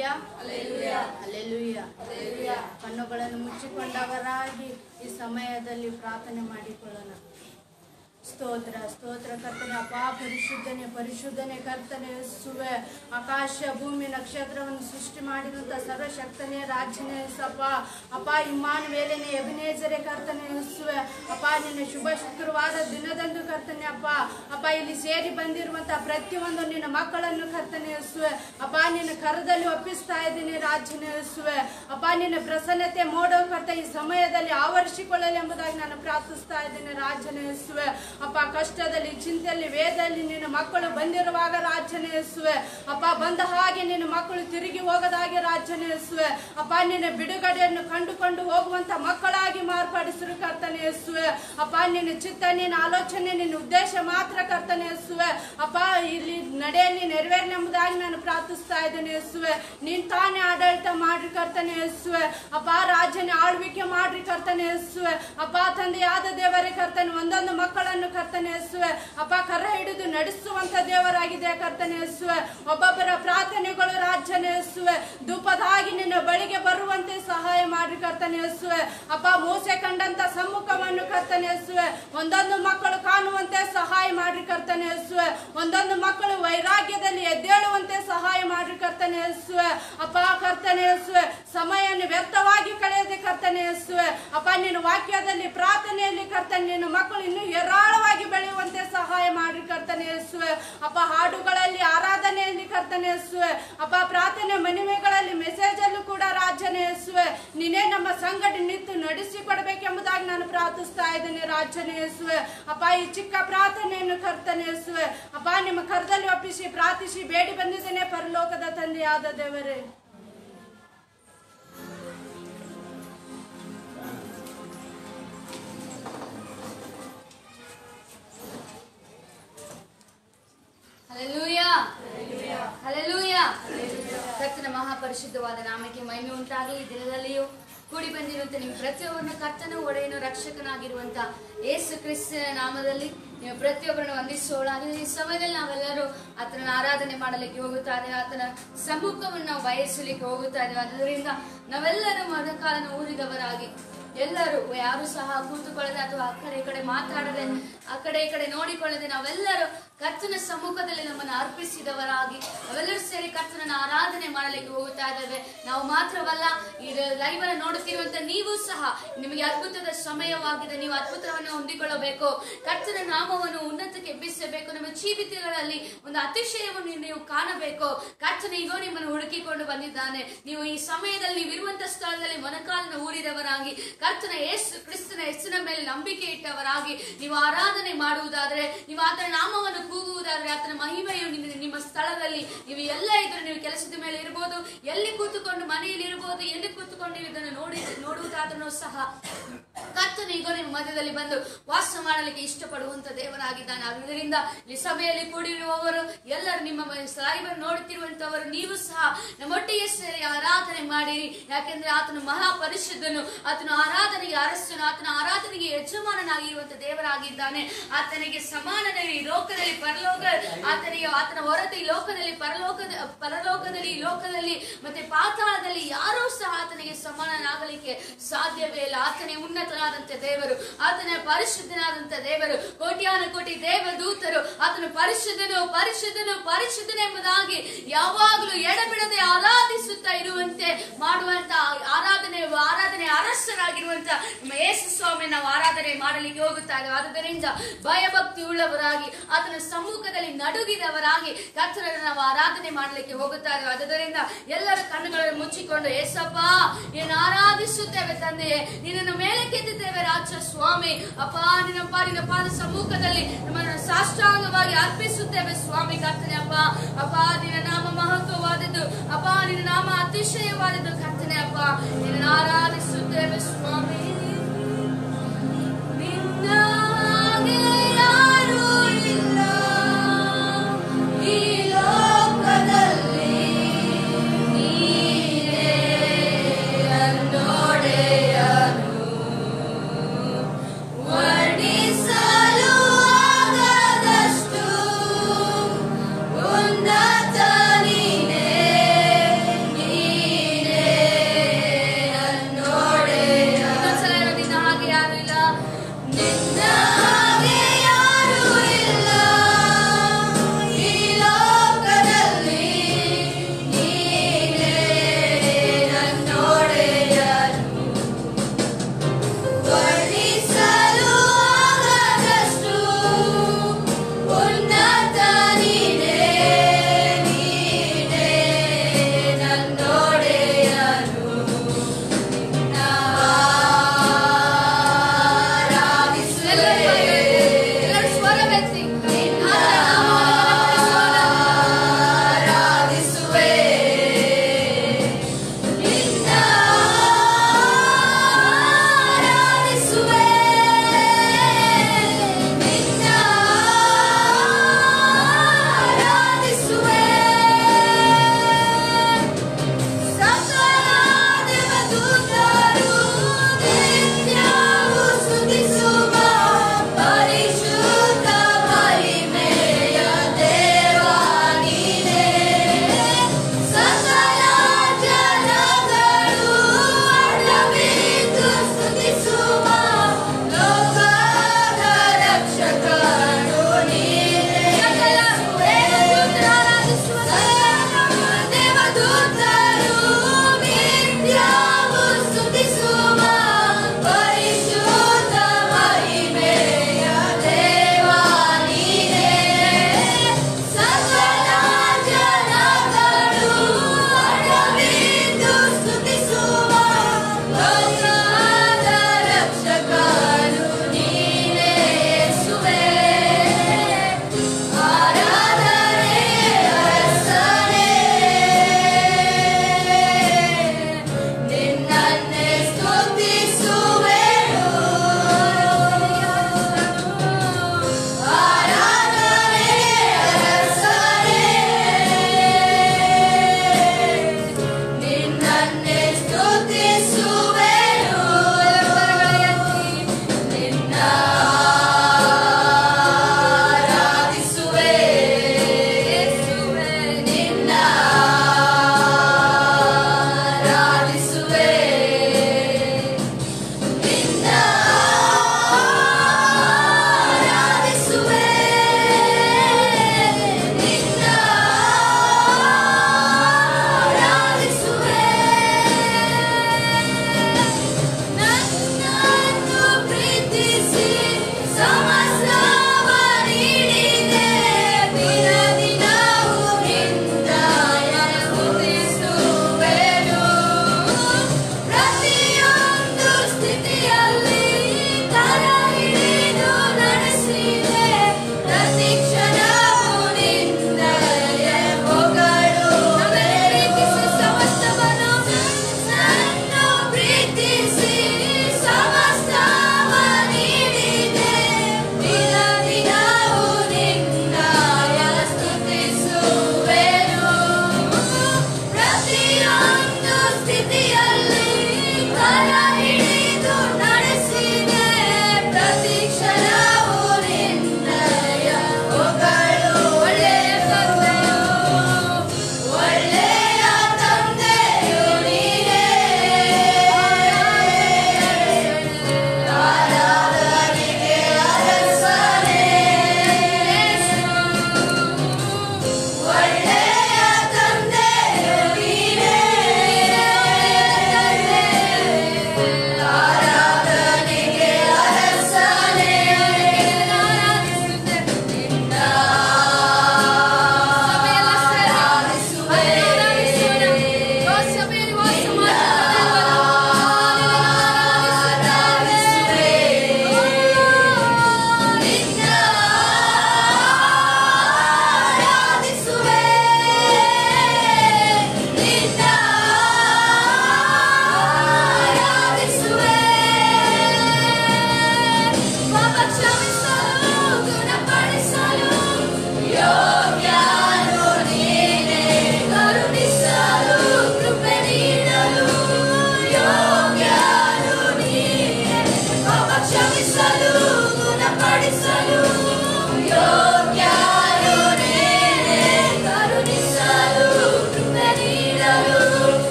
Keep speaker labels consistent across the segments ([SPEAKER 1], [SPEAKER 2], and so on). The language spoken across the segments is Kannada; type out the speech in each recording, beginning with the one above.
[SPEAKER 1] Hallelujah hallelujah. ಕಣ್ಣುಗಳನ್ನು ಮುಚ್ಚಿಕೊಂಡವರಾಗಿ ಈ ಸಮಯದಲ್ಲಿ ಪ್ರಾರ್ಥನೆ ಮಾಡಿಕೊಳ್ಳೋಣ. ಸ್ತೋತ್ರ ಸ್ತೋತ್ರ ಕರ್ತನೆ. ಅಪ್ಪ ಪರಿಶುದ್ಧನೆ ಪರಿಶುದ್ಧನೆ ಕರ್ತನೆ ಯೇಸುವೆ. ಆಕಾಶ ಭೂಮಿ ನಕ್ಷತ್ರವನ್ನು ಸೃಷ್ಟಿ ಮಾಡಿರುವಂಥ ಸರ್ವಶಕ್ತನೇ ರಾಜ್ಯನೇ ಯೇಸಪ್ಪ. ಅಪ್ಪ ಇಮ್ಮಾನುವೇಲನೇ ಎಬೆನೇಜರೇ ಕರ್ತನೆ ಯೇಸುವೆ. ಅಪ್ಪ ನಿನ್ನ ಶುಭ ಶುಕ್ರವಾದ ದಿನದಂದು ಕರ್ತನೆ ಅಪ್ಪ ಇಲ್ಲಿ ಸೇರಿ ಬಂದಿರುವಂಥ ಪ್ರತಿಯೊಂದು ನಿನ್ನ ಮಕ್ಕಳನ್ನು ಕರ್ತನೆ ಯೇಸುವೆ. ಅಪ್ಪ ನಿನ್ನ ಕರದಲ್ಲಿ ಒಪ್ಪಿಸ್ತಾ ಇದ್ದೀನಿ ರಾಜ್ಯನೇ ಯೇಸುವೆ. ಅಪ್ಪ ನಿನ್ನ ಪ್ರಸನ್ನತೆ ಮೋಡೋ ಕರ್ತ ಈ ಸಮಯದಲ್ಲಿ ಆವರಿಸಿಕೊಳ್ಳಲಿ ಎಂಬುದಾಗಿ ನಾನು ಪ್ರಾರ್ಥಿಸ್ತಾ ಇದ್ದೀನಿ ರಾಜ್ಯನೇ ಯೇಸುವೆ. ಅಪ್ಪ ಕಷ್ಟದಲ್ಲಿ ಚಿಂತೆಯಲ್ಲಿ ವೇದದಲ್ಲಿ ನಿನ್ನ ಮಕ್ಕಳು ಬಂದಿರುವಾಗ ರಾಜ್ಯನೇ ಯೇಸುವೆ. ಅಪ್ಪ ಬಂದ ಹಾಗೆ ನಿನ್ನ ಮಕ್ಕಳು ತಿರುಗಿ ಹೋಗದಾಗೆ ರಾಜ್ಯನೇ ಯೇಸುವೆ. ಅಪ್ಪ ನಿನ್ನ ಬಿಡುಗಡೆಯನ್ನು ಕಂಡುಕೊಂಡು ಹೋಗುವಂತ ಮಕ್ಕಳಾಗಿ ಮಾರ್ಪಡಿಸಿರು ಕರ್ತನೆ ಯೇಸುವೆ. ಅಪ್ಪ ನಿನ್ನ ಚಿತ್ತ ನಿನ್ನ ಆಲೋಚನೆ ನಿನ್ನ ಉದ್ದೇಶ ಮಾತ್ರ ಕರ್ತನೆ ಯೇಸುವೆ. ಅಪ್ಪ ಇಲ್ಲಿ ನಡೆಯಲ್ಲಿ ನೆರವೇರಲಿ ಎಂಬುದಾಗಿ ನಾನು ಪ್ರಾರ್ಥಿಸ್ತಾ ಇದ್ದೇನೆ ಯೇಸುವೆ. ನೀನ್ ತಾನೇ ಆಡಳಿತ ಮಾಡ್ರಿ ಕರ್ತನೆ ಯೇಸುವೆ. ಅಪ್ಪ ರಾಜ್ಯನ ಆಳ್ವಿಕೆ ಮಾಡ್ರಿ ಕರ್ತನೆ ಯೇಸುವೆ. ಅಪ್ಪ ತಂದೆಯಾದ ದೇವರೇ ಕರ್ತನೆ ಒಂದೊಂದು ಮಕ್ಕಳನ್ನು ಕರ್ತನೆ ಯೇಸುವೆ ಅಪ್ಪ ಕರ ಹಿಡಿದು ನಡೆಸುವಂತ ದೇವರಾಗಿದೆ ಕರ್ತನೆ ಯೇಸುವೆ. ಒಬ್ಬೊಬ್ಬರ ಪ್ರಾರ್ಥನೆಗಳು ರಾಜ್ಯನೇ ಯೇಸುವೆ ಧೂಪದಾಗಿ ನಿನ್ನ ಬಳಿಗೆ ಬರುವಂತೆ ಸಹಾಯ ಮಾಡ್ರಿ ಕರ್ತನೆ ಯೇಸುವೆ. ಅಪ್ಪ ಮೋಸೆ ಕಂಡಂತ ಸಮ್ಮುಖವನ್ನು ಕರ್ತನೆ ಯೇಸುವೆ ಒಂದೊಂದು ಮಕ್ಕಳು ಕಾಣುವಂತೆ ಸಹಾಯ ಮಾಡ್ರಿ ಕರ್ತನೆ ಯೇಸುವೆ. ಒಂದೊಂದು ಮಕ್ಕಳು ವೈರಾಗ್ಯದಲ್ಲಿ ಎದ್ದೇಳುವಂತೆ ಸಹಾಯ ಮಾಡ್ರಿ ಕರ್ತನೆ ಯೇಸುವೆ. ಅಪ್ಪ ಕರ್ತನೆ ಯೇಸುವೆ ಸಮಯವನ್ನು ವ್ಯರ್ಥವಾಗಿ ಕಳೆಯದೆ ಕರ್ತನೆ ಯೇಸುವೆ. ಅಪ್ಪ ನಿನ್ನ ವಾಕ್ಯದಲ್ಲಿ ಪ್ರಾರ್ಥನೆಯಲ್ಲಿ ಕರ್ತನೆ ನಿನ್ನ ಮಕ್ಕಳು ಇನ್ನೂ ಹೇರಾಳವಾಗಿ ಬೆಳೆಯುವಂತೆ ಸಹಾಯ ಮಾಡ್ರಿ ಕರ್ತನೆ ಯೇಸುವೆ. ಅಪ್ಪ ಹಾಡುಗಳಲ್ಲಿ ಆರಾಧನೆಯಲ್ಲಿ ಕರ್ತನೆ ಯೇಸುವೆ. ಅಪ್ಪ ಪ್ರಾರ್ಥನೆ ಮನಿಮೆಗಳಲ್ಲಿ ಮೆಸೇಜ್ ಅಲ್ಲೂ ಕೂಡ ರಾಜ್ಯನೇ ಯೇಸುವೆ ನೀನೇ ನಮ್ಮ ಸಂಗಡ ನಿಂತು ನಡೆಸಿಕೊಡ್ಬೇಕೆಂಬುದಾಗಿ ನಾನು ಪ್ರಾರ್ಥಿಸ್ತಾ ಇದ್ದೇನೆ ರಾಜ್ಯನೇ ಯೇಸುವೆ. ಅಪ್ಪ ಈ ಚಿಕ್ಕ ಪ್ರಾರ್ಥನೆಯನ್ನು ಕರ್ತನೆ ಯೇಸುವೆ ಅಪ್ಪ ನಿಮ್ಮ ಕರದಲ್ಲಿ ಒಪ್ಪಿಸಿ ಪ್ರಾರ್ಥಿಸಿ ಬೇಡಿ ಬಂದಿದ್ದೇನೆ ಪರಲೋಕದ ತಂದೆಯಾದ ದೇವರೇ.
[SPEAKER 2] ಕರ್ತನ ಮಹಾಪರಿಶುದ್ಧವಾದ ನಾಮಕ್ಕೆ ಮಹಿಮೆ ಉಂಟಾಗಲಿ. ಈ ದಿನದಲ್ಲಿಯೂ ಕೂಡಿ ಬಂದಿರುವಂತ ನಿಮ್ಮ ಪ್ರತಿಯೊಬ್ಬರನ್ನು ಕರ್ತನ ಒಡೆಯನು ರಕ್ಷಕನಾಗಿರುವಂತ ಯೇಸು ಕ್ರಿಸ್ತನ ನಾಮದಲ್ಲಿ ನೀವು ಪ್ರತಿಯೊಬ್ಬರನ್ನು ವಂದಿಸೋಣ. ಈ ಸಮಯದಲ್ಲಿ ನಾವೆಲ್ಲರೂ ಆತನ ಆರಾಧನೆ ಮಾಡಲಿಕ್ಕೆ ಹೋಗುತ್ತಾ ಇದ್ದೇವೆ. ಆತನ ಸಮ್ಮುಖವನ್ನು ನಾವು ಬಯಸಲಿಕ್ಕೆ ಹೋಗುತ್ತಾ ಇದ್ದೇವೆ. ಅದರಿಂದ ನಾವೆಲ್ಲರೂ ಮದಕಾಲನ ಊರಿದವರಾಗಿ ಎಲ್ಲರೂ ಯಾರು ಸಹ ಕೂತುಕೊಳ್ಳದೆ ಅಥವಾ ಆ ಕಡೆ ಈ ಕಡೆ ಮಾತಾಡದೆ ಆ ಕಡೆ ಈ ಕಡೆ ನೋಡಿಕೊಳ್ಳದೆ ನಾವೆಲ್ಲರೂ ಕರ್ತನ ಸಮ್ಮುಖದಲ್ಲಿ ನಮ್ಮನ್ನು ಅರ್ಪಿಸಿದವರಾಗಿ ನಾವೆಲ್ಲರೂ ಸೇರಿ ಕರ್ತನನ್ನು ಆರಾಧನೆ ಮಾಡಲಿಕ್ಕೆ ಹೋಗುತ್ತಾ ಇದ್ದೇವೆ. ನಾವು ಮಾತ್ರವಲ್ಲ ಈ ಲೈವ್ ಅನ್ನು ನೋಡುತ್ತಿರುವಂತ ನೀವು ಸಹ ನಿಮಗೆ ಅದ್ಭುತದ ಸಮಯವಾಗಿದೆ. ನೀವು ಅದ್ಭುತವನ್ನು ಹೊಂದಿಕೊಳ್ಳಬೇಕು. ಕರ್ತನ ನಾಮವನ್ನು ಉನ್ನತಕ್ಕೆ ಎಬ್ಬಿಸಬೇಕು. ನಮ್ಮ ಜೀವಿತಗಳಲ್ಲಿ ಒಂದು ಅತಿಶಯವನ್ನು ನೀವು ಕಾಣಬೇಕು. ಕರ್ತನ ಈಗ ನಿಮ್ಮನ್ನು ಹುಡುಕಿಕೊಂಡು ಬಂದಿದ್ದಾನೆ. ನೀವು ಈ ಸಮಯದಲ್ಲಿ ನೀವು ಇರುವಂತ ಸ್ಥಳದಲ್ಲಿ ಮೊಣಕಾಲನ್ನು ಊರಿದವರಾಗಿ ಕರ್ತನ ಯೇಸು ಕ್ರಿಸ್ತನ ಹೆಸರಿನ ಮೇಲೆ ನಂಬಿಕೆ ಇಟ್ಟವರಾಗಿ ನೀವು ಆರಾಧನೆ ಮಾಡುವುದಾದ್ರೆ ನೀವು ಆತನ ನಾಮವನ್ನು ಕೂಗುವುದಾದ್ರೆ ಆತನ ಮಹಿಮೆಯು ನಿಮ್ಮ ಸ್ಥಳದಲ್ಲಿ ನೀವು ಎಲ್ಲ ಇದ್ರೆ ನೀವು ಕೆಲಸದ ಮೇಲೆ ಇರಬಹುದು, ಎಲ್ಲಿ ಕೂತುಕೊಂಡು ಮನೆಯಲ್ಲಿ ಇರಬಹುದು, ಎಲ್ಲಿ ಕೂತುಕೊಂಡು ಇದನ್ನು ನೋಡುವುದಾದ್ರೂ ಸಹ ಕರ್ತನ ಈಗ ನಿಮ್ಮ ಮಧ್ಯದಲ್ಲಿ ಬಂದು ವಾಸ ಮಾಡಲಿಕ್ಕೆ ಇಷ್ಟಪಡುವಂತ ದೇವರಾಗಿದ್ದಾನೆ. ಆದ್ದರಿಂದ ಈ ಸಭೆಯಲ್ಲಿ ಕೂಡಿರುವವರು ಎಲ್ಲರೂ ನಿಮ್ಮ ಲೈವ್ ನೋಡುತ್ತಿರುವಂತವರು ನೀವು ಸಹ ನಮ್ಮೊಟ್ಟಿಗೆ ಸೇರಿ ಆರಾಧನೆ ಮಾಡಿರಿ. ಯಾಕೆಂದ್ರೆ ಆತನು ಮಹಾಪರಿಶುದ್ಧನು, ಆತನು ಆರಾಧನೆಗೆ ಅರಸನು, ಆತನ ಆರಾಧನೆಗೆ ಯಜಮಾನನಾಗಿರುವಂತ ದೇವರಾಗಿದ್ದಾನೆ. ಆತನಿಗೆ ಸಮಾನನೇ ಈ ಲೋಕದಲ್ಲಿ ಪರಲೋಕ, ಆತನಿಗೆ ಆತನ ಹೊರತು ಈ ಲೋಕದಲ್ಲಿ ಪರಲೋಕದಲ್ಲಿ ಈ ಲೋಕದಲ್ಲಿ ಮತ್ತೆ ಪಾತಾಳದಲ್ಲಿ ಯಾರೂ ಸಹ ಆತನಿಗೆ ಸಮಾನನಾಗಲಿಕ್ಕೆ ಸಾಧ್ಯವೇ ಇಲ್ಲ. ಆತನೇ ಉನ್ನತನಾದಂತ ದೇವರು, ಆತನೇ ಪರಿಶುದ್ಧನಾದಂತ ದೇವರು. ಕೋಟ್ಯಾನು ಕೋಟಿ ದೇವದೂತರು ಆತನು ಪರಿಶುದ್ಧನು ಪರಿಶುದ್ಧನು ಪರಿಶುದ್ಧನು ಎಂಬುದಾಗಿ ಯಾವಾಗಲೂ ಎಡಬಿಡದೆ ಆರಾಧಿಸುತ್ತಾ ಇರುವಂತೆ ಮಾಡುವಂತ ಆರಾಧನೆ ಅರಸರಾಗಿರುವಂತ ನಮ್ಮ ಯೇಸು ಸ್ವಾಮಿ ನಾವು ಆರಾಧನೆ ಮಾಡಲಿಕ್ಕೆ ಹೋಗುತ್ತಾ ಇದ್ದೇವೆ. ಆದ್ದರಿಂದ ಭಯಭಕ್ತಿ ಉಳ್ಳವರಾಗಿ ಆತನ ಸಮ್ಮುಖದಲ್ಲಿ ನಡುಗಿದವರಾಗಿ ಕರ್ತನನ್ನು ನಾವು ಆರಾಧನೆ ಮಾಡಲಿಕ್ಕೆ ಹೋಗುತ್ತಾ ಇದ್ದೇವೆ. ಆದ್ದರಿಂದ ಎಲ್ಲರ ಕಣ್ಣುಗಳನ್ನು ಮುಚ್ಚಿಕೊಂಡು ಏಸಪ್ಪ ಏನು ಆರಾಧಿಸುತ್ತೇವೆ ತಂದೆಯೇ, ನಿನ್ನನ್ನು ಮೇಲೆ ಕೆತ್ತಿದ್ದೇವೆ ರಾಜ ಸ್ವಾಮಿ. ಅಪ್ಪ ನಿನ್ನ ಪಾದ ಸಮ್ಮುಖದಲ್ಲಿ ನಮ್ಮನ್ನು ಸಾಷ್ಟಾಂಗವಾಗಿ ಅರ್ಪಿಸುತ್ತೇವೆ ಸ್ವಾಮಿ ಕರ್ತನೆ. ಅಪ್ಪ ನಿನ್ನ ನಾಮ ಮಹತ್ವವಾದದ್ದು, ಅಪ್ಪ ನಿನ್ನ ನಾಮ ಅತಿಶಯವಾದದ್ದು ಕರ್ತನೆ. ಅಪ್ಪ ನಿನ್ನ ಆರಾಧಿಸುತ್ತೇವೆ ಸ್ವಾಮಿ.
[SPEAKER 3] ನೀನೇ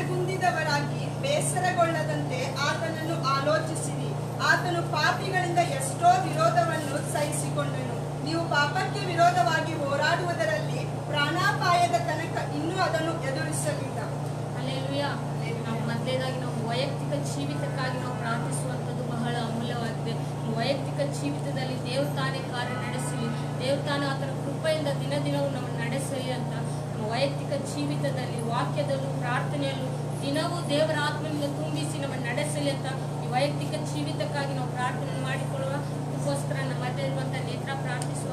[SPEAKER 3] ನರೆಗುಂದಿದವರಾಗಿ ಬೇಸರಗೊಳ್ಳದಂತೆ ಆತನನ್ನು ಆಲೋಚಿಸಿರಿ. ಆತನು ಪಾಪಿಗಳಿಂದ ಎಷ್ಟೋ ವಿರೋಧವನ್ನು ಸಹಿಸಿಕೊಂಡನು. ನೀವು ಪಾಪಕ್ಕೆ ವಿರೋಧವಾಗಿ ಹೋರಾಡುವುದರಲ್ಲಿ ಪ್ರಾಣಾಪಾಯದ ತನಕ ಇನ್ನೂ ಅದನ್ನು ಎದುರಿಸಲಿಲ್ಲ.
[SPEAKER 2] ಹಲ್ಲೆಲೂಯಾ. ನಾವು ಮೊದಲನೇದಾಗಿ ನಾವು ವೈಯಕ್ತಿಕ ಜೀವಿತಕ್ಕಾಗಿ ನಾವು ಪ್ರಾರ್ಥಿಸುವಂಥದ್ದು ಬಹಳ ಅಮೂಲ್ಯವಾಗಿದೆ. ವೈಯಕ್ತಿಕ ಜೀವಿತದಲ್ಲಿ ದೇವರು ತಾನೇ ಕಾರ್ಯ ನಡೆಸಲಿ, ದೇವರು ತಾನೇ ಆತನ ಕೃಪೆಯಿಂದ ದಿನ ದಿನವೂ ನಮ್ಮನ್ನು ನಡೆಸಲಿ ಅಂತ ನಮ್ಮ ವೈಯಕ್ತಿಕ ಜೀವಿತದಲ್ಲಿ ವಾಕ್ಯದಲ್ಲೂ ಪ್ರಾರ್ಥನೆಯಲ್ಲೂ ದಿನವೂ ದೇವರ ಆತ್ಮನಿಂದ ತುಂಬಿಸಿ ನಮ್ಮನ್ನು ನಡೆಸಲಿ ಅಂತ ಈ ವೈಯಕ್ತಿಕ ಜೀವಿತಕ್ಕಾಗಿ ನಾವು ಪ್ರಾರ್ಥನೆ ಮಾಡಿಕೊಳ್ಳುವ. ಅದಕ್ಕೋಸ್ಕರ ನಮ್ಮ ಮಧ್ಯೆ ಇರುವಂಥ ನೇತ್ರ ಪ್ರಾರ್ಥಿಸುವ.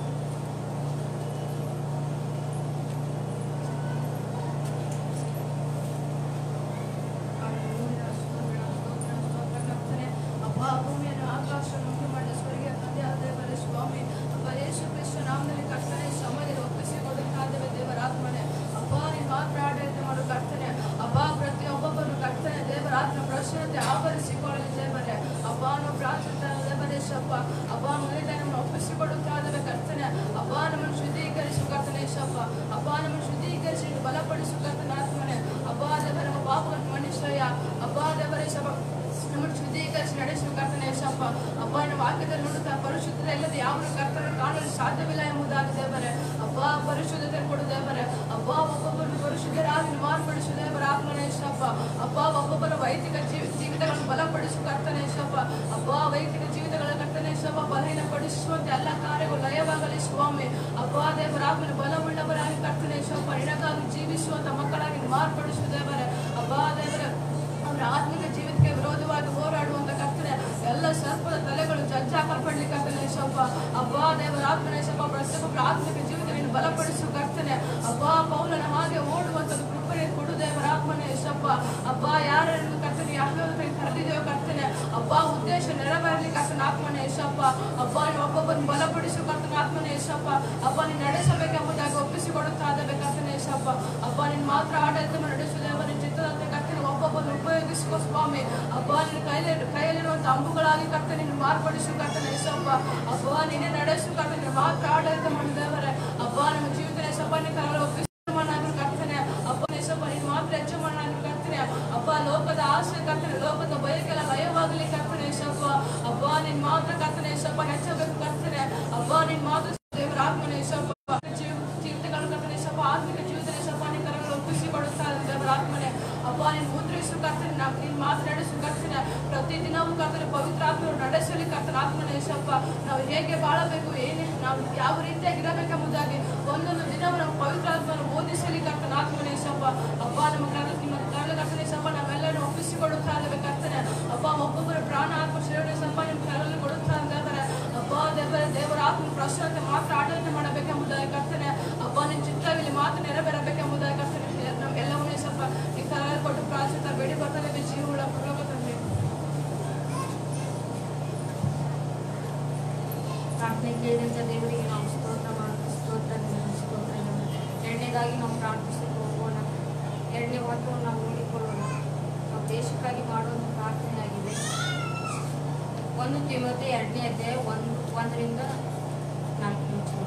[SPEAKER 4] ಭೂಮಿಯನ್ನು ಆಕಾಶವನ್ನು ಉಂಟು ಮಾಡಿದ ಸ್ವರ್ಗೀಯ ತಂದೆಯಾದ ದೇವರೇ ಸ್ವಾಮಿ, ಅಪ್ಪ ಯೇಸು ಕ್ರಿಸ್ತ ನಾಮದಲ್ಲಿ ಕರ್ತನೆ ಸಮಯದಲ್ಲಿ ಒಪ್ಪಿಸಿಕೊಡುತ್ತಾದ್ದೇವೆ ದೇವರಾತ್ಮನೆ. ಅಪ್ಪ ನೀನು ಮಾತ್ರ ಆಡಳಿತ ಮಾಡು ಕರ್ತನೆ. ಅಪ್ಪ ಪ್ರತಿಯೊಬ್ಬೊಬ್ಬರು ಕರ್ತನೆ ದೇವರಾತ್ಮ ಪ್ರಸನ್ನತೆ ಆವರಿಸಿಕೊಳ್ಳಲಿ ದೇವರೇ. ಅಪ್ಪ ನಾವು ಪ್ರಾರ್ಥಿಸುತ್ತಾ ದೇವರೇಶಪ್ಪ, ಅಪ್ಪ ಮುಂದೆ ನಮ್ಮನ್ನು ಒಪ್ಪಿಸಿಕೊಡುತ್ತಾದ್ದೇವೆ ಕರ್ತನೆ. ಅಪ್ಪ ನಮ್ಮನ್ನು ಶುದ್ಧೀಕರಿಸು ಕರ್ತನೆ ಶಪ್ಪ. ಅಪ್ಪ ನಮ್ಮನ್ನು ಶುದ್ಧೀಕರಿಸಿ ಬಲಪಡಿಸು ಕರ್ತನೆ ಆತ್ಮನೆ. ಅಪ್ಪ ದೇವರ ನಮ್ಮ ಪಾಪಗಳನ್ನು ಮನುಷ್ಯ ಅಪ್ಪ ದೇವರೇಶಪ್ಪ ನಮ್ಮನ್ನು ಶುದ್ಧೀಕರಿಸಿ ನಡೆಸುವ ಕರ್ತನೆ ಯೇಸಪ್ಪ. ಅಪ್ಪ ನಮ್ಮ ವಾಕ್ಯದಲ್ಲಿ ನೋಡುತ್ತಾ ಪರಿಶುದ್ಧತೆ ಇಲ್ಲದೆ ಯಾವ ಕರ್ತನೆ ಕಾಣಲು ಸಾಧ್ಯವಿಲ್ಲ ಎಂಬುದಾಗಿ ದೇವರೇ. ಅಪ್ಪ ಪರಿಶುದ್ಧತೆ ಕೊಡು ದೇವರೇ. ಅಪ್ಪ ಒಬ್ಬೊಬ್ಬರನ್ನು ಪರಿಶುದ್ಧರಾಗಿ ಮಾರ್ಪಡಿಸು ದೇವರ ಆತ್ಮನೆ ಯೇಸಪ್ಪ. ಅಪ್ಪ ಒಬ್ಬೊಬ್ಬರ ವೈಯಕ್ತಿಕ ಜೀವಿತಗಳನ್ನು ಬಲಪಡಿಸು ಕರ್ತನೆ ಯೇಸಪ್ಪ. ಅಪ್ಪ ವೈಯಕ್ತಿಕ ಜೀವಿತಗಳ ಕರ್ತನೆ ಯೇಸಪ್ಪ ಬಲಹೀನಪಡಿಸುವಂತೆ ಎಲ್ಲ ಕಾರ್ಯಗಳು ಲಯವಾಗಲಿ ಸ್ವಾಮಿ. ಅಪ್ಪ ದೇವರ ಆತ್ಮನ ಬಲವುಳ್ಳವರಾಗಿ ಕರ್ತನೆ ಯೇಸಪ್ಪ ನಿನಗಾಗಿ ಜೀವಿಸುವಂತ ಮಕ್ಕಳಾಗಿ ಮಾರ್ಪಡಿಸು ದೇವರೇ. ಅಪ್ಪ ದೇವರ ಅವರ ಆತ್ಮಿಕ ಜೀವಿತಕ್ಕೆ ವಿರೋಧವಾಗಿ ಹೋರಾಡುವಂತ ಕರ್ತನೆ ಎಲ್ಲ ಸರ್ಪದ ತಲೆಗಳು ಜಜ್ಜಾಕಲ್ಪಡ್ಲಿಕ್ಕೆ ಕರ್ತನೆ ಯೇಸಪ್ಪ. ಅಪ್ಪ ದೇವರ ಆತ್ಮನ ಯೇಸಪ್ಪ ಪ್ರತಿಯೊಬ್ಬರ ಆತ್ಮಿಕ ಜೀವಿತವನ್ನು ಬಲಪಡಿಸು ಕರ್ತನೆ. ಅಪ್ಪ ಪೌಲನ ಹಾಗೆ ಓಡುವಂಥದ್ದು ಕೃಪೆ ಕೊಡು ದೇವರ ಆತ್ಮನ ಯೇಸಪ್ಪ. ಅಪ್ಪ ಯಾರನ್ನು ಕರ್ತನೆ ಯಾವ್ಯಾವ ಕರೆದಿದ್ದೇವೆ ಕರ್ತನೆ ಅಪ್ಪ ಉದ್ದೇಶ ನೆರವೇರಲಿ ಕರ್ತನ ಆತ್ಮನ ಯೇಸಪ್ಪ. ಅಪ್ಪ ನೀವು ಒಬ್ಬೊಬ್ಬರನ್ನು ಬಲಪಡಿಸು ಕರ್ತನ ಆತ್ಮನ ಯೇಸಪ್ಪ. ಅಪ್ಪ ನೀನು ನಡೆಸಬೇಕೆಂಬುದಾಗಿ ಒಪ್ಪಿಸಿಕೊಡುತ್ತಾದೇವೆ ಕರ್ತನೆ ಯೇಸಪ್ಪ. ಅಪ್ಪ ನೀನು ಮಾತ್ರ ಆಡಳಿತ ನಡೆಸುವುದೇವ ನಿನ್ನ ಚಿತ್ತದಂತೆ ಕರ್ತನೆ ಒಬ್ಬೊಬ್ಬರನ್ನು ಉಪಯೋಗಿಸಿಕೋ ಸ್ವಾಮಿ. ಅಪ್ಪ ನಿನ್ನ ಕೈಯಲ್ಲಿರುವಂತ ಅಂಬುಗಳಾಗಿ ಕರ್ತನೆ ನೀನು ಮಾರ್ಪಡಿಸು ಕರ್ತನೆ ಯೇಸಪ್ಪ. ಅಪ್ಪ ನೀನೇ ನಡೆಸು ಕರ್ತನೆ ಮಾತ್ರ ಆಡಳಿತ ಮಾಡಿದವರೇ. ಅಪ್ಪ ನಮ್ಮ ಜೀವಿತ ಯೇಸಪ್ಪ ನಿನ್ನ ಕೈಯಲ್ಲಿ ಒಪ್ಪಿಸಿಕೊಳ್ಳಲಾಗಿ ಕರ್ತನೆ. ಅಪ್ಪ ಯೇಸಪ್ಪ ನೀನು ಮಾತ್ರ ಹೆಚ್ಚು ಮಾಡಲಾಗಿ ಕರ್ತನೆ. ಅಪ್ಪ ಲೋಕದ ಆಸೆ ಕರ್ತನೆ ಲೋಕದ ಬಯಕೆಲ್ಲ ಲಯವಾಗಲಿ ಕರ್ತನೆ ಯೇಸಪ್ಪ. ಅಪ್ಪ ನಿನ್ ಮಾತ್ರ ಕರ್ತನೆ ಯೇಸಪ್ಪ ಹೆಚ್ಚಬೇಕು ಕರ್ತನೆ. ಅಪ್ಪ ನಿನ್ ಮಾತ್ರ ದೇವರ ಆತ್ಮನ ಯೇಸಪ್ಪ ಜೀವಿತಗಳು ಕರ್ತನೆ ಯೇಸಪ್ಪ ಆತ್ಮಿಕ ಜೀವಿತ ಯೇಸಪ್ಪ ನಿನ್ನ ಕರಗಳು ಒಪ್ಪಿಸಿಕೊಡುತ್ತಾ ದೇವರ ಆತ್ಮನೆ. ಅಪ್ಪ ನೀನು ಮುದ್ರಿಸು ಕರ್ತನೆ ನೀನು ಮಾತ್ರ ನಡೆಸು ಕರ್ತನೆ. ಪ್ರತಿದಿನವೂ ಕರ್ತನೆ ಪವಿತ್ರ ಆತ್ಮರು ನಡೆಸಲಿ ಕರ್ತನ ಆತ್ಮನ ಯೇಸಪ್ಪ. ನಾವು ಹೇಗೆ ಬಾಳಬೇಕು ನಾವು ಯಾವ ರೀತಿಯಾಗಿ ಇರಬೇಕೆಂಬುದಾಗಿ ಒಂದೊಂದು ದಿನವೂ ನಾವು ಪವಿತ್ರ ಆತ್ಮನ ಬೋಧಿಸಲಿ ಕರ್ತನ ಆತ್ಮನ ಯೇಸಪ್ಪ. ಅಪ್ಪ ನಿಮ್ಮ ಕರ್ತನೆ ಯೇಸಪ್ಪ ನಾವೆಲ್ಲರೂ ಒಪ್ಪಿಸಿಕೊಡುತ್ತಾ ಇದ್ದೇವೆ ಕರ್ತನೆ. ಅಪ್ಪ ಒಬ್ಬೊಬ್ಬರ ಪ್ರಾಣ ಆತ್ಮ ಶಿರೋಣ ಯೇಸಪ್ಪ ನಿಮ್ಮ ಕರಗಳಲ್ಲಿ ಕೊಡುತ್ತಾ ಇದ್ದಾರೆ. ಅಪ್ಪ ದೇವರ ಆತ್ಮ ಪ್ರಸನ್ನತೆ ಮಾತ್ರ ಆಡಳಿತ ಮಾಡಬೇಕೆಂಬುದಾಗಿ ಕರ್ತನೆ. ಅಪ್ಪ ನಿನ್ನ ಚಿತ್ತವಿಲ್ಲಿ ಮಾತ್ರ ನೆರವೇರಬೇಕೆಂಬುದಾಗಿ ಕರ್ತನೆ ನಮ್ಗೆಲ್ಲವನ್ನೂ ಯೇಸಪ್ಪ ಈ ಕರಗಳಲ್ಲಿ ಕೊಟ್ಟು ಪ್ರಾರ್ಥಿಸುತ್ತಾ ಬೇಡಿ ಬರ್ತಾರೆ ಜೀವಗಳ ಪರಲೋಕ ತಂದೆ.
[SPEAKER 2] ಪ್ರಾರ್ಥನೆ ಕೇಳಿದಂಥ ದೇವರಿಗೆ ನಾವು ಸ್ತೋತ್ರ ಮಾಡೋದು ಸ್ತೋತ್ರ. ಎರಡನೇದಾಗಿ ನಾವು ಪ್ರಾರ್ಥಿಸಲು ಹೋಗೋಣ. ಎರಡನೇ ವಾಕ್ಯವನ್ನು ನಾವು ನೋಡಿಕೊಳ್ಳೋಣ. ನಾವು ದೇಶಕ್ಕಾಗಿ ಮಾಡುವಂಥ ಪ್ರಾರ್ಥನೆ ಆಗಿದೆ. 1 ತಿಮೋಥೆ 2ನೇ ಅಧ್ಯಾಯ 1ರಿಂದ 4.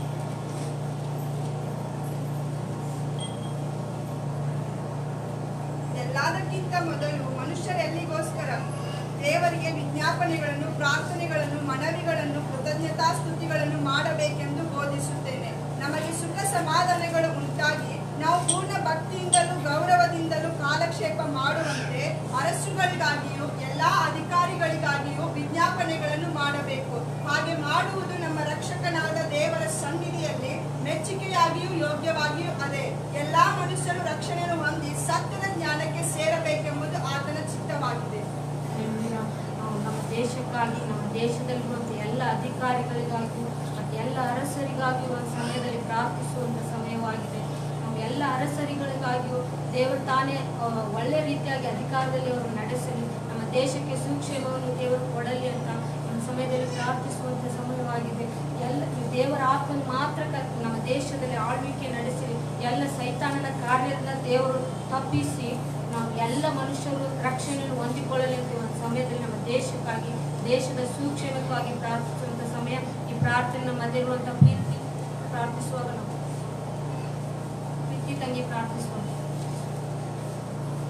[SPEAKER 3] ಎಲ್ಲದಕ್ಕಿಂತ ಮೊದಲು ಮನುಷ್ಯರೆಲ್ಲಿಗೋಸ್ಕರ ದೇವರಿಗೆ ವಿಜ್ಞಾಪನೆಗಳನ್ನು ಪ್ರಾರ್ಥನೆಗಳನ್ನು ಮನವಿಗಳನ್ನು ಕೃತಜ್ಞತಾಸ್ತುತಿಗಳನ್ನು ಮಾಡಬೇಕೆಂದು ಬೋಧಿಸುತ್ತೇನೆ. ನಮಗೆ ಸುಖ ಸಮಾಧಾನಗಳು ಉಂಟಾಗಿ ನಾವು ಪೂರ್ಣ ಭಕ್ತಿಯಿಂದಲೂ ಗೌರವದಿಂದಲೂ ಕಾಲಕ್ಷೇಪ ಮಾಡುವಂತೆ ಅರಸುಗಳಿಗಾಗಿಯೂ ಎಲ್ಲ ಅಧಿಕಾರಿಗಳಿಗಾಗಿಯೂ ವಿಜ್ಞಾಪನೆಗಳನ್ನು ಮಾಡಬೇಕು. ಹಾಗೆ ಮಾಡುವುದು ನಮ್ಮ ರಕ್ಷಕನಾದ ದೇವರ ಸನ್ನಿಧಿಯಲ್ಲಿ ಮೆಚ್ಚುಗೆಯಾಗಿಯೂ ಯೋಗ್ಯವಾಗಿಯೂ ಅದೇ. ಎಲ್ಲ ಮನುಷ್ಯರು ರಕ್ಷಣೆಯನ್ನು ಹೊಂದಿ ಸತ್ಯದ ಜ್ಞಾನಕ್ಕೆ ಸೇರಬೇಕೆಂಬುದು ಆತನ ಚಿತ್ತವಾಗಿದೆ.
[SPEAKER 2] ನಮ್ಮ ದೇಶಕ್ಕಾಗಿ ನಮ್ಮ ದೇಶದಲ್ಲಿರುವಂಥ ಎಲ್ಲ ಅಧಿಕಾರಿಗಳಿಗಾಗಿಯೂ ಮತ್ತು ಎಲ್ಲ ಅರಸರಿಗಾಗಿಯೂ ಒಂದು ಸಮಯದಲ್ಲಿ ಪ್ರಾರ್ಥಿಸುವಂಥ ಸಮಯವಾಗಿದೆ. ನಾವು ಎಲ್ಲ ಅರಸರಿಗಳಿಗಾಗಿಯೂ ದೇವರು ತಾನೇ ಒಳ್ಳೆ ರೀತಿಯಾಗಿ ಅಧಿಕಾರದಲ್ಲಿ ಅವರು ನಡೆಸಲಿ, ನಮ್ಮ ದೇಶಕ್ಕೆ ಸುಕ್ಷೇಮವನ್ನು ದೇವರು ಕೊಡಲಿ ಅಂತ ನಮ್ಮ ಸಮಯದಲ್ಲಿ ಪ್ರಾರ್ಥಿಸುವಂಥ ಸಮಯವಾಗಿದೆ. ಎಲ್ಲ ದೇವರ ಆತ್ಮನ ಮಾತ್ರ ನಮ್ಮ ದೇಶದಲ್ಲಿ ಆಳ್ವಿಕೆ ನಡೆಸಲಿ. ಎಲ್ಲ ಸೈತಾನನ ಕಾರ್ಯದಿಂದ ದೇವರು ತಪ್ಪಿಸಿ ನಾವು ಎಲ್ಲ ಮನುಷ್ಯರು ರಕ್ಷಣೆಯನ್ನು ಹೊಂದಿಕೊಳ್ಳಲಿ ಅಂತ ಒಂದು ಸಮಯದಲ್ಲಿ ನಮ್ಮ ದೇಶಕ್ಕಾಗಿ ದೇಶದ ಸುಕ್ಷೇಮಕ್ಕಾಗಿ ಪ್ರಾರ್ಥಿಸುವಂಥ ಸಮಯ. ಈ ಪ್ರಾರ್ಥನೆ ನಮ್ಮ ಮಧ್ಯೆ ಇರುವಂಥ ಪ್ರೀತಿ ಪ್ರಾರ್ಥಿಸುವಾಗ ನಾವು ಪ್ರೀತಿ ತಂಗಿ ಪ್ರಾರ್ಥಿಸುವಂಥ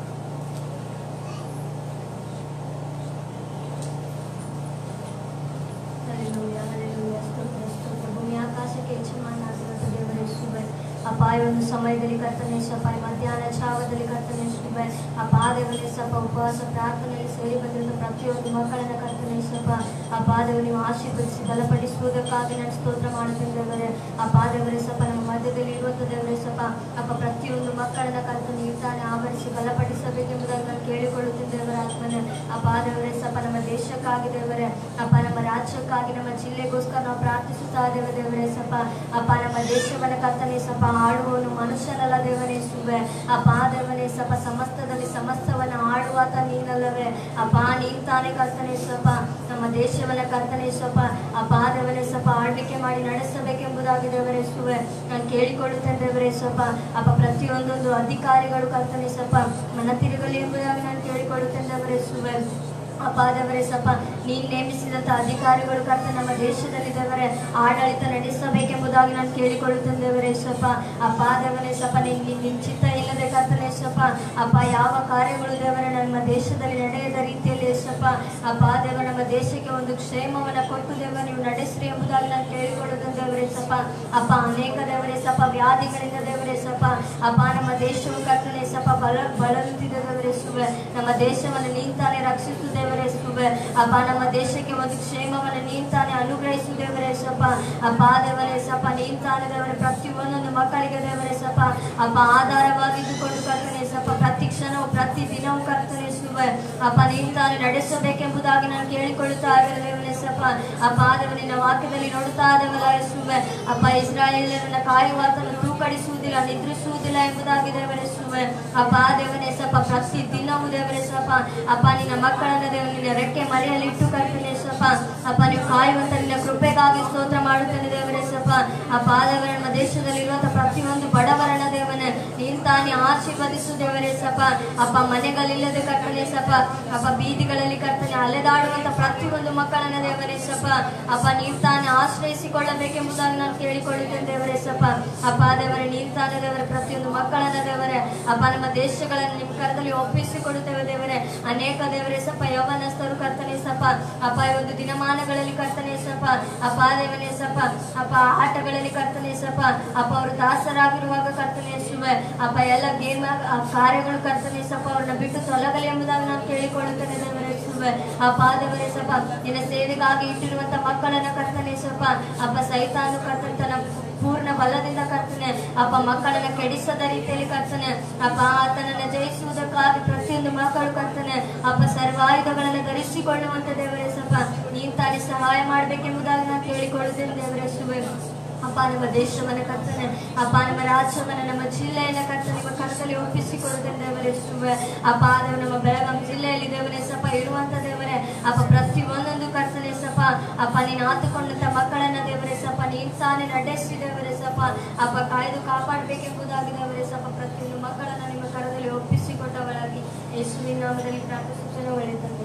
[SPEAKER 5] ಅಪ್ಪ ಈ ಒಂದು ಸಮಯದಲ್ಲಿ ಕರ್ತನೆ ಸಪ್ಪ ಮಧ್ಯಾಹ್ನ ಛಾವದಲ್ಲಿ ಕರ್ತನೆ ಸುವೆ ಅಪ್ಪ ದೇವನೇ ಸಪ್ಪ ಉಪವಾಸ ಪ್ರಾರ್ಥನೆಯಲ್ಲಿ ಸೇರಿ ಬಂದಿರುವ ಪ್ರತಿಯೊಂದು ಮಕ್ಕಳನ್ನ ಕರ್ತನೆ ಸಪ್ಪ ಅಪ್ಪ ದೇವರು ನೀವು ಆಶೀರ್ವದಿಸಿ ಬಲಪಡಿಸುವುದಕ್ಕಾಗಿ ನಾನು ಸ್ತೋತ್ರ ಮಾಡುತ್ತೇನೆ ದೇವರೇ. ಅಪ್ಪ ದೇವರೇ ಸಪ್ಪ ನಮ್ಮ ಮಧ್ಯದಲ್ಲಿ ಇರುವಂಥ ದೇವರೇ ಸಪ್ಪ ಅಪ್ಪ ಪ್ರತಿಯೊಂದು ಮಕ್ಕಳನ್ನ ಕರ್ತನೆ ನೀವು ತಾನೇ ಆವರಿಸಿ ಬಲಪಡಿಸಬೇಕೆಂಬುದಾಗಿ ನಾನು ಕೇಳಿಕೊಳ್ಳುತ್ತೇನೆ ದೇವರ ಆತ್ಮನೆ. ಅಪ್ಪ ದೇವರೇ ಸಪ್ಪ ನಮ್ಮ ದೇಶಕ್ಕಾಗಿ ದೇವರೇ ಅಪ್ಪ ನಮ್ಮ ರಾಜ್ಯಕ್ಕಾಗಿ ನಮ್ಮ ಜಿಲ್ಲೆಗೋಸ್ಕರ ನಾವು ಪ್ರಾರ್ಥಿಸುತ್ತಾ ಇದ್ದೇವೆ ದೇವರೇ ಸಪ್ಪ ಅಪ್ಪ ನಮ್ಮ ದೇಶವನ್ನ ಕರ್ತನೆ ಸಪ್ಪ ಆಳುವವನು ಮನುಷ್ಯನಲ್ಲ ದೇವನೇ ಸುವೆ ಅಪ್ಪ ದೇವನೇ ಸಪ್ಪ ಸಮಸ್ತದಲ್ಲಿ ಸಮಸ್ತವನ್ನ ಆಳುವಾತ ನೀನಲ್ಲವೇ ಅಪ್ಪ ನೀನ್ ತಾನೇ ಕರ್ತನೆ ಸಪ್ಪ ನಮ್ಮ ದೇಶವನ್ನ ಕರ್ತನೆ ಸಪ್ಪ ಅಪ್ಪ ದೇವನೇ ಸಪ್ಪ ಆಳ್ವಿಕೆ ಮಾಡಿ ನಡೆಸಬೇಕೆಂಬುದಾಗಿ ದೇವರೇ ಸುವೆ ನಾನು ಕೇಳಿಕೊಳ್ಳುತ್ತೇನೆ ದೇವರೇ ಸಪ್ಪ ಅಪ್ಪ ಪ್ರತಿಯೊಂದೊಂದು ಅಧಿಕಾರಿಗಳು ಕರ್ತನೆ ಸಪ್ಪ ಮನ ತಿರುಗಲಿ ಎಂಬುದಾಗಿ ನಾನು ಕೇಳಿಕೊಳ್ಳುತ್ತೇನೆ ದೇವರೇ ಸುವೆ ಅಪ್ಪ ದೇವರೇ ಸಪ್ಪ ನೀನು ನೇಮಿಸಿದಂಥ ಅಧಿಕಾರಿಗಳು ಕರ್ತ ನಮ್ಮ ದೇಶದಲ್ಲಿ ದೇವರೇ ಆಡಳಿತ ನಡೆಸಬೇಕೆಂಬುದಾಗಿ ನಾನು ಕೇಳಿಕೊಳ್ಳುತ್ತೇನೆ ದೇವರೇ ಸಪ್ಪ ಅಪ್ಪ ದೇವರೇ ಸಪ್ಪ ನಿನ್ನ ಚಿತ್ತ ಇಲ್ಲದೆ ಕರ್ತನೆ ಸಪ್ಪ ಅಪ್ಪ ಯಾವ ಕಾರ್ಯಗಳು ದೇವರೇ ನಮ್ಮ ದೇಶದಲ್ಲಿ ನಡೆಯದ ರೀತಿಯಲ್ಲಿ ಸಪ್ಪ ಅಪ್ಪ ದೇವರ ನಮ್ಮ ದೇಶಕ್ಕೆ ಒಂದು ಕ್ಷೇಮವನ್ನು ಕೊಟ್ಟು ದೇವರ ನೀವು ನಡೆಸ್ರಿ ಎಂಬುದಾಗಿ ನಾನು ಕೇಳಿಕೊಳ್ಳುತ್ತೇನೆ ದೇವರೇ ಸಪ್ಪ ಅಪ್ಪ ಅನೇಕ ದೇವರೇ ಸಪ್ಪ ವ್ಯಾಧಿಗಳಿಂದ ದೇವರೇ ಸಪ್ಪ ಅಪ್ಪ ನಮ್ಮ ದೇಶವು ಕರ್ತನೆ ಸಪ್ಪ ಬಳಲುತ್ತಿದೆ ದೇವರೇ ಸುವೆ ನಮ್ಮ ದೇಶವನ್ನು ನೀನು ತಾನೇ ರಕ್ಷಿಸು ದೇವರೇ ಸುವೆ ಅಪ್ಪ ನಮ್ಮ ದೇಶಕ್ಕೆ ಒಂದು ಕ್ಷೇಮವನ್ನು ನೀನು ತಾನೇ ಅನುಗ್ರಹಿಸು ದೇವರೇ ಸಪ್ಪ ಅಪ್ಪ ದೇವರೇ ಸಪ್ಪ ನೀನು ತಾನೇ ದೇವರೇ ಪ್ರತಿಯೊಂದೊಂದು ಮಕ್ಕಳಿಗೆ ದೇವರೇ ಸಪ್ಪ ಅಪ್ಪ ಆಧಾರವಾಗಿದ್ದುಕೊಂಡು ಕರ್ತನೆ ಸಪ್ಪ ಪ್ರತಿ ಕ್ಷಣವು ಪ್ರತಿ ದಿನವೂ ಕರ್ತನೆ ಸುವೆ ಅಪ್ಪ ನೀನು ತಾನೇ ನಡೆಸಬೇಕೆಂಬುದಾಗಿ ನಾನು ಕೇಳಿಕೊಳ್ಳುತ್ತಾ ಇದ್ದೇನೆ ದೇವರೇ ಸಪ್ಪ ಅಪ್ಪ ದೇವರೇ ನಿನ್ನ ವಾಕ್ಯದಲ್ಲಿ ನೋಡುತ್ತಾ ಇದ್ದೇವಲ್ಲ ಸುವೆ ಅಪ್ಪ ಇಸ್ರಾಯೇಲರನ್ನ ಕಾಯುವಾತನು ತೂಕಡಿಸುವುದಿಲ್ಲ ನಿದ್ರಿಸುವುದಿಲ್ಲ ಎಂಬುದಾಗಿ ದೇವರೇ ಸುವೆ ಅಪ್ಪ ದೇವರೇ ಸಪ್ಪ ಪ್ರತಿ ದಿನವೂ ದೇವರೇ ಸಪ್ಪ ಅಪ್ಪ ನಿನ್ನ ಮಕ್ಕಳನ್ನ ದೇವರು ನಿನ್ನ ರೆಕ್ಕೆ ಮರೆಯಲ್ಲಿ ಇಟ್ಟು ಕರ್ತನೆ ಸಪ್ಪ ಅಪ್ಪ ನೀವು ಕಾಯುವಂತ ನಿನ್ನ ಕೃಪೆಗಾಗಿ ಸ್ತೋತ್ರ ಮಾಡುತ್ತೇನೆ ದೇವರೇ ಸಪ್ಪ ಅಪ್ಪ ದೇವರೇ ನಮ್ಮ ದೇಶದಲ್ಲಿ ಇರುವಂತಹ ಪ್ರತಿಯೊಂದು ಬಡವರನ್ನ ದೇವನೇ ನೀನು ತಾನೇ ಆಶೀರ್ವದಿಸು ದೇವರೇ ಸಪ್ಪ ಅಪ್ಪ ಮನೆಗಳಿಲ್ಲದೆ ಕರ್ತನೆ ಸಪ್ಪ ಅಪ್ಪ ಬೀದಿಗಳಲ್ಲಿ ಕರ್ತನೆ ಅಲೆದಾಡುವಂತ ಪ್ರತಿಯೊಂದು ಮಕ್ಕಳನ್ನ ದೇವರೇ ಸಪ್ಪ ಅಪ್ಪ ನೀನು ತಾನೇ ಆಶ್ರಯಿಸಿಕೊಳ್ಳಬೇಕೆಂಬುದಾಗಿ ನಾನು ಕೇಳಿಕೊಳ್ಳುತ್ತೇನೆ ದೇವರೇ ಸಪ್ಪ ಅಪ್ಪ ದೇವರೇ ನೀನು ತಾನೇ ದೇವರೇ ಪ್ರತಿಯೊಂದು ಮಕ್ಕಳನ್ನ ದೇವರೇ ಅಪ್ಪ ನಮ್ಮ ದೇಶಗಳನ್ನು ನಿಮ್ಮ ಕರದಲ್ಲಿ ಒಪ್ಪಿಸಿಕೊಡುತ್ತೇವೆ ದೇವರೇ ಅನೇಕ ದೇವರೇ ಸಪ್ಪ ಯೌವನಸ್ಥರು ಕರ್ತನೆ ಸಪ್ಪ ಅಪ್ಪ ಈ ಒಂದು ದಿನಮಾನಗಳಲ್ಲಿ ಕರ್ತನೆ ಸಪ್ಪ ಅಪ್ಪ ದೇವನೇ ಸಪ್ಪ ಅಪ್ಪ ಆಟಗಳಲ್ಲಿ ಕರ್ತನೆ ಸಪ್ಪ ಅಪ್ಪ ಅವರು ದಾಸರಾಗಿರುವಾಗ ಕರ್ತನೆ ಸುವೆ ಅಪ್ಪ ಎಲ್ಲ ಗೇಮ್ ಕಾರ್ಯಗಳು ಕರ್ತನೆ ಸಪ್ಪ ಅವ್ರನ್ನ ಬಿಟ್ಟು ತೊಲಗಲಿ ಎಂಬುದಾಗಿ ನಾನು ಕೇಳಿಕೊಳ್ಳುತ್ತೇನೆ ದೇವರೇ ಸುವೆ ಅಪ್ಪ ದೇವರೇ ಸಪ್ಪ ನಿನ್ನ ಸೇವೆಗಾಗಿ ಇಟ್ಟಿರುವಂತ ಮಕ್ಕಳನ್ನ ಕರ್ತನೆ ಸಪ್ಪ ಅಪ್ಪ ಸೈತಾನು ಕರ್ತನೆ ತನ್ನ ಪೂರ್ಣ ಬಲದಿಂದ ಕರ್ತನೆ ಅಪ್ಪ ಮಕ್ಕಳನ್ನ ಕೆಡಿಸದ ರೀತಿಯಲ್ಲಿ ಕರ್ತನೆ ಅಪ್ಪ ಆತನನ್ನ ಜಯಿಸುವುದಕ್ಕಾಗಿ ಪ್ರತಿಯೊಂದು ಮಕ್ಕಳು ಕರ್ತನೆ ಅಪ್ಪ ಸರ್ವಾಯುಧಗಳನ್ನು ಧರಿಸಿಕೊಳ್ಳುವಂತ ದೇವರೇ ಸಪ್ಪ ನೀನು ತಾನೇ ಸಹಾಯ ಮಾಡಬೇಕೆಂಬುದಾಗಿ ನಾನು ಕೇಳಿಕೊಳ್ಳುತ್ತೇನೆ ದೇವರೇ ಸುವೆ ಅಪ್ಪ ನಮ್ಮ ದೇಶವನ್ನ ಕರ್ತನೆ ಅಪ್ಪ ನಮ್ಮ ರಾಜ್ಯವನ್ನ ನಮ್ಮ ಜಿಲ್ಲೆಯನ್ನ ಕರ್ತನೆ ನಿಮ್ಮ ಕರ್ತಲ್ಲಿ ಒಪ್ಪಿಸಿಕೊಳ್ಳುತ್ತೇನೆ ದೇವರೇ ಸುವೆ ಅಪ್ಪ ದೇವ ನಮ್ಮ ಬೆಳಗಾಂ ಜಿಲ್ಲೆಯಲ್ಲಿ ದೇವರೇ ಸಪ್ಪ ಇರುವಂತ ದೇವರೇ ಅಪ್ಪ ಪ್ರತಿ ಒಂದೊಂದು ಕರ್ತನೆ ಸಪ್ಪ ಅಪ್ಪ ನೀನು ಆತುಕೊಂಡಂತ ಮಕ್ಕಳನ್ನ ದೇವರೇ ಸಪ್ಪ ನೀನು ತಾನೇ ನಡೆಸಿ ದೇವರೇ ಸಪ್ಪ ಅಪ್ಪ ಕಾಯ್ದು ಕಾಪಾಡಬೇಕೆಂಬುದಾಗಿ ದೇವರೇ ಸಪ್ಪ ಪ್ರತಿಯೊಂದು ಮಕ್ಕಳನ್ನ ನಿಮ್ಮ ಕರದಲ್ಲಿ ಒಪ್ಪಿಸಿಕೊಟ್ಟವಳಾಗಿ ಯೇಸುವಿನ ನಾಮದಲ್ಲಿ ಪ್ರಾರ್ಥಿಸುತ್ತೇನೆ ಒಳ್ಳೆಯದನ್ನೇ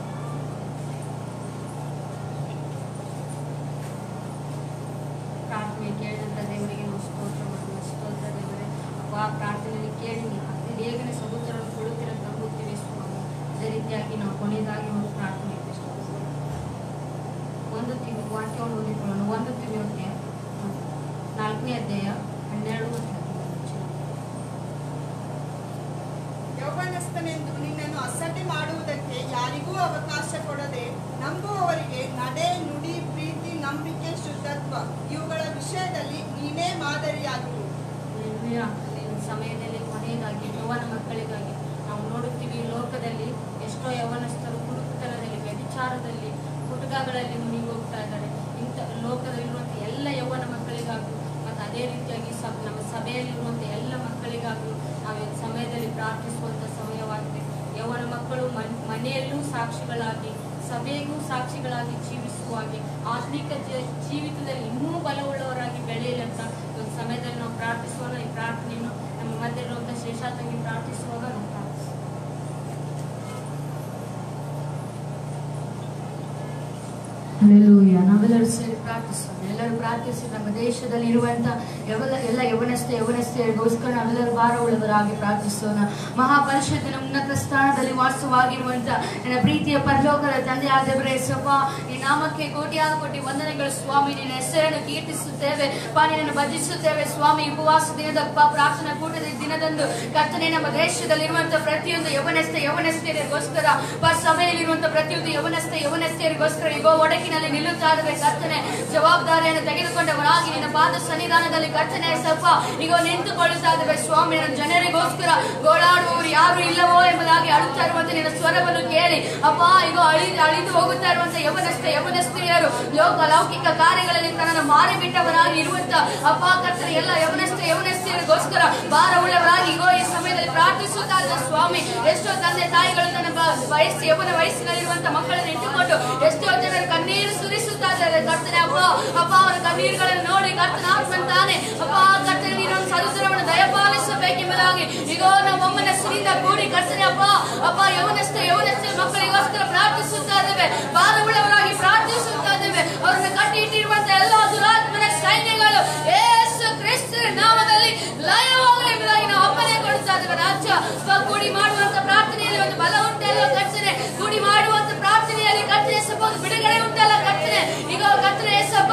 [SPEAKER 6] ಪ್ರಾರ್ಥನೆ ಕೇಳಿದಂಥ ದೇವರಿಗೆ ನಾವು ಸ್ತೋತ್ರ ಮಾಡೋಣ. ಸ್ತೋತ್ರ ದೇವರೇ ಅಪ್ಪ ಪ್ರಾರ್ಥನೆಯಲ್ಲಿ ಕೇಳಿ ಅತಿ ಬೇಗನೆ ಸಹೋದರರು ಕೊಡುತ್ತೀರ ನಂಬುತ್ತೀವಿ ಸ್ವಾಮಿ. ಅದೇ ರೀತಿಯಾಗಿ ನಾವು ಕೊನೆಯದಾಗಿ ಒಂದು ಪ್ರಾರ್ಥನೆ ಒಂದು ವಾಕ್ಯವನ್ನು ಓದಿಕೊಳ್ಳೋಣ. 1 ತಿಮೋಥೆಯ 4ನೇ ಅಧ್ಯಾಯ 12
[SPEAKER 3] ಯೌವನಸ್ಥನೆಂದು ನಿನ್ನನ್ನು ಅಸಡ್ಡೆ ಮಾಡುವುದಕ್ಕೆ ಯಾರಿಗೂ ಅವಕಾಶ ಕೊಡದೆ ನಂಬುವವರಿಗೆ ನಡೆ ನುಡಿ ಪ್ರೀತಿ ನಂಬಿಕೆ ಶುದ್ಧತ್ವ ಇವುಗಳ ವಿಷಯದಲ್ಲಿ ನೀನೇ ಮಾದರಿಯಾಗಿರು.
[SPEAKER 6] ಸಮಯದಲ್ಲಿ ಕೊನೆಯದಾಗಿ ಯೌವನ ಮಕ್ಕಳಿಗಾಗಿ ನಾವು ನೋಡುತ್ತೀವಿ ಲೋಕದಲ್ಲಿ ಎಷ್ಟೋ ಯೌವನಸ್ಥರು ಕುಡುಕುತನದಲ್ಲಿ ವ್ಯಭಿಚಾರದಲ್ಲಿ ಗುಟ್ಕಾಗಳಲ್ಲಿ ಮುನಿಗಿ ಹೋಗ್ತಾ ಇದ್ದಾರೆ. ಇಂಥ ಲೋಕದಲ್ಲಿರುವಂಥ ಎಲ್ಲ ಯೌವನ ಮಕ್ಕಳಿಗಾಗೂ ಮತ್ತು ಅದೇ ರೀತಿಯಾಗಿ ನಮ್ಮ ಸಭೆಯಲ್ಲಿರುವಂಥ ಎಲ್ಲ ಮಕ್ಕಳಿಗಾಗೂ ನಾವು ಈ ಸಮಯದಲ್ಲಿ ಪ್ರಾರ್ಥಿಸುವಂಥ ಸಮಯವಾಗಿದೆ. ಯೌವನ ಮಕ್ಕಳು ಮನೆಯಲ್ಲೂ ಸಾಕ್ಷಿಗಳಾಗಿ ಸಭೆಗೂ ಸಾಕ್ಷಿಗಳಾಗಿ ಜೀವಿಸುವಾಗಿ ಆತ್ಮಿಕ ಜೀವಿತದಲ್ಲಿ ಇನ್ನೂ ಬಲವುಳ್ಳವರಾಗಿ ಬೆಳೆಯಲಿ ಅಂತ ಒಂದು ಸಮಯದಲ್ಲಿ ನಾವು ಪ್ರಾರ್ಥಿಸುವಾಗ ಈ ಪ್ರಾರ್ಥನೆಯನ್ನು ನಮ್ಮ ಮಧ್ಯೆ ಇರುವಂಥ ಶೇಷಾತಂಗಿ ಪ್ರಾರ್ಥಿಸುವಾಗ ನಾವು
[SPEAKER 7] Hallelujah.
[SPEAKER 2] ನಾವೆಲ್ಲರೂ ಸೇರಿ ಪ್ರಾರ್ಥಿಸೋಣ. ಎಲ್ಲರೂ ಪ್ರಾರ್ಥಿಸಿ ನಮ್ಮ ದೇಶದಲ್ಲಿ ಇರುವಂತ ಎಲ್ಲ ಯವನಸ್ಥೆಯರಿಗೋಸ್ಕರ ನಾವೆಲ್ಲರೂ ಭಾರವುಳ್ಳವರಾಗಿ ಪ್ರಾರ್ಥಿಸೋಣ. ಮಹಾಪರಿಷತ್ತಿನ ಉನ್ನತ ಸ್ಥಾನದಲ್ಲಿ ವಾಸವಾಗಿರುವಂತ ನನ್ನ ಪ್ರೀತಿಯ ಪರಲೋಕದ ತಂದೆ ಆದವರೇ ಯೇಸಪ್ಪ, ಈ ನಾಮಕ್ಕೆ ಕೋಟಿ ವಂದನೆಗಳು ಸ್ವಾಮಿ. ನಿನ್ನ ಹೆಸರನ್ನು ಕೀರ್ತಿಸುತ್ತೇವೆ, ನಿನ್ನನ್ನು ಭಜಿಸುತ್ತೇವೆ ಸ್ವಾಮಿ. ಉಪವಾಸ ದಿನದ ಪ್ರಾರ್ಥನಾ ಕೂಟದ ದಿನದಂದು ಕರ್ತನೆ ನಮ್ಮ ದೇಶದಲ್ಲಿರುವಂತಹ ಪ್ರತಿಯೊಂದು ಯವನಸ್ಥೆಯರಿಗೋಸ್ಕರ, ಸಭೆಯಲ್ಲಿರುವಂತಹ ಪ್ರತಿಯೊಂದು ಯವನಸ್ಥೆಯರಿಗೋಸ್ಕರ ಈಗ ಒಡಕಿನಲ್ಲಿ ನಿಲ್ಲುತ್ತಾ ಇದ್ದೇವೆ ಕರ್ತನೆ. ಜವಾಬ್ದಾರಿಯನ್ನು ತೆಗೆದುಕೊಂಡವರಾಗಿ ನಿನ್ನ ಪಾದ ಸನ್ನಿಧಾನದಲ್ಲಿ ಕರ್ತನೆ ಸ್ವಲ್ಪ ಈಗ ನಿಂತುಕೊಳ್ಳುತ್ತಾ ಇದ್ದೇವೆ ಸ್ವಾಮಿ. ನನ್ನ ಜನರಿಗೋಸ್ಕರ ಗೋಳಾಡುವವರು ಯಾರು ಇಲ್ಲವೋ ಎಂಬುದಾಗಿ ಅಳುತ್ತಾ ಇರುವಂತೆ ನಿನ್ನ ಸ್ವರವನ್ನು ಕೇಳಿ ಅಪ್ಪ, ಈಗ ಅಳಿದು ಹೋಗುತ್ತಾ ಇರುವಂತಹ ಯವನಸ್ಥೆಯರು ಲೌಕಿಕ ಕಾರ್ಯಗಳಲ್ಲಿ ತನ್ನನ್ನು ಮಾರಿಬಿಟ್ಟವರಾಗಿ ಇರುವಂತ ಅಪ್ಪ ಕರ್ತನೆ ಎಲ್ಲ ಯವನಸ್ಥೆಯರಿಗೋಸ್ಕರ ಭಾರವುಳ್ಳವರಾಗಿ ಈಗ ಈ ಸಮಯದಲ್ಲಿ ಪ್ರಾರ್ಥಿಸುತ್ತಾ ಇದ್ದ ಸ್ವಾಮಿ. ಎಷ್ಟೋ ತಂದೆ ತಾಯಿಗಳು ತನ್ನ ಯವನ ವಯಸ್ಸಿನಲ್ಲಿರುವಂತಹ ಮಕ್ಕಳನ್ನು ಇಟ್ಟುಕೊಂಡು ಎಷ್ಟೋ ಜನರು ಕಣ್ಣೀರು ಸುರಿಸುತ್ತಾ ಇದ್ದಾರೆ ಕರ್ತನೆ. ಅಪ್ಪ ಅವರ ಕಣ್ಣೀರುಗಳನ್ನು ನೋಡಿ ಕರ್ತನ ಆತ್ಮಂತಾನೆ ಅಪ್ಪ ಕರ್ತನೆ ನೀನೊಂದು ಸದುತ್ತರವನ್ನು ದಯಪಾಲಿಸಬೇಕೆಂಬುದಾಗಿ ಈಗ ನಾವು ಒಮ್ಮನಸ್ಸಿನಿಂದ ಕೂಡಿ ಕರ್ತನೆ ಅಪ್ಪ ಯವನಸ್ಥೆ ಮಕ್ಕಳಿಗೋಸ್ಕರ ಪ್ರಾರ್ಥಿಸುತ್ತಾ ಇದ್ದೇವೆ, ಭಾರವುಳ್ಳವರಾಗಿ ಪ್ರಾರ್ಥಿಸುತ್ತಾ ಇದ್ದೇವೆ. ಅವರನ್ನು ಕಟ್ಟಿ ಇಟ್ಟಿರುವಂತಹ ಎಲ್ಲ ದುರಾತ್ಮನ ಸೈನ್ಯಗಳು ಯೇಸು ಕ್ರಿಸ್ತನ ನಾಮದಲ್ಲಿ ಲಯವಾಗಲಿ ಎಂಬುದಾಗಿ ನಾವು ಅಪ್ಪಣೆ ಕೊಡುತ್ತಾ ಇದ್ದೇವೆ. ರಾಜ್ಯ ಕೂಡಿ ಮಾಡುವಂತ ಪ್ರಾರ್ಥನೆಯಲ್ಲಿ ಒಂದು ಬಲ ಉಂಟಲ್ಲ ಕರ್ತನೆ, ಕೂಡಿ ಮಾಡುವಂತ ಪ್ರಾರ್ಥನೆಯಲ್ಲಿ ಕರ್ತನೆ ಸಭ ಒಂದು ಬಿಡುಗಡೆ ಉಂಟಲ್ಲ ಕರ್ತನೆ. ಈಗ ಕರ್ತನೆ ಸಭ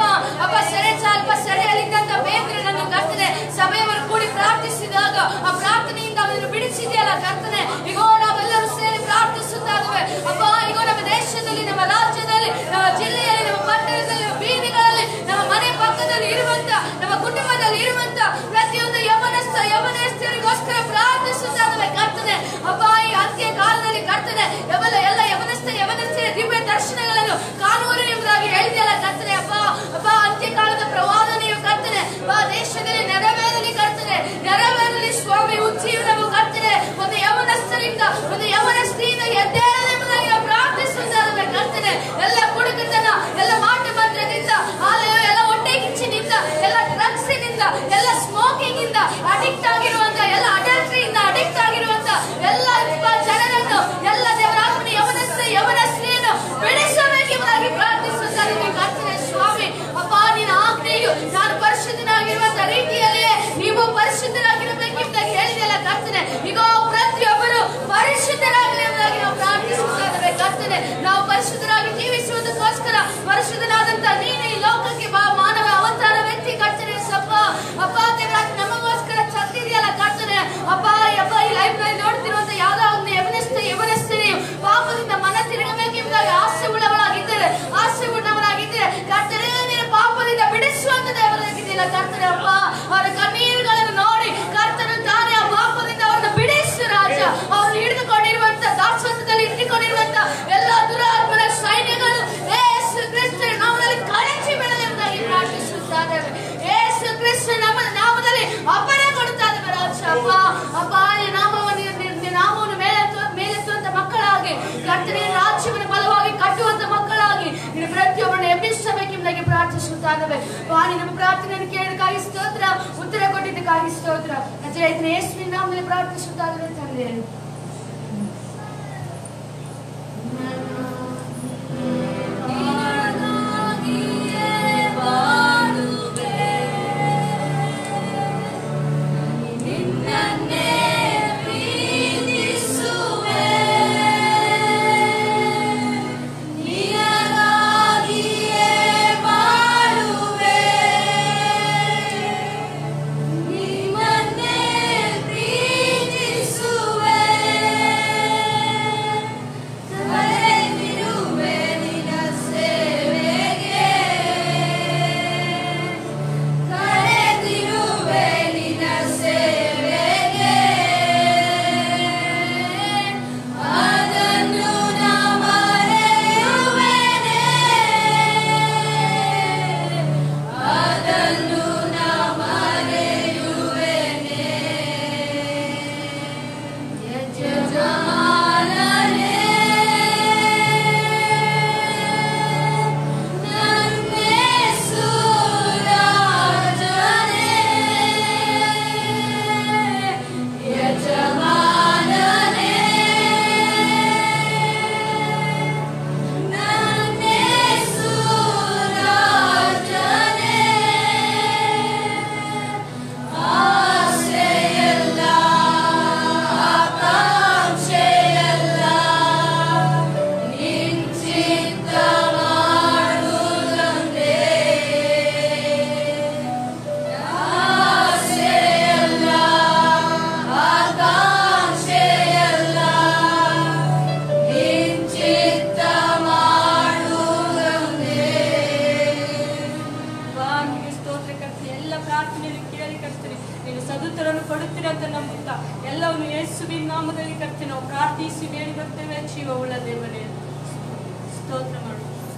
[SPEAKER 2] ಸೆರೆಯಲ್ಲಿದ್ದಂತ ಬೇಂದ್ರನನ್ನು ಕರ್ತನೆ ಸಭೆಯವರು ಕೂಡಿ ಪ್ರಾರ್ಥಿಸಿದಾಗ ಆ ಪ್ರಾರ್ಥನೆಯಿಂದ ಅವರನ್ನು ಬಿಡಿಸಿದೆಯಲ್ಲ ಕರ್ತನೆ. ಈಗ ನಾವೆಲ್ಲರೂ ಸೇರಿ ಪ್ರಾರ್ಥಿಸುತ್ತಾ ಇದ್ದೇವೆ ಅಪ್ಪ. ಈಗ ನಮ್ಮ ದೇಶದಲ್ಲಿ, ನಮ್ಮ ರಾಜ್ಯದಲ್ಲಿ, ನಮ್ಮ ಜಿಲ್ಲೆಯಲ್ಲಿ, ನಮ್ಮ ಪಟ್ಟಣದಲ್ಲಿ, ನಮ್ಮ ಬೀದಿಗಳಲ್ಲಿ, ನಮ್ಮ ಮನೆ ಪಕ್ಕದಲ್ಲಿ ಇರುವಂತ, ನಮ್ಮ ಕುಟುಂಬದಲ್ಲಿ ಇರುವಂತ ಪ್ರತಿಯೊಂದು ಯವನಸ್ಥರಿಗೋಸ್ಕರ ಪ್ರಾರ್ಥಿಸುತ್ತಾ ಇದ್ದೇವೆ ಕರ್ತನೆ. ಅಪ್ಪ ಈ ಅಂತ್ಯ ಕಾಲದಲ್ಲಿ ಕರ್ತನೆ ಎಲ್ಲ ಯವನಸ್ಥೆಯ ದಿವ್ಯ ದರ್ಶನಗಳನ್ನು ಕಾಣುವರು ಎಂಬುದಾಗಿ ಹೇಳಿದೆಯಲ್ಲ ಕರ್ತನೆ. ಅಪ್ಪ ಅಂತ್ಯ ಕಾಲದ ಪ್ರವಾದನೆಯು ಕರ್ತನೆ ದೇಶದಲ್ಲಿ ನೆರವೇರಲಿ ಕರ್ತನೆ, ನೆರವೇರಲಿ ಸ್ವಾಮಿ. ಉಜ್ಜೀವನವು ಕರ್ತನೆ ಒಂದು ಯವನಸ್ಥೆಯಿಂದ ಎದ್ದೇಳಲೆಂಬುದಾಗಿ ನಾವು ಪ್ರಾರ್ಥಿಸುತ್ತಾ ಇದ್ದೇವೆ ಕರ್ತನೆ. ಎಲ್ಲ ಕುಡುಕತನ, ಎಲ್ಲ ಮಾಟ ಮಂತ್ರದಿಂದ, ಎಲ್ಲ ಹೊಟ್ಟೆ ಕಿಚ್ಚಿನಿಂದ, ಎಲ್ಲ ಡ್ರಗ್ಸಿನಿಂದ, ಎಲ್ಲ ಸ್ಮೋಕಿಂಗ್ ಇಂದ ಅಡಿಕ್ಟ್ ಆಗಿರುವಂತ, ಎಲ್ಲ ಅಡಲ್ಟ್ರಿಯಿಂದ ಅಡಿಕ್ಟ್ ಆಗಿರುವಂತ ಎಲ್ಲ ಜನರನ್ನು, ಎಲ್ಲ ದೇವರಾತ್ಮನ ಯವನಸ್ಥೆಯನ್ನು ಬಿಡಿಸಬೇಕೆಂಬುದಾಗಿ ಪ್ರಾರ್ಥಿಸುತ್ತಾ ಇದ್ದೇವೆ ಕರ್ತನೆ ಸ್ವಾಮಿ. ಅಪ್ಪ ನಿನ್ನ ಆಜ್ಞೆಯು ನಾನು ಪರಿಶುದ್ಧನಾಗಿರುವಂತ ರೀತಿಯಲ್ಲಿಯೇ ನೀವು ಪರಿಶುದ್ಧರಾಗಿರಬೇಕೆಂಬುದಾಗಿ ಹೇಳಿದೆಯಲ್ಲ ಕರ್ತನೆ. ಈಗ ಪ್ರತಿಯೊಬ್ಬರು ಪರಿಶುದ್ಧರಾಗಲಿ ಎಂಬುದಾಗಿ ನಾವು ಪ್ರಾರ್ಥಿಸುತ್ತಾ ಇದ್ದೇವೆ ಕರ್ತನೆ. ನಾವು ಪರಿಶುದ್ಧರಾಗಿ ಜೀವಿಸುವುದಕ್ಕೋಸ್ಕರ ಪರಿಶುದ್ಧನಾದಂತ ನೀನು ಈ ಲೋಕಕ್ಕೆ ಮಾನವ ಅವತಾರ ವ್ಯಕ್ತಿ ಕರ್ತನೆ ಸಪ್ಪ. ಅಪ್ಪ ದೇವರಾಜ್ ನಮಗೋಸ್ಕರ ಚತ್ತಿದೆಯಲ್ಲ ಕರ್ತನೆ. ಅಪ್ಪ ಈ ಲೈಫ್ ನಲ್ಲಿ ನೋಡ್ತಿರುವಂತ ಯಾವ್ದೋ ಒಂದು ಯವನಸ್ಥೆಯು ಪಾಪದಿಂದ ಮನ ತಿರುಗಬೇಕೆಂಬುದಾಗಿ ಆಸೆ ಉಳ್ಳವರಾಗಿದ್ದರೆ ಕರ್ತನೆ ನೀನು ಪಾಪದಿಂದ ಬಿಡಿಸುವಂತ ದೇವರಾಗಿದೆಯಲ್ಲ ಕರ್ತನೆ. ಅಪ್ಪ ಅವರ ಕಣ್ಣೀರುಗಳನ್ನು ನೋಡಿ ಕರ್ತನು ತಾನೇ ಆ ಪಾಪದಿಂದ ಅವರನ್ನು ಬಿಡಿಸು ರಾಜ. ಅವರು ಹಿಡಿದುಕೊಂಡಿರುವಂತ ದಾಸತ್ವದಲ್ಲಿ ಹಿಡಿದುಕೊಂಡಿರುವಂತ ಎಲ್ಲ ದುರಾತ್ಮನ ಸೈನ್ಯಗಳು ಯೇಸು ಕ್ರಿಸ್ತನ ನಾಮದಲ್ಲಿ ಕಳಚಿ ಬೆಳೆದೆಂಬುದಾಗಿ ಪ್ರಾರ್ಥಿಸುತ್ತಾರೆ. ಯೇಸು ಕ್ರಿಸ್ತನ ನಾಮದಲ್ಲಿ ಅಪ್ಪಣೆ ಕೊಡುತ್ತಾ ಇದ್ದೇವೆ ರಾಜ. ಅಪ್ಪ ಈ ನಾಮವನ್ನು ಮೇಲೆತ್ತುವಂತ ಮಕ್ಕಳಾಗಿ ಕರ್ತನೆ ರಾಜ್ಯವನ್ನು ಬಲವಾಗಿ ಕಟ್ಟುವಂತ ಮಕ್ಕಳಾಗಿ ನೀನು ಪ್ರತಿಯೊಬ್ಬರನ್ನು ಎಬ್ಬಿಸಬೇಕೆಂಬುದಾಗಿ ಪ್ರಾರ್ಥಿಸುತ್ತಾ ಇದ್ದೇವೆ. ನಮ್ಮ ಪ್ರಾರ್ಥನೆಯನ್ನು ಕೇಳೋದಕ್ಕಾಗಿ ಸ್ತೋತ್ರ, ಉತ್ತರ ಕೊಟ್ಟಿದ್ದಕ್ಕಾಗಿ ಸ್ತೋತ್ರ. ಯೇಸುವಿನ ನಾಮದಲ್ಲಿ ಪ್ರಾರ್ಥಿಸುತ್ತಾ ಇದ್ದೇವೆ ತಂದೆ.
[SPEAKER 7] ಪ್ರೀತಿಸುವೆ ಪ್ರಾರ್ಥನೆಯನ್ನು ಕೇಳಿ ಕರ್ತನೆ ನೀನು ಸದುತ್ತರನ್ನು ಕೊಡುತ್ತೀರ ಅಂತ ನಂಬುತ್ತಾ ಎಲ್ಲವನ್ನು ಯೇಸುವಿನ ನಾಮದಲ್ಲಿ ಕರ್ತನೆ ನಾವು ಪ್ರಾರ್ಥಿಸಿ ಬೇಡಿ ಬರ್ತೇವೆ. ಜೀವವುಳ್ಳ ದೇವರೇ ಸ್ತೋತ್ರ ಮಾಡು.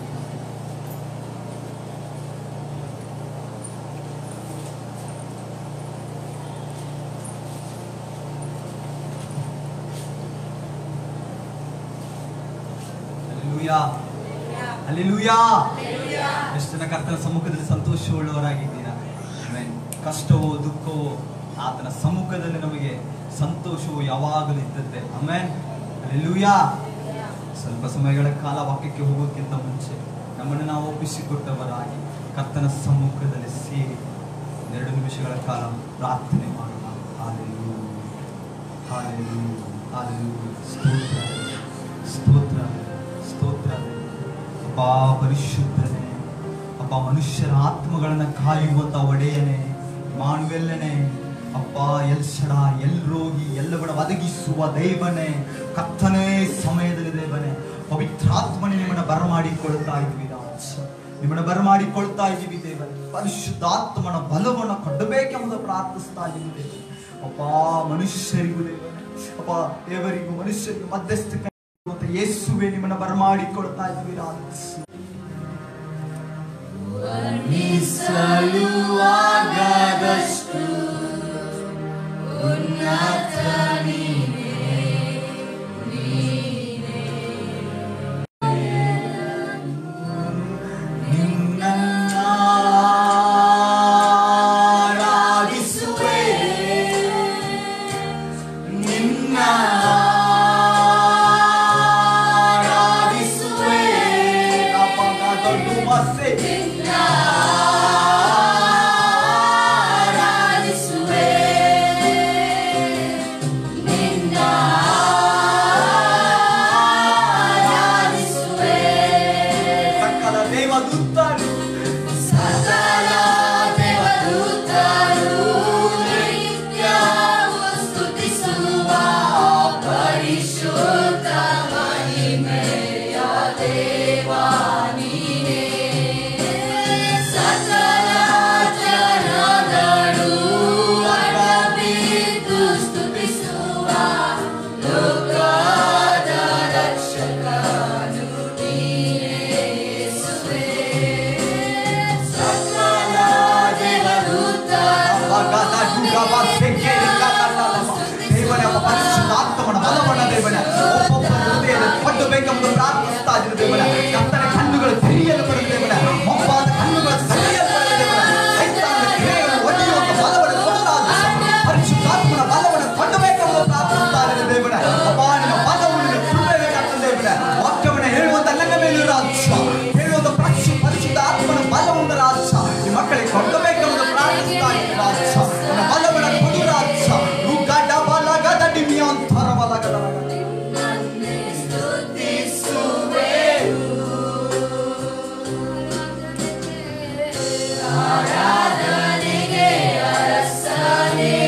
[SPEAKER 8] ಹಲ್ಲೆಲೂಯಾ. ಎಷ್ಟು ಜನ ಕರ್ತನ ಸಮ್ಮುಖದಲ್ಲಿ ಸಂತೋಷವುಳ್ಳವರಾಗಿದ್ದೀರಾ? ಕಷ್ಟವೋ ದುಃಖವೋ ಆತನ ಸಮ್ಮುಖದಲ್ಲಿ ನಮಗೆ ಸಂತೋಷವು ಯಾವಾಗಲೂ ಇದ್ದದ್ದೇ. ಆಮೆನ್. ಹಲ್ಲೆಲೂಯಾ. ಸ್ವಲ್ಪ ಸಮಯಗಳ ಕಾಲ ವಾಕ್ಯಕ್ಕೆ ಹೋಗೋಕ್ಕಿಂತ ಮುಂಚೆ ನಮ್ಮನ್ನು ನಾವು ಒಪ್ಪಿಸಿಕೊಟ್ಟವರಾಗಿ ಕರ್ತನ ಸಮ್ಮುಖದಲ್ಲಿ ಸೇರಿ 2 ನಿಮಿಷಗಳ ಕಾಲ ಪ್ರಾರ್ಥನೆ ಮಾಡೋಣ. Hallelujah, hallelujah, hallelujah. ಸ್ತೋತ್ರ, ಸ್ತೋತ್ರ, ಸ್ತೋತ್ರ. ಅಪ್ಪಾ ಪರಿಶುದ್ಧನೇ, ಅಪ್ಪ ಮನುಷ್ಯರ ಆತ್ಮಗಳನ್ನು ಕಾಯುವಂತ ಒಡೆಯನೇ, ಮಾನುವೆಲ್ಲನೇ, ಅಪ್ಪ ಎಲ್ಷಡ ಎಲ್ರೋಗಿ ಎಲ್ಲಗಳ ಒದಗಿಸುವ ದೇವನೇ, ಕರ್ತನೇ ಸಮಯದಲ್ಲಿ ದೇವನೇ ಪವಿತ್ರಾತ್ಮನೇ ನಿಮ್ಮನ್ನ ಬರಮಾಡಿಕೊಳ್ತಾ ಇದ್ವಿ. ನಿಮ್ಮನ್ನ ಬರಮಾಡಿಕೊಳ್ತಾ ಇದ್ದೀವಿ ದೇವರೇ. ಪರಿಶುದ್ಧಾತ್ಮನ ಬಲವನ್ನು ಕೊಡಬೇಕೆಂಬುದು ಪ್ರಾರ್ಥಿಸ್ತಾ ಇದ್ದೀವಿ ದೇವರೇ. ಅಪ್ಪ ಮನುಷ್ಯರಿಗೂ ದೇವರೇ, ಅಪ್ಪ ದೇವರಿಗೂ ಮನುಷ್ಯರಿಗೂ ಮಧ್ಯಸ್ಥ ಯೇಸುವೆ ನಿಮ್ಮನ್ನ ಬರಮಾಡಿಕೊಳ್ತಾ ಇದ್ದೀವಿ.
[SPEAKER 9] ವರ್ಣಿಸಲುವಾಗದಷ್ಟು ಉನ್ನತ ನೀನೇ, ನೀನೇ ನಿನ್ನನ್ನು ಆರಾಧಿಸುವೆ, ನಿನ್ನ ಕೊಡಬೇಕೆಂಬುದು ಪ್ರಾರ್ಥಿಸ್ತಾ ಇದ್ದೀವಿ ದೇವರ. ಕರ್ತನ ಕಣ್ಣುಗಳು ತೆರೆಯಲು ಬರಲಿ ದೇವರ. ಮೊಬ್ಬಾದ ಕಣ್ಣುಗಳು ತೆರೆಯಲು ಬರಲಿ ದೇವರ. ಸೈತಾನನ ಕ್ರಿಯೆಗಳನ್ನು ಒಡೆಯುವಂತ ಬಲವನ್ನು ಕೊಡಲಾದ ಪರಿಶುದ್ಧಾತ್ಮನ ಬಲವನ್ನು ಕೊಡಬೇಕೆಂಬುದು ಪ್ರಾರ್ಥಿಸ್ತಾ ಇದ್ದೀವಿ ದೇವರ. ಅಪ್ಪ ನಿನ್ನ ಬಲವನ್ನು ಕೊಡಬೇಕಾಗ್ತದೆ ದೇವರ. ವಾಕ್ಯವನ್ನು ಹೇಳುವಂತ ನನ್ನ ಮೇಲೆ ರಾಜ್ಯ ಹೇಳುವಂತ ಪರಿಶುದ್ಧ ಆತ್ಮನ ಬಲವನ್ನು ರಾಜ್ಯ ಈ ಮಕ್ಕಳಿಗೆ ಕೊಡಬೇಕೆಂಬುದು ಪ್ರಾರ್ಥಿಸ್ತಾ ಇದ್ದೀವಿ ರಾಜ್ಯ. ನಿನ್ನ ಬಲವನ್ನು ಕೊಡು ರಾಜ್ಯ. ಉಗ್ಗಡ ಬಲಗದ ಡಿಮಿಯಾಂತರ ಬಲಗದ ಆರಾಧನೆಗೆ ಅರಸನೇ,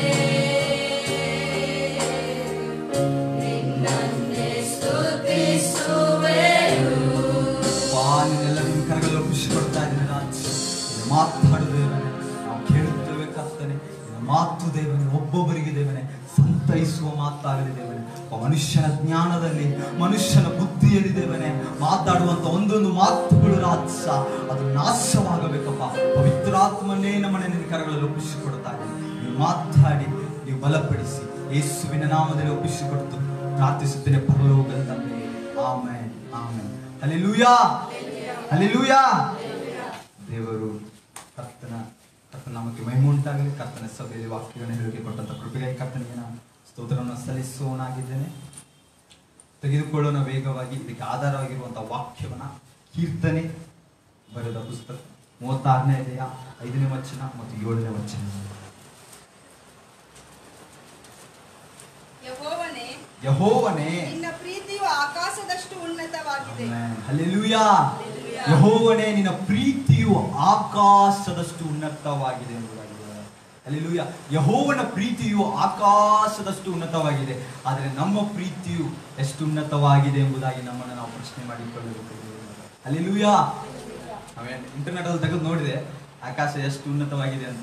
[SPEAKER 9] ನಿನ್ನನ್ನೇ ಸ್ತುತಿಸುವೆನು.
[SPEAKER 8] ಪಾಲಿನೆಲ್ಲ ನಿಮ್ಮ ಕರಗಲು ಖುಷಿ ಕೊಡ್ತಾ ಇದ್ದೀನಿ ರಾಜ. ಮಾತಾಡು ದೇವನೇ, ನಾವು ಕೇಳುತ್ತೇವೆ ಕರ್ತನೆ. ಮಾತು ದೇವನೇ ಒಬ್ಬೊಬ್ಬರಿಗೆ ದೇವನೇ ಸಂತೈಸುವ ಮಾತಾಗಲಿ ದೇವನೇ. ಮನುಷ್ಯನ ಜ್ಞಾನದಲ್ಲಿ ಮನುಷ್ಯನ ಬುದ್ಧಿಯಲ್ಲಿ ದೇವನೇ ಮಾತಾಡುವಂತ ಒಂದೊಂದು ಮಾತುಗಳು ರಾಜ ಅದು ನಾಶವಾಗಬೇಕಪ್ಪ. ಪವಿತ್ರಾತ್ಮನೇ ನಮ್ಮನೆ ನಿನ್ನ ಕರಗಳಲ್ಲಿ ಒಪ್ಪಿಸಿಕೊಡ್ತಾ ಇದ್ದೀನಿ. ನೀವು ಮಾತಾಡಿ, ನೀವು ಬಲಪಡಿಸಿ ಯೇಸುವಿನ ನಾಮದಲ್ಲಿ ಒಪ್ಪಿಸಿಕೊಡ್ತು ಪ್ರಾರ್ಥಿಸುತ್ತೇನೆ ಪರಲೋಕದ ತಂದೆ. Amen, amen. Hallelujah, hallelujah. ದೇವರು ಕರ್ತನ ನಾಮಕ್ಕೆ ಮಹಿಮೆ ಉಂಟಾಗಲಿ. ಕರ್ತನ ಸಭೆಯಲ್ಲಿ ವಾಕ್ಯಗಳನ್ನು ಹೇಳಿಕೆ ಕೊಟ್ಟಂತ ಕೃಪೆಗೆ ಕರ್ತನಿಗೆ ನಾನು ಸ್ತೋತ್ರವನ್ನು ಸಲ್ಲಿಸುವವನಾಗಿದ್ದೇನೆ. ತೆಗೆದುಕೊಳ್ಳೋಣ ವೇಗವಾಗಿ. ಇದಕ್ಕೆ ಆಧಾರವಾಗಿರುವಂತಹ ವಾಕ್ಯವನ್ನ ಕೀರ್ತನೆ ಬರೆದ ಪುಸ್ತಕ 36ನೇ ಅಧ್ಯಾಯ 5ನೇ ವಚನ ಮತ್ತು 7ನೇ ವಚನ. ಯೆಹೋವನೇ
[SPEAKER 3] ನಿನ್ನ ಪ್ರೀತಿಯು ಆಕಾಶದಷ್ಟು ಉನ್ನತವಾಗಿದೆ.
[SPEAKER 8] ಹಲ್ಲೆಲೂಯಾ. ಯೆಹೋವನೇ ನಿನ್ನ ಪ್ರೀತಿಯು ಆಕಾಶದಷ್ಟು ಉನ್ನತವಾಗಿದೆ ಎಂಬುದಾಗಿದೆ. ಹಲ್ಲೆಲೂಯಾ. ಯೆಹೋವನ ಪ್ರೀತಿಯು ಆಕಾಶದಷ್ಟು ಉನ್ನತವಾಗಿದೆ. ಆದರೆ ನಮ್ಮ ಪ್ರೀತಿಯು ಎಷ್ಟು ಉನ್ನತವಾಗಿದೆ ಎಂಬುದಾಗಿ ನಮ್ಮನ್ನು ನಾವು ಪ್ರಶ್ನೆ ಮಾಡಿಕೊಳ್ಳಬೇಕು. ಹಲ್ಲೆಲೂಯಾ. ಇಂಟರ್ನೆಟ್ ಅಲ್ಲಿ ತೆಗೆದು ನೋಡಿದೆ, ಆಕಾಶ ಎಷ್ಟು ಉನ್ನತವಾಗಿದೆ ಅಂತ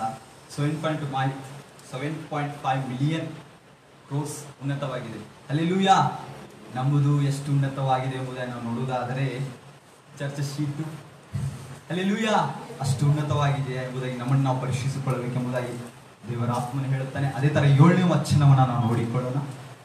[SPEAKER 8] 7.5 ಮಿಲಿಯನ್ ಕ್ರೋಸ್ ಉನ್ನತವಾಗಿದೆ. ಹಲ್ಲೆಲೂಯಾ. ನಂಬುದು ಎಷ್ಟು ಉನ್ನತವಾಗಿದೆ ಎಂಬುದನ್ನು ನಾವು ನೋಡುವುದಾದರೆ ಚರ್ಚ್ ಶೀಟು ಹಲ್ಲೆಲೂಯಾ ಅಷ್ಟು ಉನ್ನತವಾಗಿದೆ ಎಂಬುದಾಗಿ ನಮ್ಮನ್ನು ನಾವು ಪರಿಶೀಲಿಸಿಕೊಳ್ಳಬೇಕೆಂಬುದಾಗಿ ದೇವರ ಆತ್ಮನು ಹೇಳುತ್ತಾನೆ. ಅದೇ ತರ 7ನೇ ವಚನವನ್ನು ನಾವು ನೋಡಿಕೊಳ್ಳೋಣ.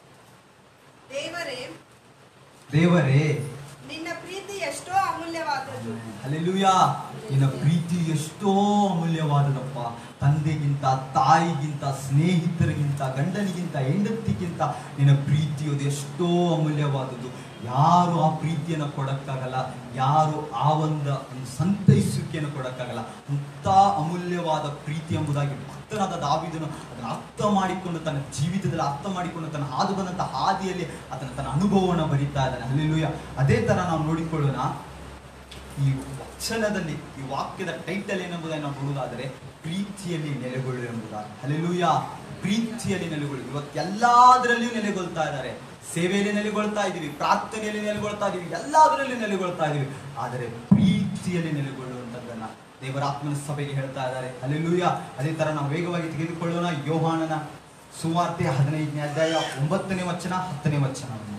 [SPEAKER 8] ದೇವರೇ
[SPEAKER 3] ನಿನ್ನ ಪ್ರೀತಿ ಎಷ್ಟೋ ಅಮೂಲ್ಯವಾದದ್ದು.
[SPEAKER 8] ಹಲ್ಲೆಲೂಯಾ. ನಿನ್ನ ಪ್ರೀತಿ ಎಷ್ಟೋ ಅಮೂಲ್ಯವಾದದಪ್ಪ. ತಂದೆಗಿಂತ, ತಾಯಿಗಿಂತ, ಸ್ನೇಹಿತರಿಗಿಂತ, ಗಂಡನಿಗಿಂತ, ಹೆಂಡತಿಗಿಂತ ನಿನ್ನ ಪ್ರೀತಿಯೋದು ಎಷ್ಟೋ ಅಮೂಲ್ಯವಾದದ್ದು. ಯಾರು ಆ ಪ್ರೀತಿಯನ್ನು ಕೊಡಕ್ಕಾಗಲ್ಲ, ಯಾರು ಆ ಒಂದು ಸಂತೈಸುವಿಕೆಯನ್ನು ಕೊಡಕ್ಕಾಗಲ್ಲ. ಅಂತ ಅಮೂಲ್ಯವಾದ ಪ್ರೀತಿ ಎಂಬುದಾಗಿ ಭಕ್ತನಾದ ದಾವೀದನು ಅದನ್ನು ಅರ್ಥ ಮಾಡಿಕೊಂಡು ತನ್ನ ಜೀವಿತದಲ್ಲಿ ಅರ್ಥ ಮಾಡಿಕೊಂಡು ತನ್ನ ಹಾದು ಬಂದಂಥ ಹಾದಿಯಲ್ಲಿ ತನ್ನ ಅನುಭವವನ್ನು ಬರೀತಾ ಇದ್ದಾನೆ. ಹಲ್ಲೆಲೂಯಾ. ಅದೇ ತರ ನಾವು ನೋಡಿಕೊಳ್ಳೋಣ. ಈ ವಚನದಲ್ಲಿ ಈ ವಾಕ್ಯದ ಟೈಟಲ್ ಏನೆಂಬುದನ್ನು ನಾವು ನೋಡುವುದಾದರೆ ಪ್ರೀತಿಯಲ್ಲಿ ನೆಲೆಗೊಳ್ಳು ಎಂಬುದಾಗಿ. ಹಲ್ಲೆಲೂಯಾ. ಪ್ರೀತಿಯಲ್ಲಿ ನೆಲೆಗೊಳ್ಳು. ಇವತ್ತು ಎಲ್ಲದರಲ್ಲಿಯೂ ನೆಲೆಗೊಳ್ತಾ ಇದ್ದಾರೆ. ಸೇವೆಯಲ್ಲಿ ನೆಲೆಗೊಳ್ತಾ ಇದ್ದೀವಿ, ಪ್ರಾರ್ಥನೆಯಲ್ಲಿ ನೆಲೆಗೊಳ್ತಾ ಇದ್ದೀವಿ, ಎಲ್ಲದರಲ್ಲಿ ನೆಲೆಗೊಳ್ತಾ ಇದ್ದೀವಿ. ಆದರೆ ಪ್ರೀತಿಯಲ್ಲಿ ನೆಲೆಗೊಳ್ಳುವಂಥದ್ದನ್ನ ದೇವರ ಆತ್ಮನ ಸಭೆಗೆ ಹೇಳ್ತಾ ಇದ್ದಾರೆ. ಹಲ್ಲೆಲೂಯಾ. ಅದೇ ತರ ನಾವು ವೇಗವಾಗಿ ತೆಗೆದುಕೊಳ್ಳೋಣ. ಯೋಹಾನನ ಸುವಾರ್ತೆ 15ನೇ ಅಧ್ಯಾಯ 9ನೇ ವಚನ 10ನೇ ವಚನವನ್ನು.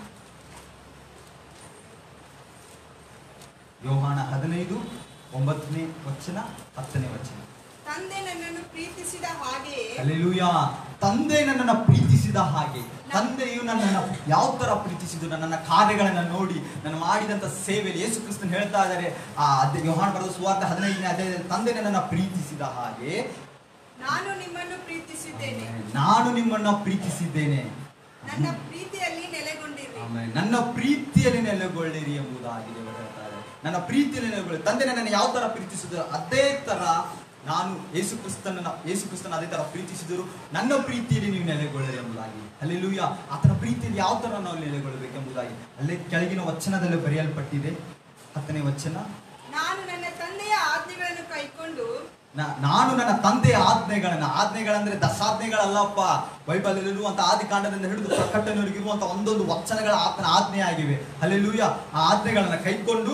[SPEAKER 8] ಯೋಹಾನ 15 9ನೇ ವಚನ 10ನೇ ವಚನ.
[SPEAKER 3] ತಂದೆ ನನ್ನನ್ನು ಪ್ರೀತಿಸಿದ ಹಾಗೆಯೇ.
[SPEAKER 8] ಹಲ್ಲೆಲೂಯಾ. ತಂದೆ ನನ್ನನ್ನು ಪ್ರೀತಿಸಿದ ಹಾಗೆ. ತಂದೆಯು ನನ್ನನ್ನು ಯಾವ ತರ ಪ್ರೀತಿಸಿದ್ರು, ನನ್ನ ಕಾರ್ಯಗಳನ್ನು ನೋಡಿ, ನಾನು ಮಾಡಿದಂತ ಸೇವೆಯಲ್ಲಿ ಯೇಸು ಕ್ರಿಸ್ತನ್ ಹೇಳ್ತಾ ಇದ್ದಾರೆ ಯೋಹಾನ ಬರೆದ ಸುವಾರ್ತೆ 15ನೇ ಅಧ್ಯಾಯದಲ್ಲಿ, ತಂದೆ ನನ್ನನ್ನು ಪ್ರೀತಿಸಿದ ಹಾಗೆ
[SPEAKER 3] ನಾನು ನಿಮ್ಮನ್ನು ಪ್ರೀತಿಸಿದ್ದೇನೆ.
[SPEAKER 8] ನಾನು ನಿಮ್ಮನ್ನು ಪ್ರೀತಿಸಿದ್ದೇನೆ.
[SPEAKER 3] ನನ್ನ ಪ್ರೀತಿಯಲ್ಲಿ ನೆಲೆಗೊಂಡಿರಿ.
[SPEAKER 8] ನನ್ನ ಪ್ರೀತಿಯಲ್ಲಿ ನೆಲೆಗೊಳ್ಳಿರಿ ಎಂಬುದಾಗಿದೆ ಹೇಳ್ತಾ ಇದ್ದಾರೆ. ನನ್ನ ಪ್ರೀತಿಯಲ್ಲಿ ನೆಲೆಗೊಳ್ಳಿ. ತಂದೆ ನನ್ನನ್ನು ಯಾವ ತರ ಪ್ರೀತಿಸಿದ್ರು ಅದೇ ತರ ನಾನು ಯೇಸು ಕ್ರಿಸ್ತನ ಅದೇ ತರ ಪ್ರೀತಿಸಿದರು. ನನ್ನ ಪ್ರೀತಿಯಲ್ಲಿ ನೀವು ನೆಲೆಗೊಳ್ಳಿರಿ ಎಂಬುದಾಗಿ. ಹಲ್ಲೆಲೂಯಾ. ಆತನ ಪ್ರೀತಿಯಲ್ಲಿ ಯಾವ ತರ ನಾವು ನೆಲೆಗೊಳ್ಳಬೇಕೆಂಬುದಾಗಿ ಅಲ್ಲೇ ಕೆಳಗಿನ ವಚನದಲ್ಲಿ ಬರೆಯಲ್ಪಟ್ಟಿದೆ. 10ನೇ ವಚನ.
[SPEAKER 3] ನಾನು ನನ್ನ ತಂದೆಯ ಆಜ್ಞೆಗಳನ್ನು ಕೈಕೊಂಡು.
[SPEAKER 8] ನಾನು ನನ್ನ ತಂದೆಯ ಆಜ್ಞೆಗಳಂದ್ರೆ ದಶಾಜ್ಞೆಗಳಲ್ಲಪ್ಪ. ಬೈಬಲ್ ಇರುವಂತ ಆದಿಕಾಂಡದಿಂದ ಹಿಡಿದು ಪ್ರಕಟಣೆವರೆಗಿರುವಂತ ಒಂದೊಂದು ವಚನಗಳ ಆತನ ಆಜ್ಞೆ ಆಗಿವೆ. ಹಲ್ಲೆಲೂಯಾ. ಆ ಆಜ್ಞೆಗಳನ್ನ ಕೈಕೊಂಡು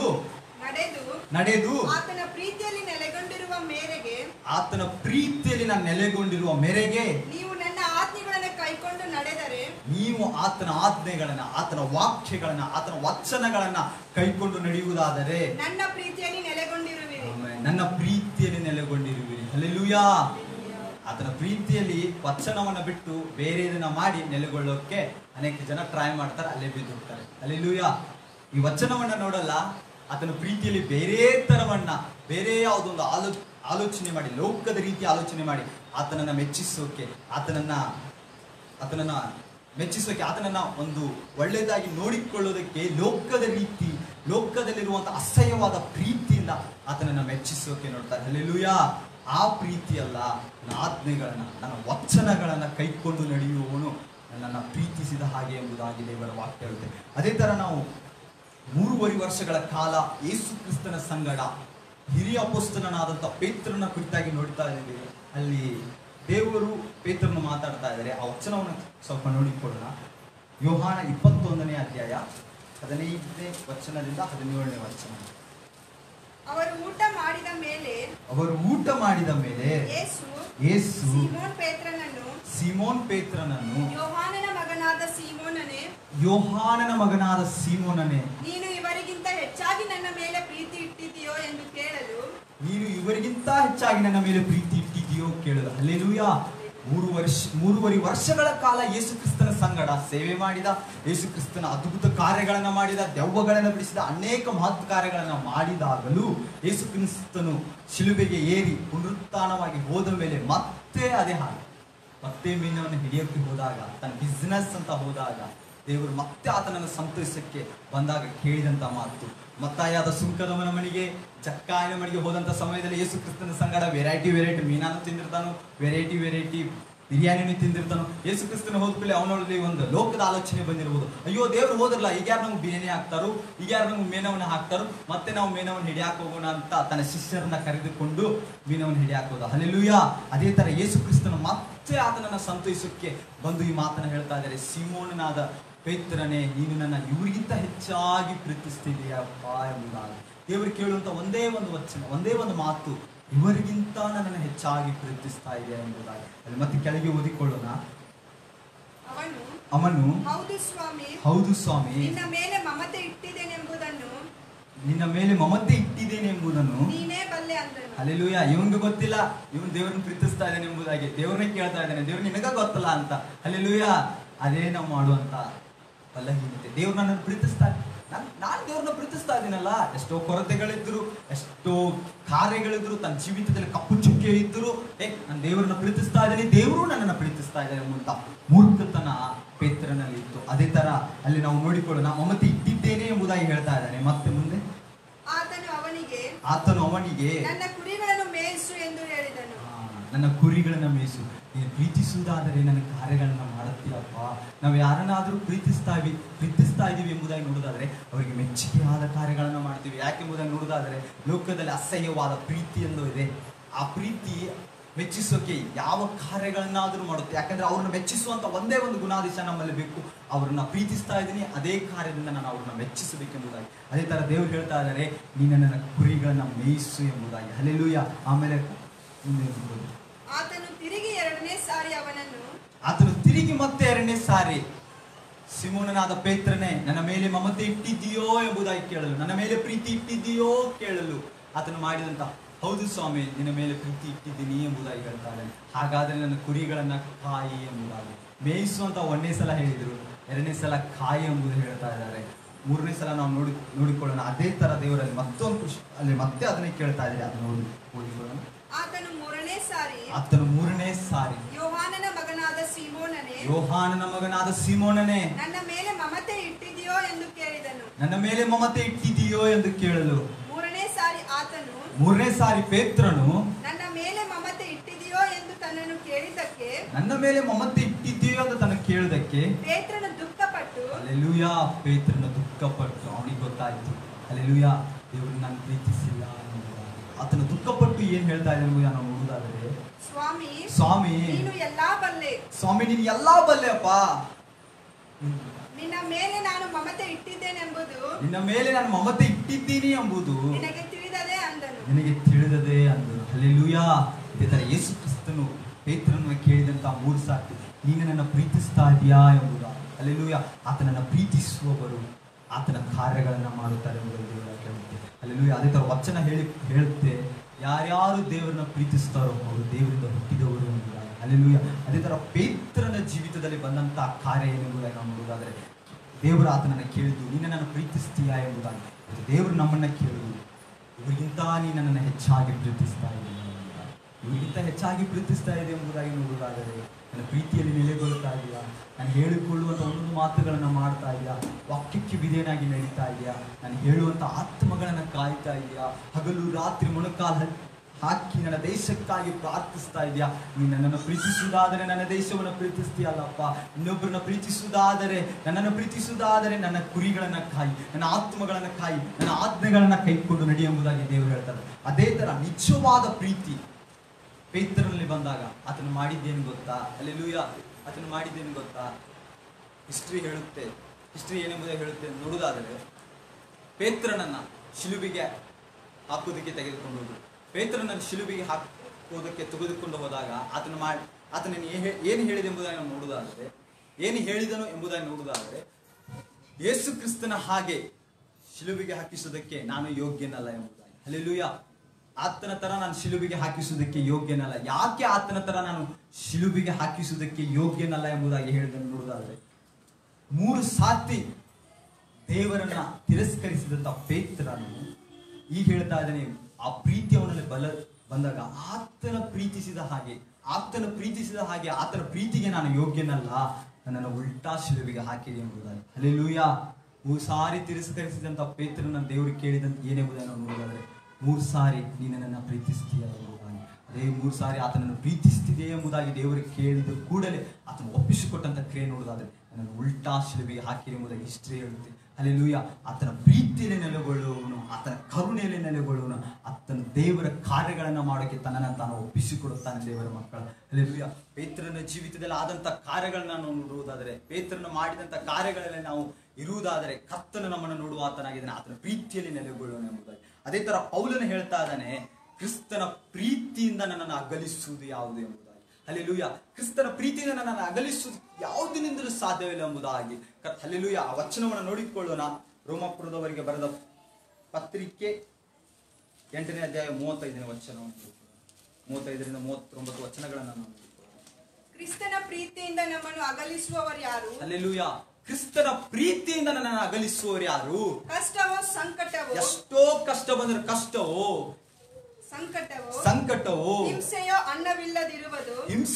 [SPEAKER 8] ನಡೆದು
[SPEAKER 3] ಆತನ ಪ್ರೀತಿಯಲ್ಲಿ ನೆಲೆಗೊಂಡಿರುವ ಮೇರೆಗೆ.
[SPEAKER 8] ಆತನ ಪ್ರೀತಿಯಲ್ಲಿ ನಾನು ನೆಲೆಗೊಂಡಿರುವ ಮೇರೆಗೆ
[SPEAKER 3] ನೀವು ನನ್ನ ಆಜ್ಞೆಗಳನ್ನು ಕೈಕೊಂಡು ನಡೆದರೆ.
[SPEAKER 8] ನೀವು ಆತನ ಆಜ್ಞೆಗಳನ್ನ, ಆತನ ವಾಕ್ಯಗಳನ್ನ, ಆತನ ವಚನಗಳನ್ನ ಕೈಕೊಂಡು ನಡೆಯುವುದಾದರೆ
[SPEAKER 3] ನನ್ನ ಪ್ರೀತಿಯಲ್ಲಿ ನೆಲೆಗೊಂಡಿರುವಿರಿ.
[SPEAKER 8] ನನ್ನ ಪ್ರೀತಿಯಲ್ಲಿ ನೆಲೆಗೊಂಡಿರುವಿರಿ. ಹಲ್ಲೆಲೂಯಾ. ಆತನ ಪ್ರೀತಿಯಲ್ಲಿ ವಚನವನ್ನ ಬಿಟ್ಟು ಬೇರೆದನ್ನ ಮಾಡಿ ನೆಲೆಗೊಳ್ಳೋಕೆ ಅನೇಕ ಜನ ಟ್ರೈ ಮಾಡ್ತಾರೆ, ಅಲ್ಲೇ ಬಿದ್ದು ಹೋಗ್ತಾರೆ. ಹಲ್ಲೆಲೂಯಾ. ಈ ವಚನವನ್ನ ನೋಡಲ್ಲ, ಆತನ ಪ್ರೀತಿಯಲ್ಲಿ ಬೇರೆ ತರವನ್ನ, ಬೇರೆ ಯಾವುದೊಂದು ಆಲೋಚನೆ ಮಾಡಿ, ಲೋಕದ ರೀತಿ ಆಲೋಚನೆ ಮಾಡಿ ಆತನನ್ನ ಮೆಚ್ಚಿಸೋಕೆ, ಆತನನ್ನ ಮೆಚ್ಚಿಸೋಕೆ, ಆತನನ್ನ ಒಂದು ಒಳ್ಳೆಯದಾಗಿ ನೋಡಿಕೊಳ್ಳೋದಕ್ಕೆ ಲೋಕದ ರೀತಿ, ಲೋಕದಲ್ಲಿರುವಂತಹ ಅಸಹ್ಯವಾದ ಪ್ರೀತಿಯಿಂದ ಆತನನ್ನ ಮೆಚ್ಚಿಸೋಕೆ ನೋಡ್ತಾರೆ. ಹಲ್ಲೆಲೂಯಾ. ಆ ಪ್ರೀತಿ ಅಲ್ಲ, ನನ್ನ ಆಜ್ಞೆಗಳನ್ನ, ನನ್ನ ವಚನಗಳನ್ನ ಕೈಕೊಂಡು ನಡೆಯುವವನು ನನ್ನನ್ನು ಪ್ರೀತಿಸಿದ ಹಾಗೆ ಎಂಬುದಾಗಿ ದೇವರ ವಾಕ್ಯ ಹೇಳುತ್ತೆ. ಅದೇ ತರ ನಾವು 3.5 ವರ್ಷಗಳ ಕಾಲ ಯೇಸು ಕ್ರಿಸ್ತನ ಸಂಗಡ ಹಿರಿಯ ಅಪೊಸ್ತಲನಾದಂಥ ಪೇತ್ರನ ಕುರಿತಾಗಿ ನೋಡ್ತಾ ಇದ್ದೀವಿ. ಅಲ್ಲಿ ದೇವರು ಪೇತ್ರನ ಮಾತಾಡ್ತಾ ಇದ್ದಾರೆ. ಆ ವಚನವನ್ನು ಸ್ವಲ್ಪ ನೋಡಿಕೊಳ್ಳೋಣ. ಯೋಹಾನ 21ನೇ ಅಧ್ಯಾಯ 15ನೇ ವಚನದಿಂದ 17ನೇ ವಚನ.
[SPEAKER 3] ಅವರು ಊಟ ಮಾಡಿದ ಮೇಲೆ
[SPEAKER 8] ಯೇಸು
[SPEAKER 3] ಸೀಮೋನ್ ಪೇತ್ರನನ್ನು
[SPEAKER 8] ಯೋಹಾನನ
[SPEAKER 3] ಮಗನಾದ
[SPEAKER 8] ಸೀಮೋನನೇ,
[SPEAKER 3] ನೀನು ಇವರಿಗಿಂತ ಹೆಚ್ಚಾಗಿ ನನ್ನ ಮೇಲೆ ಪ್ರೀತಿ ಇಟ್ಟಿದೆಯೋ ಎಂದು ಕೇಳಲು.
[SPEAKER 8] ಹಲ್ಲೆಲೂಯಾ. 3.5 ವರ್ಷಗಳ ಕಾಲ ಯೇಸು ಕ್ರಿಸ್ತನ ಸಂಗಡ ಸೇವೆ ಮಾಡಿದ, ಯೇಸು ಕ್ರಿಸ್ತನ ಅದ್ಭುತ ಕಾರ್ಯಗಳನ್ನ ಮಾಡಿದ, ದೆವ್ವಗಳನ್ನು ಬಿಡಿಸಿದ, ಅನೇಕ ಮಹತ್ ಕಾರ್ಯಗಳನ್ನ ಮಾಡಿದಾಗಲೂ ಯೇಸು ಕ್ರಿಸ್ತನು ಶಿಲುಬೆಗೆ ಏರಿ ಪುನರುತ್ಥಾನವಾಗಿ ಹೋದ ಮೇಲೆ ಮತ್ತೆ ಅದೇ ಹಾಗೆ, ಮತ್ತೆ ಮೀನವನ್ನು ಹಿಡಿಯೋಕೆ ಹೋದಾಗ, ತನ್ನ ಬಿಸ್ನೆಸ್ ಅಂತ ಹೋದಾಗ, ದೇವರು ಮತ್ತೆ ಆತನನ್ನು ಸಂತೋಷಕ್ಕೆ ಬಂದಾಗ ಕೇಳಿದಂತ ಮಾತು, ಮತ್ತಾಯಾದ ಸುಂಕದವನ ಮನೆಗೆ, ಜಕ್ಕಾಯನ ಮನೆಗೆ ಹೋದಂತ ಸಮಯದಲ್ಲಿ ಯೇಸು ಕ್ರಿಸ್ತನ ಸಂಗಡ ವೆರೈಟಿ ಮೀನನ್ನು ತಿಂದಿರ್ತಾನು, ವೆರೈಟಿ ಬಿರಿಯಾನಿನೂ ತಿಂದಿರ್ತಾನು. ಯೇಸು ಕ್ರಿಸ್ತನ ಹೋದ್ಮೇಲೆ ಅವನಲ್ಲಿ ಒಂದು ಲೋಕದ ಆಲೋಚನೆ ಬಂದಿರ್ಬೋದು, ಅಯ್ಯೋ ದೇವ್ರು ಹೋದ್ರಲ್ಲ, ಈಗ ಯಾರು ನಮ್ಗೆ ಬಿರಿಯಾನಿ ಹಾಕ್ತಾರೋ, ಈಗ ಯಾರು ನಮ್ಗೆ ಮೀನವನ್ನು ಹಾಕ್ತಾರೋ, ಮತ್ತೆ ನಾವು ಮೀನವನ್ನು ಹಿಡಿಯಾಕ ಹೋಗೋಣ ಅಂತ ತನ್ನ ಶಿಷ್ಯರನ್ನ ಕರೆದುಕೊಂಡು ಮೀನವನ್ನು ಹಿಡಿಯಾಕ ಹೋದ. ಹಲ್ಲೆಲೂಯಾ. ಅದೇ ತರ ಯೇಸು ಕ್ರಿಸ್ತನ ಮತ್ತೆ ಆತನನ್ನ ಸಂತೋಷಕ್ಕೆ ಬಂದು ಈ ಮಾತನ್ನ ಹೇಳ್ತಾ ಇದ್ದಾರೆ. ಸೀಮೋನನಾದ ಪೇತ್ರನೇ, ನೀನು ನನ್ನ ಇವರಿಗಿಂತ ಹೆಚ್ಚಾಗಿ ಪ್ರೀತಿಸ್ತಿದೆಯಪ್ಪ ಎಂಬುದಾಗಿ ದೇವರು ಕೇಳುವಂತ ಒಂದೇ ಒಂದು ವಚನ, ಒಂದೇ ಒಂದು ಮಾತು ಇವರಿಗಿಂತ ನನ್ನನ್ನು ಹೆಚ್ಚಾಗಿ ಪ್ರೀತಿಸ್ತಾ ಇದೆಯಾ ಎಂಬುದಾಗಿ. ಅಲ್ಲಿ ಮತ್ತೆ ಕೆಳಗೆ ಓದಿಕೊಳ್ಳೋಣ. ಅವನು ಹೌದು ಸ್ವಾಮಿ,
[SPEAKER 3] ನಿನ್ನ ಮೇಲೆ ಮಮತೆ ಇಟ್ಟಿದ್ದೇನೆಂಬುದನ್ನು
[SPEAKER 8] ನೀನೇ ಬಲ್ಲೆ ಅಂದನು. ಹಲ್ಲೆಲೂಯಾ. ಇವನಿಗೆ ಗೊತ್ತಿಲ್ಲ ಇವನು ದೇವರನ್ನು ಪ್ರೀತಿಸ್ತಾ ಇದ್ದಾನೆ ಎಂಬುದಾಗಿ. ದೇವರನ್ನ ಕೇಳ್ತಾ ಇದ್ದಾನೆ, ದೇವ್ರು ನಿನಗ ಗೊತ್ತಲ್ಲ ಅಂತ. ಹಲ್ಲೆಲೂಯಾ. ಅದೇ ನಾವು ಮಾಡುವಂತ ಬಲಹೀನತೆ. ದೇವ್ರು ನನ್ನನ್ನು ಪ್ರೀತಿಸ್ತಾ, ನಾನು ದೇವ್ರನ್ನ ಪ್ರೀತಿಸ್ತಾ ಇದ್ದೀನಲ್ಲ. ಎಷ್ಟೋ ಕೊರತೆಗಳಿದ್ರು, ಎಷ್ಟೋ ಕಾರ್ಯಗಳಿದ್ರು, ತನ್ನ ಜೀವಿತದಲ್ಲಿ ಕಪ್ಪು ಚುಕ್ಕೆ ಇದ್ರು, ನಾನು ದೇವರನ್ನ ಪ್ರೀತಿಸ್ತಾ ಇದ್ದೀನಿ, ದೇವರು ನನ್ನನ್ನು ಪ್ರೀತಿಸ್ತಾ ಇದ್ದಾರೆ ಎಂಬಂತ ಮೂರ್ಖತನ ಪೇತ್ರನಲ್ಲಿ ಇತ್ತು. ಅದೇ ತರ ಅಲ್ಲಿ ನಾವು ನೋಡಿಕೊಳ್ಳೋಣ. ಮಮತೆ ಇಟ್ಟಿದ್ದೇನೆ ಎಂಬುದಾಗಿ ಹೇಳ್ತಾ ಇದ್ದಾನೆ. ಮತ್ತೆ ಮುಂದೆ ಆತನು ಅವನಿಗೆ
[SPEAKER 3] ನನ್ನ ಕುರಿಗಳನ್ನು ಮೇಯಿಸು ಎಂದು ಹೇಳಿದನು.
[SPEAKER 8] ನನ್ನ ಕುರಿಗಳನ್ನ ಮೇಯಿಸು. ನೀನು ಪ್ರೀತಿಸುವುದಾದರೆ ನನ್ನ ಕಾರ್ಯಗಳನ್ನ ಮಾಡುತ್ತೀಯಪ್ಪ. ನಾವು ಯಾರನ್ನಾದ್ರೂ ಪ್ರೀತಿಸ್ತಾ ಇದೀವಿ ಎಂಬುದಾಗಿ ನೋಡುವುದಾದ್ರೆ ಅವರಿಗೆ ಮೆಚ್ಚುಗೆಯಾದ ಕಾರ್ಯಗಳನ್ನ ಮಾಡ್ತೀವಿ. ಯಾಕೆಂಬುದಾಗಿ ನೋಡುವುದಾದ್ರೆ ಲೋಕದಲ್ಲಿ ಅಸಹ್ಯವಾದ ಪ್ರೀತಿ ಎಂದು ಇದೆ. ಆ ಪ್ರೀತಿ ಮೆಚ್ಚಿಸೋಕೆ ಯಾವ ಕಾರ್ಯಗಳನ್ನಾದ್ರೂ ಮಾಡುತ್ತೆ. ಯಾಕಂದ್ರೆ ಅವ್ರನ್ನ ಮೆಚ್ಚಿಸುವಂತ ಒಂದೇ ಒಂದು ಗುಣಾದೇಶ ನಮ್ಮಲ್ಲಿ ಬೇಕು. ಅವ್ರನ್ನ ಪ್ರೀತಿಸ್ತಾ ಇದ್ದೀನಿ, ಅದೇ ಕಾರ್ಯದಿಂದ ನಾನು ಅವ್ರನ್ನ ಮೆಚ್ಚಿಸಬೇಕೆಂಬುದಾಗಿ. ಅದೇ ತರ ದೇವರು ಹೇಳ್ತಾ ಇದ್ದಾರೆ, ನೀನು ನನ್ನ ಕುರಿಗಳನ್ನ ಮೇಯಿಸು ಎಂಬುದಾಗಿ. ಹಲ್ಲೆಲೂಯಾ. ಆಮೇಲೆ
[SPEAKER 3] ಆತನು ತಿರುಗಿ
[SPEAKER 8] ಮತ್ತೆ ಎರಡನೇ ಸಾರಿ ಸಿಮೋನನಾದ ಪೇತ್ರನೇ, ನನ್ನ ಮೇಲೆ ಮಮತೆ ಇಟ್ಟಿದ್ದೀಯೋ ಎಂಬುದಾಗಿ ಕೇಳಲು, ನನ್ನ ಮೇಲೆ ಪ್ರೀತಿ ಇಟ್ಟಿದ್ದೀಯೋ ಕೇಳಲು ಆತನು ಮಾಡಿದಂತ ಹೌದು ಸ್ವಾಮಿ, ನಿನ್ನ ಮೇಲೆ ಪ್ರೀತಿ ಇಟ್ಟಿದ್ದೀನಿ ಎಂಬುದಾಗಿ ಹೇಳ್ತಾರೆ. ಹಾಗಾದ್ರೆ ನನ್ನ ಕುರಿಗಳನ್ನ ಕಾಯಿ ಎಂಬುದಾಗಿ. ಮೇಯಿಸು ಅಂತ ಒಂದನೇ ಸಲ ಹೇಳಿದ್ರು, ಎರಡನೇ ಸಲ ಕಾಯಿ ಎಂಬುದು ಹೇಳ್ತಾ ಇದ್ದಾರೆ. ಮೂರನೇ ಸಲ ನಾವು ನೋಡಿಕೊಳ್ಳೋಣ. ಅದೇ ತರ ದೇವರಲ್ಲಿ ಮತ್ತೊಂದು ಖುಷಿ ಅಲ್ಲಿ ಮತ್ತೆ ಅದನ್ನೇ ಕೇಳ್ತಾ ಇದ್ದಾರೆ. ಅದನ್ನು ಓದಿಕೊಳ್ಳೋಣ.
[SPEAKER 3] ಆತನು
[SPEAKER 8] ಮೂರನೇ ಸಾರಿ
[SPEAKER 3] ಯೋಹಾನನ ಮಗನಾದ
[SPEAKER 8] ಸೀಮೋನನೇ,
[SPEAKER 3] ನನ್ನ ಮೇಲೆ ಮಮತೆ ಇಟ್ಟಿದೆಯೋ ಎಂದು ಕೇಳಿದನು.
[SPEAKER 8] ನನ್ನ ಮೇಲೆ ಮಮತೆ ಇಟ್ಟಿದೆಯೋ ಎಂದು ಕೇಳಲು
[SPEAKER 3] ಮೂರನೇ ಸಾರಿ
[SPEAKER 8] ಪೇತ್ರನು
[SPEAKER 3] ನನ್ನ ಮೇಲೆ ಮಮತೆ ಇಟ್ಟಿದೆಯೋ ಎಂದು ತನ್ನನ್ನು ಕೇಳಿದಕ್ಕೆ ಪೇತ್ರನು ದುಃಖಪಟ್ಟು.
[SPEAKER 8] ಹಲ್ಲೆಲೂಯಾ. ಪೇತ್ರನು ದುಃಖಪಟ್ಟು, ಅವನಿಗೆ ಗೊತ್ತಾಯ್ತು, ಹಲ್ಲೆಲೂಯಾ, ದೇವರು ನಾನು ಪ್ರೀತಿಸಿಲ್ಲ. ಆತನು ದುಃಖಪಟ್ಟು ಏನ್ ಹೇಳ್ತಾ ಇದ್ದಾನೆ ಎಂಬುದನ್ನು ನಾವು ನೋಡುವುದಾದರೆ, ಸ್ವಾಮಿ
[SPEAKER 3] ನೀನು ಎಲ್ಲಾ ಬಲ್ಲೆ.
[SPEAKER 8] ಸ್ವಾಮಿ ನೀನು ಎಲ್ಲಾ ಬಲ್ಲೆ ಅಪ್ಪ.
[SPEAKER 3] ನಿನ್ನ ಮೇಲೆ ನಾನು ಮಮತೆ
[SPEAKER 8] ಇಟ್ಟಿದ್ದೀನಿ ಎಂಬುದು
[SPEAKER 3] ನಿನಗೆ ತಿಳಿದದೆ
[SPEAKER 8] ಅಂದನು. ಹಲ್ಲೆಲೂಯಾ. ಇದೇ ತರ ಯೇಸು ಕ್ರಿಸ್ತನು ಪೇತ್ರನನ್ನು ಕೇಳಿದಂತ 3 ಸಾರಿ ನೀನು ನನ್ನ ಪ್ರೀತಿಸ್ತಾ ಇದೆಯಾ ಎಂಬುದ. ಹಲ್ಲೆಲೂಯಾ. ಆತನನ್ನ ಪ್ರೀತಿಸುವವರು ಆತನ ಕಾರ್ಯಗಳನ್ನ ಮಾಡುತ್ತಾರೆ ಎಂಬುದನ್ನು ದೇವರ ಕೇಳುತ್ತೆ. ಹಲ್ಲೆಲೂಯಾ. ಅದೇ ತರ ವಚನ ಹೇಳುತ್ತೆ, ಯಾರ್ಯಾರು ದೇವರನ್ನ ಪ್ರೀತಿಸ್ತಾರೋ ಅವರು ದೇವರಿಂದ ಹುಟ್ಟಿದವರು ಎಂಬುದಾಗಿ. ಹಲ್ಲೆಲೂಯಾ. ಅದೇ ತರ ಪೇತ್ರನ ಜೀವಿತದಲ್ಲಿ ಬಂದಂತ ಕಾರ್ಯ ಏನೆಂಬುದಾಗಿ ನಾವು ನೋಡುವುದಾದರೆ, ದೇವರು ಆತನನ್ನ ಕೇಳಿದ್ದು ನೀನು ನನ್ನ ಪ್ರೀತಿಸ್ತೀಯಾ ಎಂಬುದಾಗಿ. ದೇವರು ನಮ್ಮನ್ನ ಕೇಳುವುದು, ಇವರಿಗಿಂತ ನೀ ನನ್ನನ್ನು ಹೆಚ್ಚಾಗಿ ಪ್ರೀತಿಸ್ತಾ ಇದೆ, ಇವರಿಗಿಂತ ಹೆಚ್ಚಾಗಿ ಪ್ರೀತಿಸ್ತಾ ಇದೆ ಎಂಬುದಾಗಿ ನೋಡುವುದಾದರೆ, ನನ್ನ ಪ್ರೀತಿಯಲ್ಲಿ ನೆಲೆಗೊಳ್ತಾ ಇದೆಯಾ, ನಾನು ಹೇಳಿಕೊಳ್ಳುವಂಥ ಒಂದೊಂದು ಮಾತುಗಳನ್ನು ಮಾಡ್ತಾ ಇದೆಯಾ, ವಾಕ್ಯಕ್ಕೆ ವಿಧೇಯನಾಗಿ ನಡೀತಾ ಇದೆಯಾ, ನಾನು ಹೇಳುವಂಥ ಆತ್ಮಗಳನ್ನು ಕಾಯ್ತಾ ಇದೆಯಾ, ಹಗಲು ರಾತ್ರಿ ಮೊಣಕಾಲು ಹಾಕಿ ನನ್ನ ದೇಶಕ್ಕಾಗಿ ಪ್ರಾರ್ಥಿಸ್ತಾ ಇದೆಯಾ. ನೀನು ನನ್ನನ್ನು ಪ್ರೀತಿಸುವುದಾದರೆ ನನ್ನ ದೇಶವನ್ನು ಪ್ರೀತಿಸ್ತೀಯಲ್ಲಪ್ಪ. ಇನ್ನೊಬ್ಬರನ್ನ ಪ್ರೀತಿಸುವುದಾದರೆ, ನನ್ನನ್ನು ಪ್ರೀತಿಸುವುದಾದರೆ ನನ್ನ ಕುರಿಗಳನ್ನು ಕಾಯಿ, ನನ್ನ ಆತ್ಮಗಳನ್ನು ಕಾಯಿ, ನನ್ನ ಆಜ್ಞೆಗಳನ್ನು ಕೈಕೊಂಡು ನಡಿ ಎಂಬುದಾಗಿ ದೇವರು ಹೇಳ್ತಾರೆ. ಅದೇ ತರ ನಿಜವಾದ ಪ್ರೀತಿ ಪೇತ್ರನಲ್ಲಿ ಬಂದಾಗ ಆತನು ಮಾಡಿದ್ದೇನು ಗೊತ್ತಾ? ಹಲ್ಲೆಲೂಯಾ. ಆತನು ಮಾಡಿದ್ದೇನು ಗೊತ್ತಾ? ಹಿಸ್ಟ್ರಿ ಏನೆಂಬುದಾಗಿ ಹೇಳುತ್ತೆ ನೋಡುವುದಾದರೆ, ಪೇತ್ರನನ್ನ ಶಿಲುಬೆಗೆ ಹಾಕುವುದಕ್ಕೆ ತೆಗೆದುಕೊಂಡು ಹೋದ್ರು. ಪೇತ್ರನನ್ನು ಶಿಲುಬೆಗೆ ಹಾಕುವುದಕ್ಕೆ ತೆಗೆದುಕೊಂಡು ಹೋದಾಗ ಆತನನ್ನು ಏನು ಹೇಳಿದೆ ಎಂಬುದಾಗಿ ನಾವು ನೋಡುವುದಾದರೆ, ಏನು ಹೇಳಿದನು ಎಂಬುದಾಗಿ ನೋಡುವುದಾದರೆ, ಯೇಸು ಕ್ರಿಸ್ತನ ಹಾಗೆ ಶಿಲುಬೆಗೆ ಹಾಕಿಸುವುದಕ್ಕೆ ನಾನು ಯೋಗ್ಯನಲ್ಲ ಎಂಬುದಾಗಿ. ಹಲ್ಲೆಲೂಯಾ. ಆತನ ತರ ನಾನು ಶಿಲುಬೆಗೆ ಹಾಕಿಸುವುದಕ್ಕೆ ಯೋಗ್ಯನಲ್ಲ. ಯಾಕೆ ಆತನ ತರ ನಾನು ಶಿಲುಬೆಗೆ ಹಾಕಿಸುವುದಕ್ಕೆ ಯೋಗ್ಯನಲ್ಲ ಎಂಬುದಾಗಿ ಹೇಳಿದನ್ನು ನೋಡುವುದಾದರೆ, 3 ಸಾತಿ ದೇವರನ್ನ ತಿರಸ್ಕರಿಸಿದಂತ ಪೇತ್ರನು ಈಗ ಹೇಳ್ತಾ ಇದ್ದಾನೆ, ಆ ಪ್ರೀತಿ ಅವನಲ್ಲಿ ಬಲ ಬಂದಾಗ ಆತನ ಪ್ರೀತಿಸಿದ ಹಾಗೆ ಆತನ ಪ್ರೀತಿಗೆ ನಾನು ಯೋಗ್ಯನಲ್ಲ, ನನ್ನನ್ನು ಉಲ್ಟಾ ಶಿಲುಬೆಗೆ ಹಾಕಿದೆ ಎಂಬುದಾಗಿ. ಹಲ್ಲೆಲೂಯಾ. 3 ಸಾರಿ ತಿರಸ್ಕರಿಸಿದಂತ ಪೇತ್ರನ ದೇವರು ಕೇಳಿದಂತ ಏನೆಂಬುದನ್ನು ನಾವು ನೋಡುವುದಾದರೆ, 3 ಸಾರಿ ನೀನು ನನ್ನನ್ನು ಪ್ರೀತಿಸ್ತೀಯ ಎಂಬುದಾಗಿ. ಅದೇ 3 ಸಾರಿ ಆತನನ್ನು ಪ್ರೀತಿಸ್ತಿದೆ ಎಂಬುದಾಗಿ ದೇವರಿಗೆ ಕೇಳಿದ ಕೂಡಲೇ ಆತನು ಒಪ್ಪಿಸಿಕೊಟ್ಟಂತ ಕ್ರಿಯೆ ನೋಡುವುದಾದರೆ, ನನ್ನನ್ನು ಉಲ್ಟಾ ಶಿಲುಬೆಗೆ ಹಾಕಿದೆ ಎಂಬುದಾಗಿ ಹಿಸ್ಟ್ರಿ ಹೇಳುತ್ತೆ. ಹಲ್ಲೆಲೂಯಾ. ಆತನ ಪ್ರೀತಿಯಲ್ಲಿ ನೆಲೆಗೊಳ್ಳುವವನು, ಆತನ ಕರುಣೆಯಲ್ಲಿ ನೆಲೆಗೊಳ್ಳುವನು, ಆತನ ದೇವರ ಕಾರ್ಯಗಳನ್ನು ಮಾಡೋಕ್ಕೆ ತನ್ನನ್ನು ತಾನು ಒಪ್ಪಿಸಿಕೊಡುತ್ತಾನೆ ದೇವರ ಮಕ್ಕಳು. ಹಲ್ಲೆಲೂಯಾ. ಪೇತ್ರನ ಜೀವಿತದಲ್ಲಿ ಆದಂತ ಕಾರ್ಯಗಳನ್ನ ನಾವು ನೋಡುವುದಾದರೆ, ಪೇತ್ರನ ಮಾಡಿದಂತ ಕಾರ್ಯಗಳಲ್ಲಿ ನಾವು ಇರುವುದಾದರೆ, ಕರ್ತನು ನಮ್ಮನ್ನು ನೋಡುವ ಆತನಾಗಿದ್ದಾನೆ, ಆತನ ಪ್ರೀತಿಯಲ್ಲಿ ನೆಲೆಗೊಳ್ಳುವನು ಎಂಬುದಾಗಿ. ಅದೇ ತರ ಪೌಲನು ಹೇಳ್ತಾ ಇದ್ದಾನೆ, ಕ್ರಿಸ್ತನ ಪ್ರೀತಿಯಿಂದ ನನ್ನನ್ನು ಅಗಲಿಸುವುದು ಯಾವುದು ಎಂಬುದಾಗಿ. ಹಲ್ಲೆಲೂಯ. ಕ್ರಿಸ್ತನ ಪ್ರೀತಿಯಿಂದ ನನ್ನನ್ನು ಅಗಲಿಸುವುದು ಯಾವುದಿನಿಂದಲೂ ಸಾಧ್ಯವಿಲ್ಲ ಎಂಬುದಾಗಿ. ಹಲ್ಲೆಲೂಯ. ಆ ವಚನವನ್ನು ನೋಡಿಕೊಳ್ಳೋಣ. ರೋಮಾಪುರದವರಿಗೆ ಬರೆದ ಪತ್ರಿಕೆ 8ನೇ ಅಧ್ಯಾಯ 35ನೇ ವಚನವನ್ನು 35ರಿಂದ 39 ವಚನಗಳನ್ನು ನಾವು ನೋಡಿಕೊಳ್ಳೋಣ.
[SPEAKER 3] ಕ್ರಿಸ್ತನ ಪ್ರೀತಿಯಿಂದ ನಮ್ಮನ್ನು ಅಗಲಿಸುವವರು ಯಾರು?
[SPEAKER 8] ಹಲ್ಲೆಲೂಯ. ಕ್ರಿಸ್ತನ ಪ್ರೀತಿಯಿಂದ ನನ್ನನ್ನು ಅಗಲಿಸುವವರು ಯಾರು?
[SPEAKER 3] ಕಷ್ಟವೋ ಸಂಕಟವೋ,
[SPEAKER 8] ಎಷ್ಟೋ ಕಷ್ಟ ಬಂದ್ರೆ ಕಷ್ಟವೋ ಸಂಕಟವೋ,
[SPEAKER 3] ಹಿಂಸೆಯೋ ಅನ್ನವಿಲ್ಲದಿರುವುದು,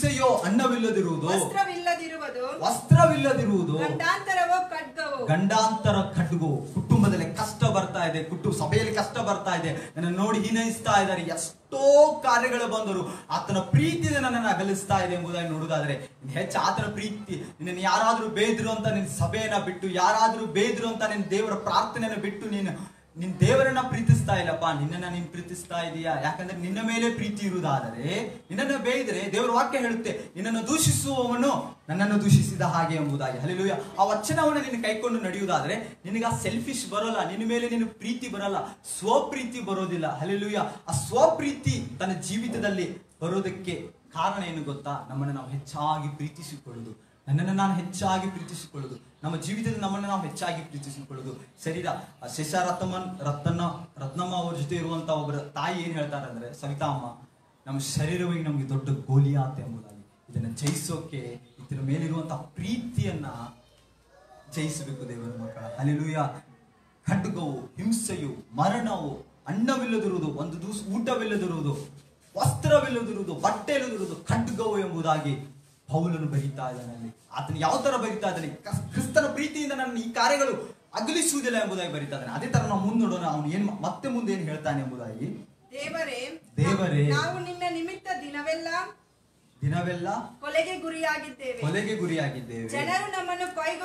[SPEAKER 8] ವಸ್ತ್ರವಿಲ್ಲದಿರುವುದು,
[SPEAKER 3] ಗಂಡಾಂತರ
[SPEAKER 8] ಖಡ್ಗೋ. ಕುಟುಂಬದಲ್ಲಿ ಕಷ್ಟ ಬರ್ತಾ ಇದೆ, ಸಭೆಯಲ್ಲಿ ಕಷ್ಟ ಬರ್ತಾ ಇದೆ, ನನ್ನ ನೋಡಿ ಹೀನೈಸ್ತಾ ಇದ್ದಾರೆ, ಎಷ್ಟೋ ಕಾರ್ಯಗಳು ಬಂದರು, ಆತನ ಪ್ರೀತಿಯಿಂದ ನನ್ನನ್ನು ಅಗಲಿಸ್ತಾ ಇದೆ ಎಂಬುದಾಗಿ ನೋಡುವುದಾದ್ರೆ ಹೆಚ್ಚು ಆತನ ಪ್ರೀತಿ. ನಿನ್ನನ್ನು ಯಾರಾದ್ರೂ ಬೇದ್ರು ಅಂತ ನಿನ್ನ ಸಭೆಯನ್ನ ಬಿಟ್ಟು, ಯಾರಾದ್ರೂ ಬೇದ್ರು ಅಂತ ನಿನ್ನ ದೇವರ ಪ್ರಾರ್ಥನೆಯನ್ನು ಬಿಟ್ಟು ನಿನ್ನ ದೇವರನ್ನ ಪ್ರೀತಿಸ್ತಾ ಇಲ್ಲಪ್ಪ, ನಿನ್ನನ್ನ ನೀನ್ ಪ್ರೀತಿಸ್ತಾ ಇದೀಯಾ? ಯಾಕಂದ್ರೆ ನಿನ್ನ ಮೇಲೆ ಪ್ರೀತಿ ಇರುವುದಾದರೆ ನಿನ್ನನ್ನು ಬೇಯ್ದರೆ ದೇವರ ವಾಕ್ಯ ಹೇಳುತ್ತೆ, ನಿನ್ನನ್ನು ದೂಷಿಸುವವನು ನನ್ನನ್ನು ದೂಷಿಸಿದ ಹಾಗೆ ಎಂಬುದಾಗಿ. ಹಲ್ಲೆಲೂಯ. ಆ ವಚನವನ್ನು ನಿನ್ನ ಕೈಕೊಂಡು ನಡೆಯುವುದಾದ್ರೆ ನಿನಗೆ ಆ ಸೆಲ್ಫಿಶ್ ಬರೋಲ್ಲ, ನಿನ್ನ ಮೇಲೆ ನಿನ್ನ ಪ್ರೀತಿ ಬರಲ್ಲ, ಸ್ವಪ್ರೀತಿ ಬರೋದಿಲ್ಲ. ಹಲ್ಲೆಲೂಯ. ಆ ಸ್ವಪ್ರೀತಿ ತನ್ನ ಜೀವಿತದಲ್ಲಿ ಬರೋದಕ್ಕೆ ಕಾರಣ ಏನು ಗೊತ್ತಾ? ನಮ್ಮನ್ನು ನಾವು ಹೆಚ್ಚಾಗಿ ಪ್ರೀತಿಸಿಕೊಳ್ಳುವುದು, ನನ್ನನ್ನು ನಾನು ಹೆಚ್ಚಾಗಿ ಪ್ರೀತಿಸಿಕೊಳ್ಳುವುದು, ನಮ್ಮ ಜೀವಿತದಲ್ಲಿ ನಮ್ಮನ್ನು ನಾವು ಹೆಚ್ಚಾಗಿ ಪ್ರೀತಿಸಿಕೊಳ್ಳುವುದು. ಶರೀರ ಶೇಷ ರತ್ನಮ್ಮ ಅವ್ರ ಜೊತೆ ಇರುವಂತ ಒಬ್ಬರ ತಾಯಿ ಏನ್ ಹೇಳ್ತಾರೆ ಅಂದ್ರೆ, ಸವಿತಾ ಅಮ್ಮ, ನಮ್ಮ ಶರೀರವೇ ನಮ್ಗೆ ದೊಡ್ಡ ಗೋಲಿಯಾತ ಎಂಬುದಾಗಿ. ಇದನ್ನ ಜಯಿಸೋಕೆ ಇದರ ಮೇಲಿರುವಂತಹ ಪ್ರೀತಿಯನ್ನ ಜಯಿಸಬೇಕು ದೇವರ ಮಕ್ಕಳ. ಹಲ್ಲೆಲೂಯ. ಖಡ್ಗವು, ಹಿಂಸೆಯು, ಮರಣವು, ಅನ್ನವಿಲ್ಲದಿರುವುದು, ಒಂದು ದಿವಸ ಊಟವಿಲ್ಲದಿರುವುದು, ವಸ್ತ್ರವಿಲ್ಲದಿರುವುದು, ಬಟ್ಟೆ ಇಲ್ಲದಿರುವುದು ಖಡ್ಗವು ಎಂಬುದಾಗಿ ಪೌಲನು ಬರೀತಾ ಇದ್ದಾನೆ. ಆತನು ಯಾವ ತರ ಬರೀತಾ ಇದ್ದಾನೆ? ಕ್ರಿಸ್ತನ ಪ್ರೀತಿಯಿಂದ ನನ್ನ ಈ ಕಾರ್ಯಗಳು ಅಗಲಿಸುವುದಿಲ್ಲ ಎಂಬುದಾಗಿ ಬರೀತಾ ಇದ್ದಾನೆ. ಅದೇ ತರ ನಾವು ಮುಂದೆ ನೋಡೋಣ, ಅವನು ಏನ್ ಮತ್ತೆ ಮುಂದೆ ಏನ್ ಹೇಳ್ತಾನೆ ಎಂಬುದಾಗಿ. ದೇವರೇ,
[SPEAKER 3] ನಾವು ನಿನ್ನ ನಿಮಿತ್ತ ದಿನವೆಲ್ಲ ಕೊಲೆಗೆ ಗುರಿಯಾಗಿದ್ದೇವೆ. ಜನರು ನಮ್ಮನ್ನು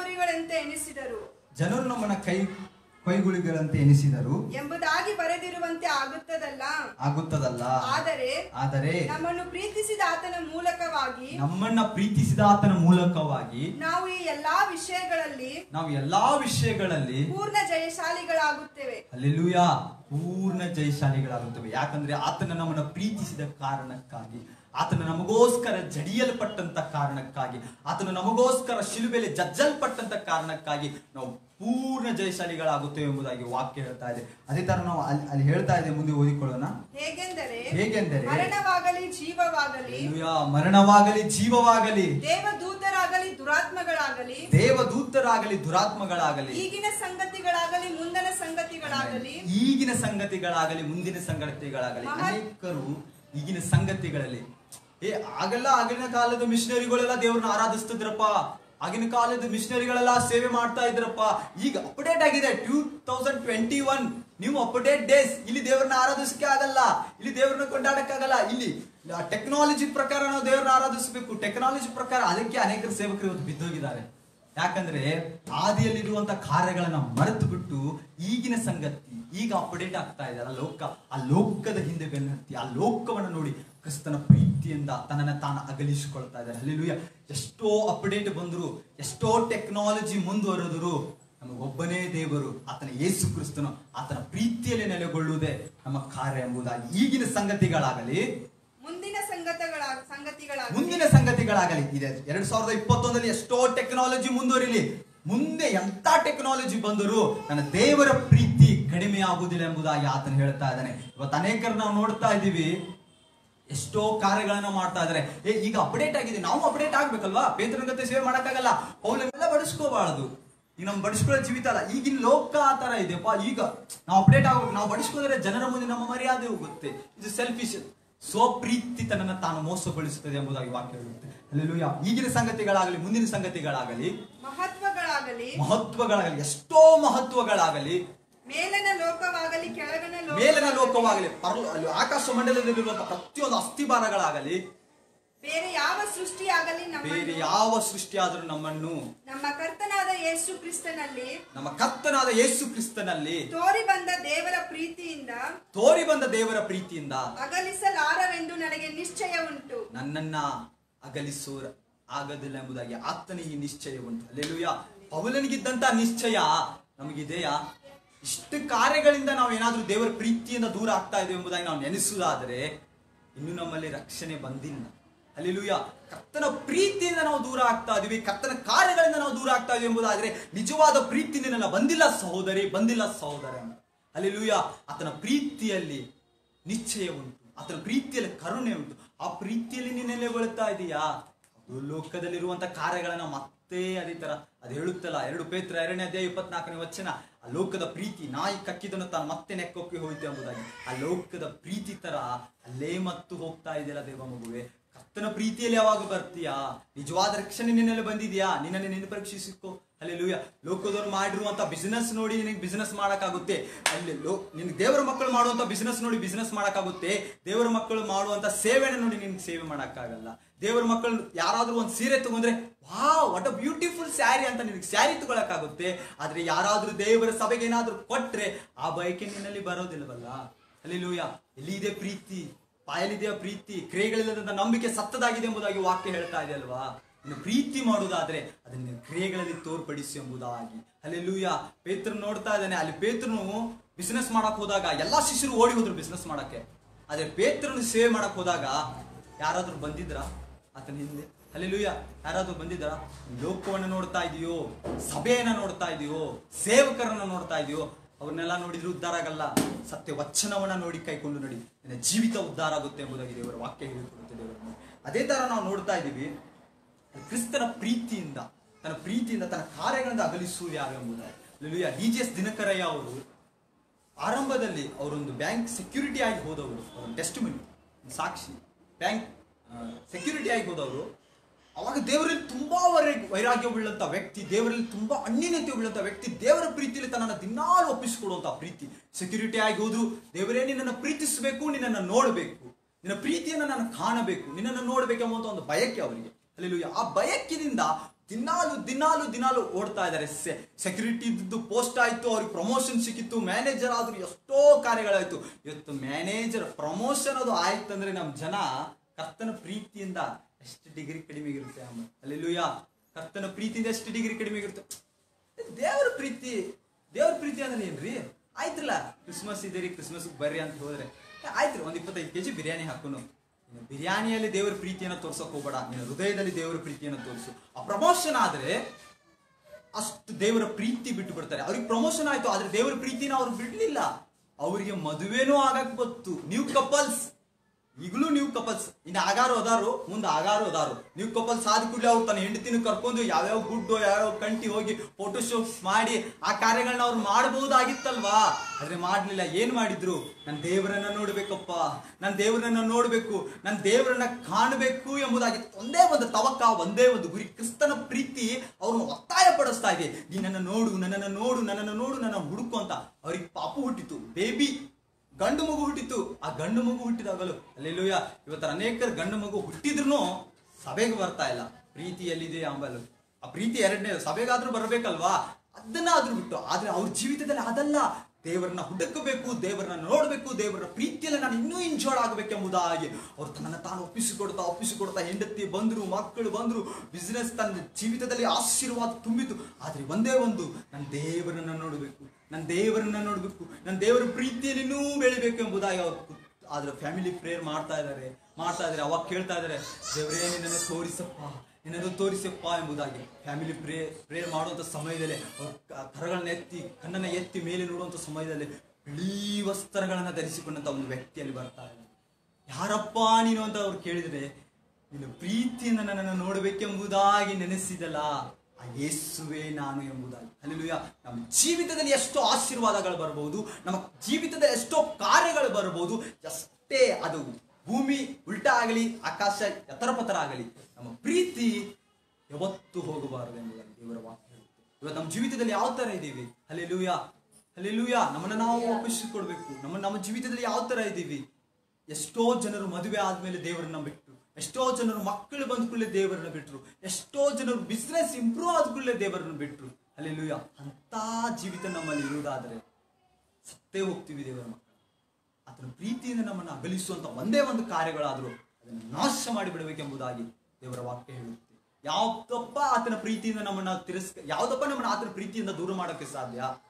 [SPEAKER 8] ಕೈಗುಳಿಗಳಂತೆ ಎನಿಸಿದರು
[SPEAKER 3] ಎಂಬುದಾಗಿ ಬರೆದಿರುವಂತೆ ಆಗುತ್ತದಲ್ಲ. ಆದರೆ ನಮ್ಮನ್ನು ಪ್ರೀತಿಸಿದ ಆತನ ಮೂಲಕವಾಗಿ ನಾವು ಈ ಎಲ್ಲಾ ವಿಷಯಗಳಲ್ಲಿ ಪೂರ್ಣ ಜಯಶಾಲಿಗಳಾಗುತ್ತೇವೆ.
[SPEAKER 8] ಹಲ್ಲೆಲೂಯ. ಪೂರ್ಣ ಜಯಶಾಲಿಗಳಾಗುತ್ತವೆ. ಯಾಕಂದ್ರೆ ಆತನ ನಮ್ಮನ್ನು ಪ್ರೀತಿಸಿದ ಕಾರಣಕ್ಕಾಗಿ, ಆತನ ನಮಗೋಸ್ಕರ ಜಡಿಯಲ್ಪಟ್ಟಂತ ಕಾರಣಕ್ಕಾಗಿ, ಆತನ ನಮಗೋಸ್ಕರ ಶಿಲುಬೆಯಲ್ಲಿ ಜಜ್ಜಲ್ಪಟ್ಟಂತ ಕಾರಣಕ್ಕಾಗಿ ನಾವು ಪೂರ್ಣ ಜಯಶಾಲಿಗಳಾಗುತ್ತೇವೆ ಎಂಬುದಾಗಿ ವಾಕ್ಯ ಹೇಳ್ತಾ ಇದೆ. ಅದೇ ತರ ನಾವು ಅಲ್ಲಿ ಹೇಳ್ತಾ ಇದೆ, ಮುಂದೆ ಓದಿಕೊಳ್ಳೋಣ. ಹೇಗೆಂದರೆ
[SPEAKER 3] ಮರಣವಾಗಲಿ
[SPEAKER 8] ಜೀವವಾಗಲಿ,
[SPEAKER 3] ದೇವದೂತರಾಗಲಿ ದುರಾತ್ಮಗಳಾಗಲಿ, ಈಗಿನ ಸಂಗತಿಗಳಾಗಲಿ
[SPEAKER 8] ಮುಂದಿನ ಸಂಗತಿಗಳಾಗಲಿ. ಅನೇಕರು ಈಗಿನ ಸಂಗತಿಗಳಲ್ಲಿ ಆಗಿನ ಕಾಲದ ಮಿಷನರಿಗಳೆಲ್ಲ ದೇವ್ರನ್ನ ಆರಾಧಿಸ್ತಿದ್ರಪ್ಪ, ಆಗಿನ ಕಾಲದ ಮಿಷನರಿಗಳೆಲ್ಲ ಸೇವೆ ಮಾಡ್ತಾ ಇದ್ರಪ್ಪ. ಈಗ ಅಪ್ಡೇಟ್ ಆಗಿದೆ 2021, ನೀವು ಅಪ್ಡೇಟ್ ಡೇಸ್. ಇಲ್ಲಿ ದೇವ್ರನ್ನ ಆರಾಧಿಸಕ್ಕೆ ಆಗಲ್ಲ, ಇಲ್ಲಿ ದೇವ್ರನ್ನ ಕೊಂಡಾಡಕ್ಕಾಗಲ್ಲ. ಇಲ್ಲಿ ಟೆಕ್ನಾಲಜಿ ಪ್ರಕಾರ ನಾವು ದೇವ್ರನ್ನ ಆರಾಧಿಸಬೇಕು, ಟೆಕ್ನಾಲಜಿ ಪ್ರಕಾರ. ಅದಕ್ಕೆ ಅನೇಕರು ಸೇವಕರು ಇವತ್ತು ಬಿದ್ದೋಗಿದ್ದಾರೆ. ಯಾಕಂದ್ರೆ ಆದಿಯಲ್ಲಿರುವಂತ ಕಾರ್ಯಗಳನ್ನ ಮರೆತು ಬಿಟ್ಟು ಈಗಿನ ಸಂಗತಿ ಈಗ ಅಪ್ಡೇಟ್ ಆಗ್ತಾ ಇದೆ. ಆ ಲೋಕದ ಹಿಂದೆ ಬೆನ್ನತ್ತಿ ಆ ಲೋಕವನ್ನು ನೋಡಿ ಕ್ರಿಸ್ತನ ಪ್ರೀತಿಯಿಂದ ತನ್ನನ್ನು ತಾನು ಅಗಲಿಸಿಕೊಳ್ತಾ ಇದ್ದಾರೆ. ಹಲ್ಲೆಲೂಯ. ಎಷ್ಟೋ ಅಪ್ಡೇಟ್ ಬಂದ್ರು, ಎಷ್ಟೋ ಟೆಕ್ನಾಲಜಿ ಮುಂದುವರೆದರು, ನಮಗೊಬ್ಬನೇ ದೇವರು, ಆತನ ಯೇಸು ಕ್ರಿಸ್ತನು, ಆತನ ಪ್ರೀತಿಯಲ್ಲಿ ನೆಲೆಗೊಳ್ಳುವುದೇ ನಮ್ಮ ಕಾರ್ಯ ಎಂಬುದಾಗಿ. ಈಗಿನ ಸಂಗತಿಗಳಾಗಲಿ ಮುಂದಿನ ಸಂಗತಿಗಳಾಗಲಿ ಇದೆ. 2021 ಎಷ್ಟೋ ಟೆಕ್ನಾಲಜಿ ಮುಂದುವರಿಲಿ, ಮುಂದೆ ಎಂತ ಟೆಕ್ನಾಲಜಿ ಬಂದರೂ ನನ್ನ ದೇವರ ಪ್ರೀತಿ ಕಡಿಮೆ ಆಗುವುದಿಲ್ಲ ಎಂಬುದಾಗಿ ಆತನು ಹೇಳ್ತಾ ಇದ್ದಾನೆ. ಇವತ್ತು ಅನೇಕರು ನಾವು ನೋಡ್ತಾ ಇದ್ದೀವಿ, ಎಷ್ಟೋ ಕಾರ್ಯಗಳನ್ನ ಮಾಡ್ತಾ ಇದಾರೆ. ಈಗ ಅಪ್ಡೇಟ್ ಆಗಿದೆ, ನಾವು ಅಪ್ಡೇಟ್ ಆಗ್ಬೇಕಲ್ವಾ? ಪೇತ್ರನಗತೆ ಸೇವೆ ಮಾಡಕ್ಕಾಗಲ್ಲ, ಅವನ್ನೆಲ್ಲ ಬಡಿಸ್ಕೋಬಾರದು. ಈಗ ನಮ್ ಬಡಿಸ್ಕೊಳ್ಳೋ ಜೀವಿತ ಅಲ್ಲ, ಈಗಿನ ಲೋಕ ಆ ತರ ಇದೆಯಪ್ಪ. ಈಗ ನಾವು ಅಪ್ಡೇಟ್ ಆಗ್ಬೇಕು. ನಾವು ಬಡಿಸ್ಕೋದ್ರೆ ಜನರ ಮುಂದೆ ನಮ್ಮ ಮರ್ಯಾದೆ ಹೋಗುತ್ತೆ. ಇದು ಸೆಲ್ಫಿಶ್. ಸ್ವಪ್ರೀತಿ ತನ್ನನ್ನು ತಾನು ಮೋಸಗೊಳಿಸುತ್ತದೆ ಎಂಬುದಾಗಿ ವಾಕ್ಯ ಹೇಳುತ್ತೆ. ಹಲ್ಲೆಲೂಯಾ. ಈಗಿನ ಸಂಗತಿಗಳಾಗಲಿ ಮುಂದಿನ ಸಂಗತಿಗಳಾಗಲಿ, ಮಹತ್ವಗಳಾಗಲಿ, ಎಷ್ಟೋ ಮಹತ್ವಗಳಾಗಲಿ,
[SPEAKER 3] ಮೇಲನ ಲೋಕವಾಗಲಿ
[SPEAKER 8] ಆಕಾಶ ಮಂಡಲದಲ್ಲಿರುವಂತಹ ಪ್ರತಿಯೊಂದು ಅಸ್ಥಿಭಾರಗಳಾಗಲಿ,
[SPEAKER 3] ಬೇರೆ ಯಾವ
[SPEAKER 8] ಸೃಷ್ಟಿಯಾದರೂ ನಮ್ಮನ್ನು
[SPEAKER 3] ನಮ್ಮ ಕರ್ತನಾದ ಯೇಸು ಕ್ರಿಸ್ತನಲ್ಲಿ
[SPEAKER 8] ತೋರಿ ಬಂದ ದೇವರ ಪ್ರೀತಿಯಿಂದ
[SPEAKER 3] ಅಗಲಿಸಲಾರವೆಂದು ನನಗೆ ನಿಶ್ಚಯ ಉಂಟು.
[SPEAKER 8] ನನ್ನನ್ನ ಅಗಲಿಸೋ ಆಗದಿಲ್ಲ ಎಂಬುದಾಗಿ ಆತನಿಗೆ ನಿಶ್ಚಯ ಉಂಟು. ಹಲ್ಲೆಲೂಯಾ. ಪೌಲನಿಗಿದ್ದಂತ ನಿಶ್ಚಯ ನಮಗಿದೆಯಾ? ಇಷ್ಟು ಕಾರ್ಯಗಳಿಂದ ನಾವು ಏನಾದ್ರೂ ದೇವರ ಪ್ರೀತಿಯಿಂದ ದೂರ ಆಗ್ತಾ ಇದ್ದೇವೆ ಎಂಬುದಾಗಿ ನಾವು ನೆನೆಸುವುದಾದರೆ ಇನ್ನು ನಮ್ಮಲ್ಲಿ ರಕ್ಷಣೆ ಬಂದಿಲ್ಲ. ಹಲ್ಲೆಲೂಯ. ಕರ್ತನ ಪ್ರೀತಿಯಿಂದ ನಾವು ದೂರ ಆಗ್ತಾ ಇದೀವಿ, ಕರ್ತನ ಕಾರ್ಯಗಳಿಂದ ನಾವು ದೂರ ಆಗ್ತಾ ಇದೀವಿ ಎಂಬುದಾದ್ರೆ ನಿಜವಾದ ಪ್ರೀತಿ ನಿನ್ನ ಬಂದಿಲ್ಲ ಸಹೋದರಿ, ಬಂದಿಲ್ಲ ಸಹೋದರ. ಹಲ್ಲೆಲೂಯ. ಆತನ ಪ್ರೀತಿಯಲ್ಲಿ ನಿಶ್ಚಯ ಉಂಟು, ಆತನ ಪ್ರೀತಿಯಲ್ಲಿ ಕರುಣೆ ಉಂಟು. ಆ ಪ್ರೀತಿಯಲ್ಲಿ ನೀನು ನೆಲೆಗೊಳ್ತಾ ಇದೀಯಾ? ಅದು ಲೋಕದಲ್ಲಿರುವಂತ ಕಾರ್ಯಗಳನ್ನ ಮತ್ತೆ ಅದೇ ತರ ಅದು ಹೇಳುತ್ತಲ್ಲ, 2 ಪೇತ್ರ 2ನೇ ಅಧ್ಯಾಯ 24ನೇ ವಚನ, ಆ ಲೋಕದ ಪ್ರೀತಿ ನಾಯಿ ಕಕ್ಕಿದನ್ನು ತಾನು ಮತ್ತೆ ನೆಕ್ಕೊಕ್ಕಿ ಹೋಯ್ತು ಎಂಬುದಾಗಿ. ಆ ಲೋಕದ ಪ್ರೀತಿ ತರ ಅಲ್ಲೇ ಮತ್ತು ಹೋಗ್ತಾ ಇದೆಯಲ್ಲ ದೇವ ಮಗುವೆ. ಕರ್ತನ ಪ್ರೀತಿಯಲ್ಲಿ ಯಾವಾಗ ಬರ್ತೀಯಾ? ನಿಜವಾದ ರಕ್ಷಣೆ ನಿನ್ನಲ್ಲಿ ಬಂದಿದ್ಯಾ? ನಿನ್ನನ್ನು ನೀನು ಪರೀಕ್ಷಿಸಿಕೋ. ಹಲ್ಲೆಲೂಯ. ಲೋಕದವ್ರು ಮಾಡಿರುವಂತ ಬಿಸಿನೆಸ್ ನೋಡಿ ನಿನಗೆ ಬಿಸಿನೆಸ್ ಮಾಡಕ್ಕಾಗುತ್ತೆ. ಅಲ್ಲಿ ನಿನ್ಗೆ ದೇವರ ಮಕ್ಕಳು ಮಾಡುವಂತ ಬಿಸಿನೆಸ್ ನೋಡಿ ಬಿಸಿನೆಸ್ ಮಾಡಕ್ಕಾಗುತ್ತೆ. ದೇವರ ಮಕ್ಕಳು ಮಾಡುವಂತ ಸೇವೆನ ನೋಡಿ ನಿನ್ಗೆ ಸೇವೆ ಮಾಡಕ್ಕಾಗಲ್ಲ. ದೇವರ ಮಕ್ಕಳು ಯಾರಾದ್ರೂ ಒಂದು ಸೀರೆ ತಗೊಂಡ್ರೆ wow what a beautiful sari ಅಂತ ನಿನಗೆ ಸ್ಯಾರಿ ತಗೊಳಕ್ಕಾಗುತ್ತೆ. ಆದ್ರೆ ಯಾರಾದ್ರೂ ದೇವರ ಸಭೆಗೆ ಏನಾದ್ರೂ ಕೊಟ್ರೆ ಆ ಬಯಕೆ ನಿನ್ನಲ್ಲಿ ಬರೋದಿಲ್ಲವಲ್ಲ. ಹಲ್ಲೆಲೂಯ. ಎಲ್ಲಿದೆ ಪ್ರೀತಿ? ಬಾಯಲ್ಲಿದೆಯ ಪ್ರೀತಿ? ಕ್ರಿಯೆಗಳಿಲ್ಲದ ನಂಬಿಕೆ ಸತ್ತದಾಗಿದೆ ಎಂಬುದಾಗಿ ವಾಕ್ಯ ಹೇಳ್ತಾ ಇದೆ ಅಲ್ವಾ. ಇನ್ನು ಪ್ರೀತಿ ಮಾಡುವುದಾದ್ರೆ ಅದನ್ನ ಕ್ರಿಯೆಗಳಲ್ಲಿ ತೋರ್ಪಡಿಸಿ ಎಂಬುದಾಗಿ. ಹಲ್ಲೆಲೂಯ. ಪೇತ್ರನು ನೋಡ್ತಾ ಇದ್ದಾನೆ, ಅಲ್ಲಿ ಪೇತ್ರನು ಬಿಸಿನೆಸ್ ಮಾಡಕ್ ಹೋದಾಗ ಎಲ್ಲಾ ಶಿಷ್ಯರು ಓಡಿ ಹೋದ್ರು ಬಿಸಿನೆಸ್ ಮಾಡಕ್ಕೆ. ಆದ್ರೆ ಪೇತ್ರನು ಸೇವೆ ಮಾಡಕ್ ಹೋದಾಗ ಯಾರಾದ್ರೂ ಬಂದಿದ್ರ ಆತನ ಹಿಂದೆ? ಹಲ್ಲೆಲೂಯ. ಯಾರಾದ್ರೂ ಬಂದಿದ್ರ? ಲೋಕವನ್ನ ನೋಡ್ತಾ ಇದೆಯೋ, ಸಭೆಯನ್ನ ನೋಡ್ತಾ ಇದೆಯೋ, ಸೇವಕರನ್ನ ನೋಡ್ತಾ ಇದೆಯೋ, ಅವ್ರನ್ನೆಲ್ಲ ನೋಡಿದ್ರೆ ಉದ್ಧಾರ ಆಗಲ್ಲ. ಸತ್ಯ ವಚನವನ್ನ ನೋಡಿ ಕೈಕೊಂಡು ನೋಡಿ ನಿನ್ನ ಜೀವಿತ ಉದ್ಧಾರ ಆಗುತ್ತೆ ಎಂಬುದಾಗಿ ದೇವರ ವಾಕ್ಯ ಹೇಳಿಕೊಡುತ್ತೆ. ದೇವರನ್ನು ಅದೇ ತರ ನಾವು ನೋಡ್ತಾ ಇದ್ದೀವಿ. ಕ್ರಿಸ್ತನ ಪ್ರೀತಿಯಿಂದ ತನ್ನ ಕಾರ್ಯಗಳಿಂದ ಅಗಲಿಸುವುದು ಯಾರು ಎಂಬುದಾಗಿ. ಹಲ್ಲೆಲೂಯ. DGS ದಿನಕರಯ್ಯ ಅವರು ಆರಂಭದಲ್ಲಿ ಅವರೊಂದು ಬ್ಯಾಂಕ್ ಸೆಕ್ಯೂರಿಟಿ ಆಗಿ ಹೋದವರು, ಟೆಸ್ಟಿಮನಿ ಸಾಕ್ಷಿ, ಬ್ಯಾಂಕ್ ಸೆಕ್ಯೂರಿಟಿ ಆಗಿ ಹೋದವರು. ಅವಾಗ ದೇವರಲ್ಲಿ ತುಂಬಾ ವೈರಾಗ್ಯ ಉಳ್ಳಂತ ವ್ಯಕ್ತಿ, ದೇವರಲ್ಲಿ ತುಂಬಾ ಅನ್ಯನ್ಯತೆ ಉಳ್ಳಂತ ವ್ಯಕ್ತಿ, ದೇವರ ಪ್ರೀತಿಯಲ್ಲಿ ತನ್ನನ್ನು ದಿನಾಲು ಒಪ್ಪಿಸಿಕೊಡುವಂತ ಪ್ರೀತಿ. ಸೆಕ್ಯೂರಿಟಿ ಆಗಿ ಹೋದ್ರು, ದೇವರೇ ನಿನ್ನನ್ನು ಪ್ರೀತಿಸಬೇಕು, ನಿನ್ನನ್ನು ನೋಡಬೇಕು, ನಿನ್ನ ಪ್ರೀತಿಯನ್ನು ನಾನು ಕಾಣಬೇಕು, ನಿನ್ನನ್ನು ನೋಡ್ಬೇಕೆಂಬುವಂತ ಒಂದು ಬಯಕೆ ಅವರಿಗೆ. ಹಲ್ಲೆಲೂಯ. ಆ ಬಯಕೆಯಿಂದ ದಿನಾಲು ಓಡ್ತಾ ಇದ್ದಾರೆ. ಸೆಕ್ಯೂರಿಟಿ ಇದ್ದು ಪೋಸ್ಟ್ ಆಯ್ತು, ಅವ್ರಿಗೆ ಪ್ರಮೋಷನ್ ಸಿಕ್ಕಿತ್ತು, ಮ್ಯಾನೇಜರ್ ಆದ್ರು, ಎಷ್ಟೋ ಕಾರ್ಯಗಳಾಯ್ತು. ಇವತ್ತು ಮ್ಯಾನೇಜರ್ ಪ್ರಮೋಷನ್ ಅದು ಆಯ್ತಂದ್ರೆ ನಮ್ಮ ಜನ ಕರ್ತನ ಪ್ರೀತಿಯಿಂದ ಎಷ್ಟು ಡಿಗ್ರಿ ಕಡಿಮೆ ಇರುತ್ತೆ. ಹಲ್ಲೆಲೂಯ. ಕರ್ತನ ಪ್ರೀತಿಯಿಂದ ಎಷ್ಟು ಡಿಗ್ರಿ ಕಡಿಮೆ ಇರುತ್ತೆ. ದೇವರ ಪ್ರೀತಿ ಅಂದ್ರೆ ಏನ್ರಿ? ಆಯ್ತಲ್ಲ, ಕ್ರಿಸ್ಮಸ್ ಇದೀರಿ, ಕ್ರಿಸ್ಮಸ್ ಬರ್ರಿ ಅಂತ ಹೋದ್ರೆ ಆಯ್ತು, 25 kg ಬಿರಿಯಾನಿ ಹಾಕೋನು. ಬಿರಿಯಾನಿಯಲ್ಲಿ ದೇವರ ಪ್ರೀತಿಯನ್ನು ತೋರ್ಸಕ್ ಹೋಗ್ಬೇಡ, ನಿನ್ನ ಹೃದಯದಲ್ಲಿ ದೇವರ ಪ್ರೀತಿಯನ್ನು ತೋರಿಸು. ಆ ಪ್ರಮೋಷನ್ ಆದ್ರೆ ಅಷ್ಟು ದೇವರ ಪ್ರೀತಿ ಬಿಟ್ಟು ಬಿಡ್ತಾರೆ. ಅವ್ರಿಗೆ ಪ್ರಮೋಷನ್ ಆಯ್ತು, ಆದ್ರೆ ದೇವರ ಪ್ರೀತಿನ ಅವ್ರು ಬಿಡ್ಲಿಲ್ಲ. ಅವರಿಗೆ ಮದುವೆನೂ ಆಗಕ್ ಬತ್ತು. ನ್ಯೂ ಕಪಲ್ಸ್, ಈಗಲೂ ನ್ಯೂ ಕಪಲ್ಸ್, ಇನ್ನು ಆಗಾರು ಅದಾರು, ಮುಂದೆ ಆಗಾರು ಅದಾರು. ನ್ಯೂ ಕಪಲ್ಸ್ ಆದ ಕೂಡಲೇ ಅವ್ರು ತನ್ನ ಹೆಂಡತಿನ ಕರ್ಕೊಂಡು ಯಾವ್ಯಾವ ಗುಡ್ಡು ಯಾವ್ಯಾವ ಕಂಟಿ ಹೋಗಿ ಫೋಟೋಶೂಟ್ ಮಾಡಿ ಆ ಕಾರ್ಯಗಳನ್ನ ಅವ್ರು ಮಾಡಬಹುದಾಗಿತ್ತಲ್ವಾ. ಆದ್ರೆ ಮಾಡ್ಲಿಲ್ಲ. ಏನ್ ಮಾಡಿದ್ರು? ನನ್ನ ದೇವರನ್ನ ನೋಡ್ಬೇಕಪ್ಪ, ನನ್ನ ದೇವರನ್ನ ನೋಡ್ಬೇಕು, ನನ್ನ ದೇವರನ್ನ ಕಾಣಬೇಕು ಎಂಬುದಾಗಿ ಒಂದೇ ಒಂದು ತವಕ, ಒಂದೇ ಒಂದು ಗುರಿ. ಕ್ರಿಸ್ತನ ಪ್ರೀತಿ ಅವ್ರನ್ನ ಒತ್ತಾಯ ಪಡಿಸ್ತಾ ಇದೆ. ನೀ ನನ್ನನ್ನು ನೋಡು, ನನ್ನ ಹುಡುಕು ಅಂತ. ಅವ್ರಿಗೆ ಪಾಪು ಹುಟ್ಟಿತು, ಬೇಬಿ ಗಂಡು ಮಗು ಹುಟ್ಟಿತು. ಆ ಗಂಡು ಮಗು ಹುಟ್ಟಿದಾಗಲು ಹಲ್ಲೆಲೂಯ. ಇವತ್ತು ಅನೇಕರು ಗಂಡು ಮಗು ಹುಟ್ಟಿದ್ರು ಸಭೆಗೆ ಬರ್ತಾ ಇಲ್ಲ. ಪ್ರೀತಿ ಎಲ್ಲಿದೆ ಅಂಬಲು. ಆ ಪ್ರೀತಿ ಎರಡನೇ ಸಭೆಗಾದ್ರೂ ಬರಬೇಕಲ್ವಾ, ಅದನ್ನಾದ್ರೂ ಬಿಟ್ಟು. ಆದ್ರೆ ಅವ್ರ ಜೀವಿತದಲ್ಲಿ ಅದಲ್ಲ. ದೇವರನ್ನ ಹುಡುಕಬೇಕು, ದೇವರನ್ನ ನೋಡ್ಬೇಕು, ದೇವರ ಪ್ರೀತಿಯಲ್ಲಿ ನಾನು ಇನ್ನೂ ಎಂಜಾಯ್ ಆಗಬೇಕೆಂಬುದಾಗಿ ಅವ್ರು ತನ್ನನ್ನು ತಾನು ಒಪ್ಪಿಸಿಕೊಡ್ತಾ ಹೆಂಡತಿ ಬಂದ್ರು, ಮಕ್ಕಳು ಬಂದ್ರು, ಬಿಸ್ನೆಸ್ ತನ್ನ ಜೀವಿತದಲ್ಲಿ ಆಶೀರ್ವಾದ ತುಂಬಿತು. ಆದ್ರೆ ಒಂದೇ ಒಂದು, ನನ್ನ ದೇವರನ್ನ ನೋಡಬೇಕು, ನನ್ನ ದೇವರ ಪ್ರೀತಿಯಲ್ಲಿ ಇನ್ನೂ ಬೆಳಿಬೇಕು ಎಂಬುದಾಗಿ ಅವ್ರು ಆದ್ರೆ ಫ್ಯಾಮಿಲಿ ಪ್ರೇಯರ್ ಮಾಡ್ತಾ ಇದ್ದಾರೆ. ಅವಾಗ ಕೇಳ್ತಾ ಇದ್ದಾರೆ, ದೇವರೇ ನಿನ್ನನ್ನು ತೋರಿಸಪ್ಪ ಎಂಬುದಾಗಿ. ಫ್ಯಾಮಿಲಿ ಪ್ರೇಯರ್ ಮಾಡುವಂತ ಸಮಯದಲ್ಲಿ ಅವ್ರ ಕಣ್ಣನ್ನ ಎತ್ತಿ ಮೇಲೆ ನೋಡುವಂತ ಸಮಯದಲ್ಲಿ ಬಿಳಿ ವಸ್ತ್ರಗಳನ್ನ ಧರಿಸಿಕೊಂಡಂತ ಒಂದು ವ್ಯಕ್ತಿಯಲ್ಲಿ ಬರ್ತಾ ಇದೆ. ಯಾರಪ್ಪ ನೀನು ಅಂತ ಅವ್ರು ಕೇಳಿದ್ರೆ, ನಿನ್ನ ಪ್ರೀತಿಯಿಂದ ನನ್ನನ್ನು ನೋಡಬೇಕೆಂಬುದಾಗಿ ನೆನೆಸಿದಲ್ಲ, ಆ ಯೇಸುವೇ ನಾನು ಎಂಬುದಾಗಿ. ಹಲ್ಲೆಲೂಯ. ನಮ್ಮ ಜೀವಿತದಲ್ಲಿ ಎಷ್ಟೋ ಆಶೀರ್ವಾದಗಳು ಬರಬಹುದು, ನಮ್ಮ ಜೀವಿತದಲ್ಲಿ ಎಷ್ಟೋ ಕಾರ್ಯಗಳು ಬರಬಹುದು. ಅಷ್ಟೇ ಅದು ಭೂಮಿ ಉಲ್ಟಾ ಆಗಲಿ, ಆಕಾಶ ಎತ್ತರ ಆಗಲಿ, ನಮ್ಮ ಪ್ರೀತಿ ಯಾವತ್ತೂ ಹೋಗಬಾರದು ಎಂಬುದಾಗಿ ದೇವರ ವಾಕ್ಯ ಹೇಳುತ್ತೆ. ಇವತ್ತು ನಮ್ಮ ಜೀವಿತದಲ್ಲಿ ಯಾವ ತರ ಇದ್ದೀವಿ? ಹಲ್ಲೆಲೂಯ. ನಮ್ಮನ್ನ ನಾವು ಒಪ್ಪಿಸಿಕೊಡ್ಬೇಕು. ನಮ್ಮ ಜೀವಿತದಲ್ಲಿ ಯಾವ ತರ ಇದ್ದೀವಿ? ಎಷ್ಟೋ ಜನರು ಮದುವೆ ಆದ್ಮೇಲೆ ದೇವರನ್ನ ಬಿಟ್ಟು, ಎಷ್ಟೋ ಜನರು ಮಕ್ಕಳು ಬಂದ ಕೂಡಲೇ ದೇವರನ್ನ ಬಿಟ್ರು, ಎಷ್ಟೋ ಜನರು ಬಿಸ್ನೆಸ್ ಇಂಪ್ರೂವ್ ಆದ ಕೂಡಲೇ ದೇವರನ್ನ ಬಿಟ್ರು. ಹಲ್ಲೆಲೂಯ. ಅಂತ ಜೀವಿತ ನಮ್ಮಲ್ಲಿ ಇರುವುದಾದರೆ ಸತ್ತೇ ಹೋಗ್ತೀವಿ ದೇವರ ಮಕ್ಕಳು. ಆತನ ಪ್ರೀತಿಯಿಂದ ನಮ್ಮನ್ನು ಅಗಲಿಸುವಂತ ಒಂದೇ ಒಂದು ಕಾರ್ಯಗಳಾದರೂ ಅದನ್ನು ನಾಶ ಮಾಡಿಬಿಡಬೇಕೆಂಬುದಾಗಿ ದೇವರ ವಾಕ್ಯ ಹೇಳುತ್ತೆ. ಯಾವ್ದಪ್ಪ ಆತನ ಪ್ರೀತಿಯಿಂದ ನಮ್ಮನ್ನ ಯಾವ್ದಪ್ಪ ನಮ್ಮನ್ನ ಆತನ ಪ್ರೀತಿಯಿಂದ ದೂರ ಮಾಡೋಕೆ ಸಾಧ್ಯ?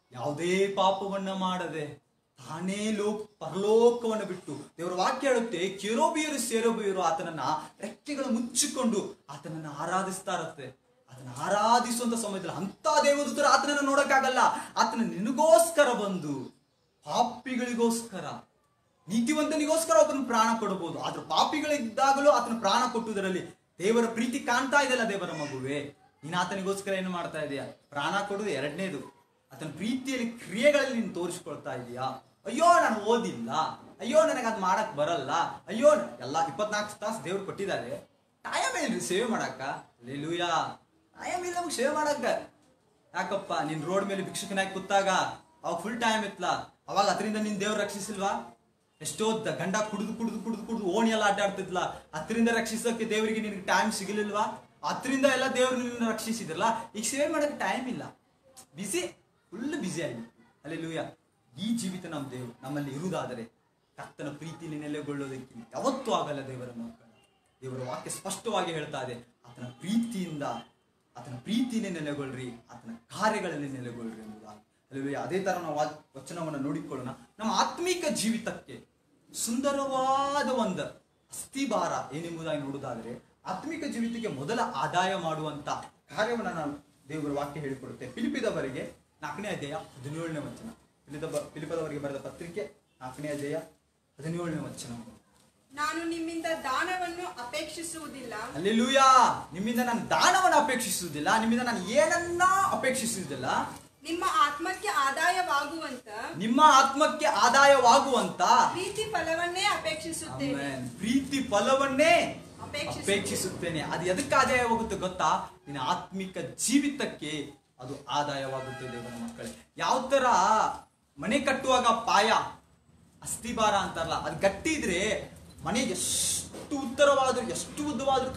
[SPEAKER 8] ಯಾವುದೇ ಪಾಪವನ್ನ ಮಾಡದೆ ತಾನೇ ಪರಲೋಕವನ್ನು ಬಿಟ್ಟು, ದೇವರ ವಾಕ್ಯ ಹೇಳುತ್ತೆ, ಕೆರೂಬಿಯರು ಸೇರೂಬಿಯರು ಆತನನ್ನ ರೆಕ್ಕೆಗಳು ಮುಚ್ಚಿಕೊಂಡು ಆತನನ್ನ ಆರಾಧಿಸ್ತಾ ಇರತ್ತೆ. ಅದನ್ನ ಆರಾಧಿಸುವಂತ ಸಮಯದಲ್ಲಿ ಅಂತ ದೇವದೂತರು ಆತನನ್ನ ನೋಡಕ್ಕಾಗಲ್ಲ. ಆತನ ನಿನಗೋಸ್ಕರ ಬಂದು, ಪಾಪಿಗಳಿಗೋಸ್ಕರ, ನೀತಿವಂತನಿಗೋಸ್ಕರ ಆತನ ಪ್ರಾಣ ಕೊಡಬಹುದು. ಆದ್ರೆ ಪಾಪಿಗಳಿದ್ದಾಗಲೂ ಆತನ ಪ್ರಾಣ ಕೊಟ್ಟುದರಲ್ಲಿ ದೇವರ ಪ್ರೀತಿ ಕಾಣ್ತಾ ಇದೆಯಲ್ಲ. ದೇವರ ಮಗುವೆ, ನೀನು ಆತನಿಗೋಸ್ಕರ ಏನು ಮಾಡ್ತಾ ಇದೀಯಾ? ಪ್ರಾಣ ಕೊಡುದು ಎರಡನೇದು. ಆತನ ಪ್ರೀತಿಯಲ್ಲಿ ಕ್ರಿಯೆಗಳಲ್ಲಿ ನೀನು ತೋರಿಸ್ಕೊಳ್ತಾ ಇದೀಯಾ? ಅಯ್ಯೋ ನಾನು ಓದಿಲ್ಲ, ಅಯ್ಯೋ ನನಗೆ ಅದು ಮಾಡಕ್ ಬರಲ್ಲ, ಅಯ್ಯೋ ಎಲ್ಲ 24 ತಾಸು ದೇವ್ರು ಕೊಟ್ಟಿದ್ದಾರೆ, ಟೈಮ್ ಇಲ್ರಿ ಸೇವೆ ಮಾಡಕ್ಕ. ಲೆಲೂಯಾ, ಟೈಮ್ ಇಲ್ಲ ನಮ್ಗೆ ಸೇವೆ ಮಾಡಕ್ಕ. ಯಾಕಪ್ಪ, ನೀನ್ ರೋಡ್ ಮೇಲೆ ಭಿಕ್ಷುಕನಾಗಿ ಕೂತಾಗ ಅವಾಗ ಫುಲ್ ಟೈಮ್ ಇತ್ತಲ್ಲ, ಅವಾಗ ಅದರಿಂದ ನಿನ್ ದೇವ್ರು ರಕ್ಷಿಸಿಲ್ವಾ? ಎಷ್ಟೋ ಗಂಡ ಕುಡಿದು ಓಣಿ ಎಲ್ಲ ಅಡ್ಡಾಡ್ತಿದ್ಲ, ಅದರಿಂದ ರಕ್ಷಿಸೋಕೆ ದೇವರಿಗೆ ನಿನ್ಗೆ ಟೈಮ್ ಸಿಗಲಿಲ್ವಾ? ಅದರಿಂದ ಎಲ್ಲ ದೇವ್ರು ನಿನ್ನ ರಕ್ಷಿಸಿದ್ರಲ್ಲ. ಈಗ ಸೇವೆ ಮಾಡಕ್ಕೆ ಟೈಮ್ ಇಲ್ಲ, ಬಿಸಿ, ಫುಲ್ ಬಿಸಿ ಆಗಿ. ಅಲ್ಲೆಲೂಯಾ. ಈ ಜೀವಿತ ನಮ್ಮಲ್ಲಿ ಇರುವುದಾದರೆ ಕರ್ತನ ಪ್ರೀತಿಯಲ್ಲಿ ನೆಲೆಗೊಳ್ಳೋದಕ್ಕೆ ಯಾವತ್ತೂ ಆಗಲ್ಲ. ದೇವರ ಮಕ್ಕಳ, ದೇವರ ವಾಕ್ಯ ಸ್ಪಷ್ಟವಾಗಿ ಹೇಳ್ತಾ ಇದೆ, ಆತನ ಪ್ರೀತಿನೇ ನೆಲೆಗೊಳ್ರಿ, ಆತನ ಕಾರ್ಯಗಳಲ್ಲಿ ನೆಲೆಗೊಳ್ರಿ ಎಂಬುದಾಗಿ. ಅಲ್ಲೆಲೂಯಾ. ಅದೇ ತರ ನಾವು ವಚನವನ್ನು ನೋಡಿಕೊಳ್ಳೋಣ. ನಮ್ಮ ಆತ್ಮೀಕ ಜೀವಿತಕ್ಕೆ ಸುಂದರವಾದ ಒಂದು ಅಸ್ಥಿಭಾರ ಏನೆಂಬುದಾಗಿ ನೋಡುವುದಾದರೆ, ಆತ್ಮಿಕ ಜೀವಿತಕ್ಕೆ ಮೊದಲ ಆದಾಯ ಮಾಡುವಂತ ಕಾರ್ಯವನ್ನು ನಾವು ದೇವರ ವಾಕ್ಯ ಹೇಳಿಕೊಡುತ್ತೆ. ಫಿಲಿಪಿದವರಿಗೆ 4ನೇ ಅಧ್ಯಾಯ 17ನೇ ವಚನ. ಫಿಲಿಪದವರಿಗೆ ಬರೆದ ಪತ್ರಿಕೆ 4ನೇ ಅಧ್ಯಾಯ 17ನೇ ವಚನ.
[SPEAKER 3] ನಾನು ನಿಮ್ಮಿಂದ ದಾನವನ್ನು ಅಪೇಕ್ಷಿಸುವುದಿಲ್ಲ.
[SPEAKER 8] ಹಲ್ಲೆಲೂಯಾ. ನಿಮ್ಮಿಂದ ನಾನು ದಾನವನ್ನು ಅಪೇಕ್ಷಿಸುವುದಿಲ್ಲ, ನಿಮ್ಮಿಂದ ನಾನು ಏನನ್ನ ಅಪೇಕ್ಷಿಸುವುದಿಲ್ಲ,
[SPEAKER 3] ನಿಮ್ಮ ಆತ್ಮಕ್ಕೆ ಆದಾಯವಾಗುವಂತ ಪ್ರೀತಿ ಫಲವನ್ನೇ ಅಪೇಕ್ಷಿಸುತ್ತೇನೆ.
[SPEAKER 8] ಪ್ರೀತಿ ಫಲವನ್ನೇ ಅಪೇಕ್ಷಿಸುತ್ತೇನೆ. ಅದು ಎದಕ್ಕೆ ಆದಾಯವಾಗುತ್ತೆ ಗೊತ್ತಾ? ನಿನ್ನ ಆತ್ಮಿಕ ಜೀವಿತಕ್ಕೆ ಅದು ಆದಾಯವಾಗುತ್ತೆ. ದೇವರ ಮಕ್ಕಳೇ, ಯಾವ ತರ ಮನೆ ಕಟ್ಟುವಾಗ ಪಾಯ ಅಸ್ಥಿಭಾರ ಅಂತಾರಲ್ಲ, ಅದು ಗಟ್ಟಿ ಇದ್ರೆ ಮನೆ ಎಷ್ಟು ಉದ್ದವಾದ್ರೂ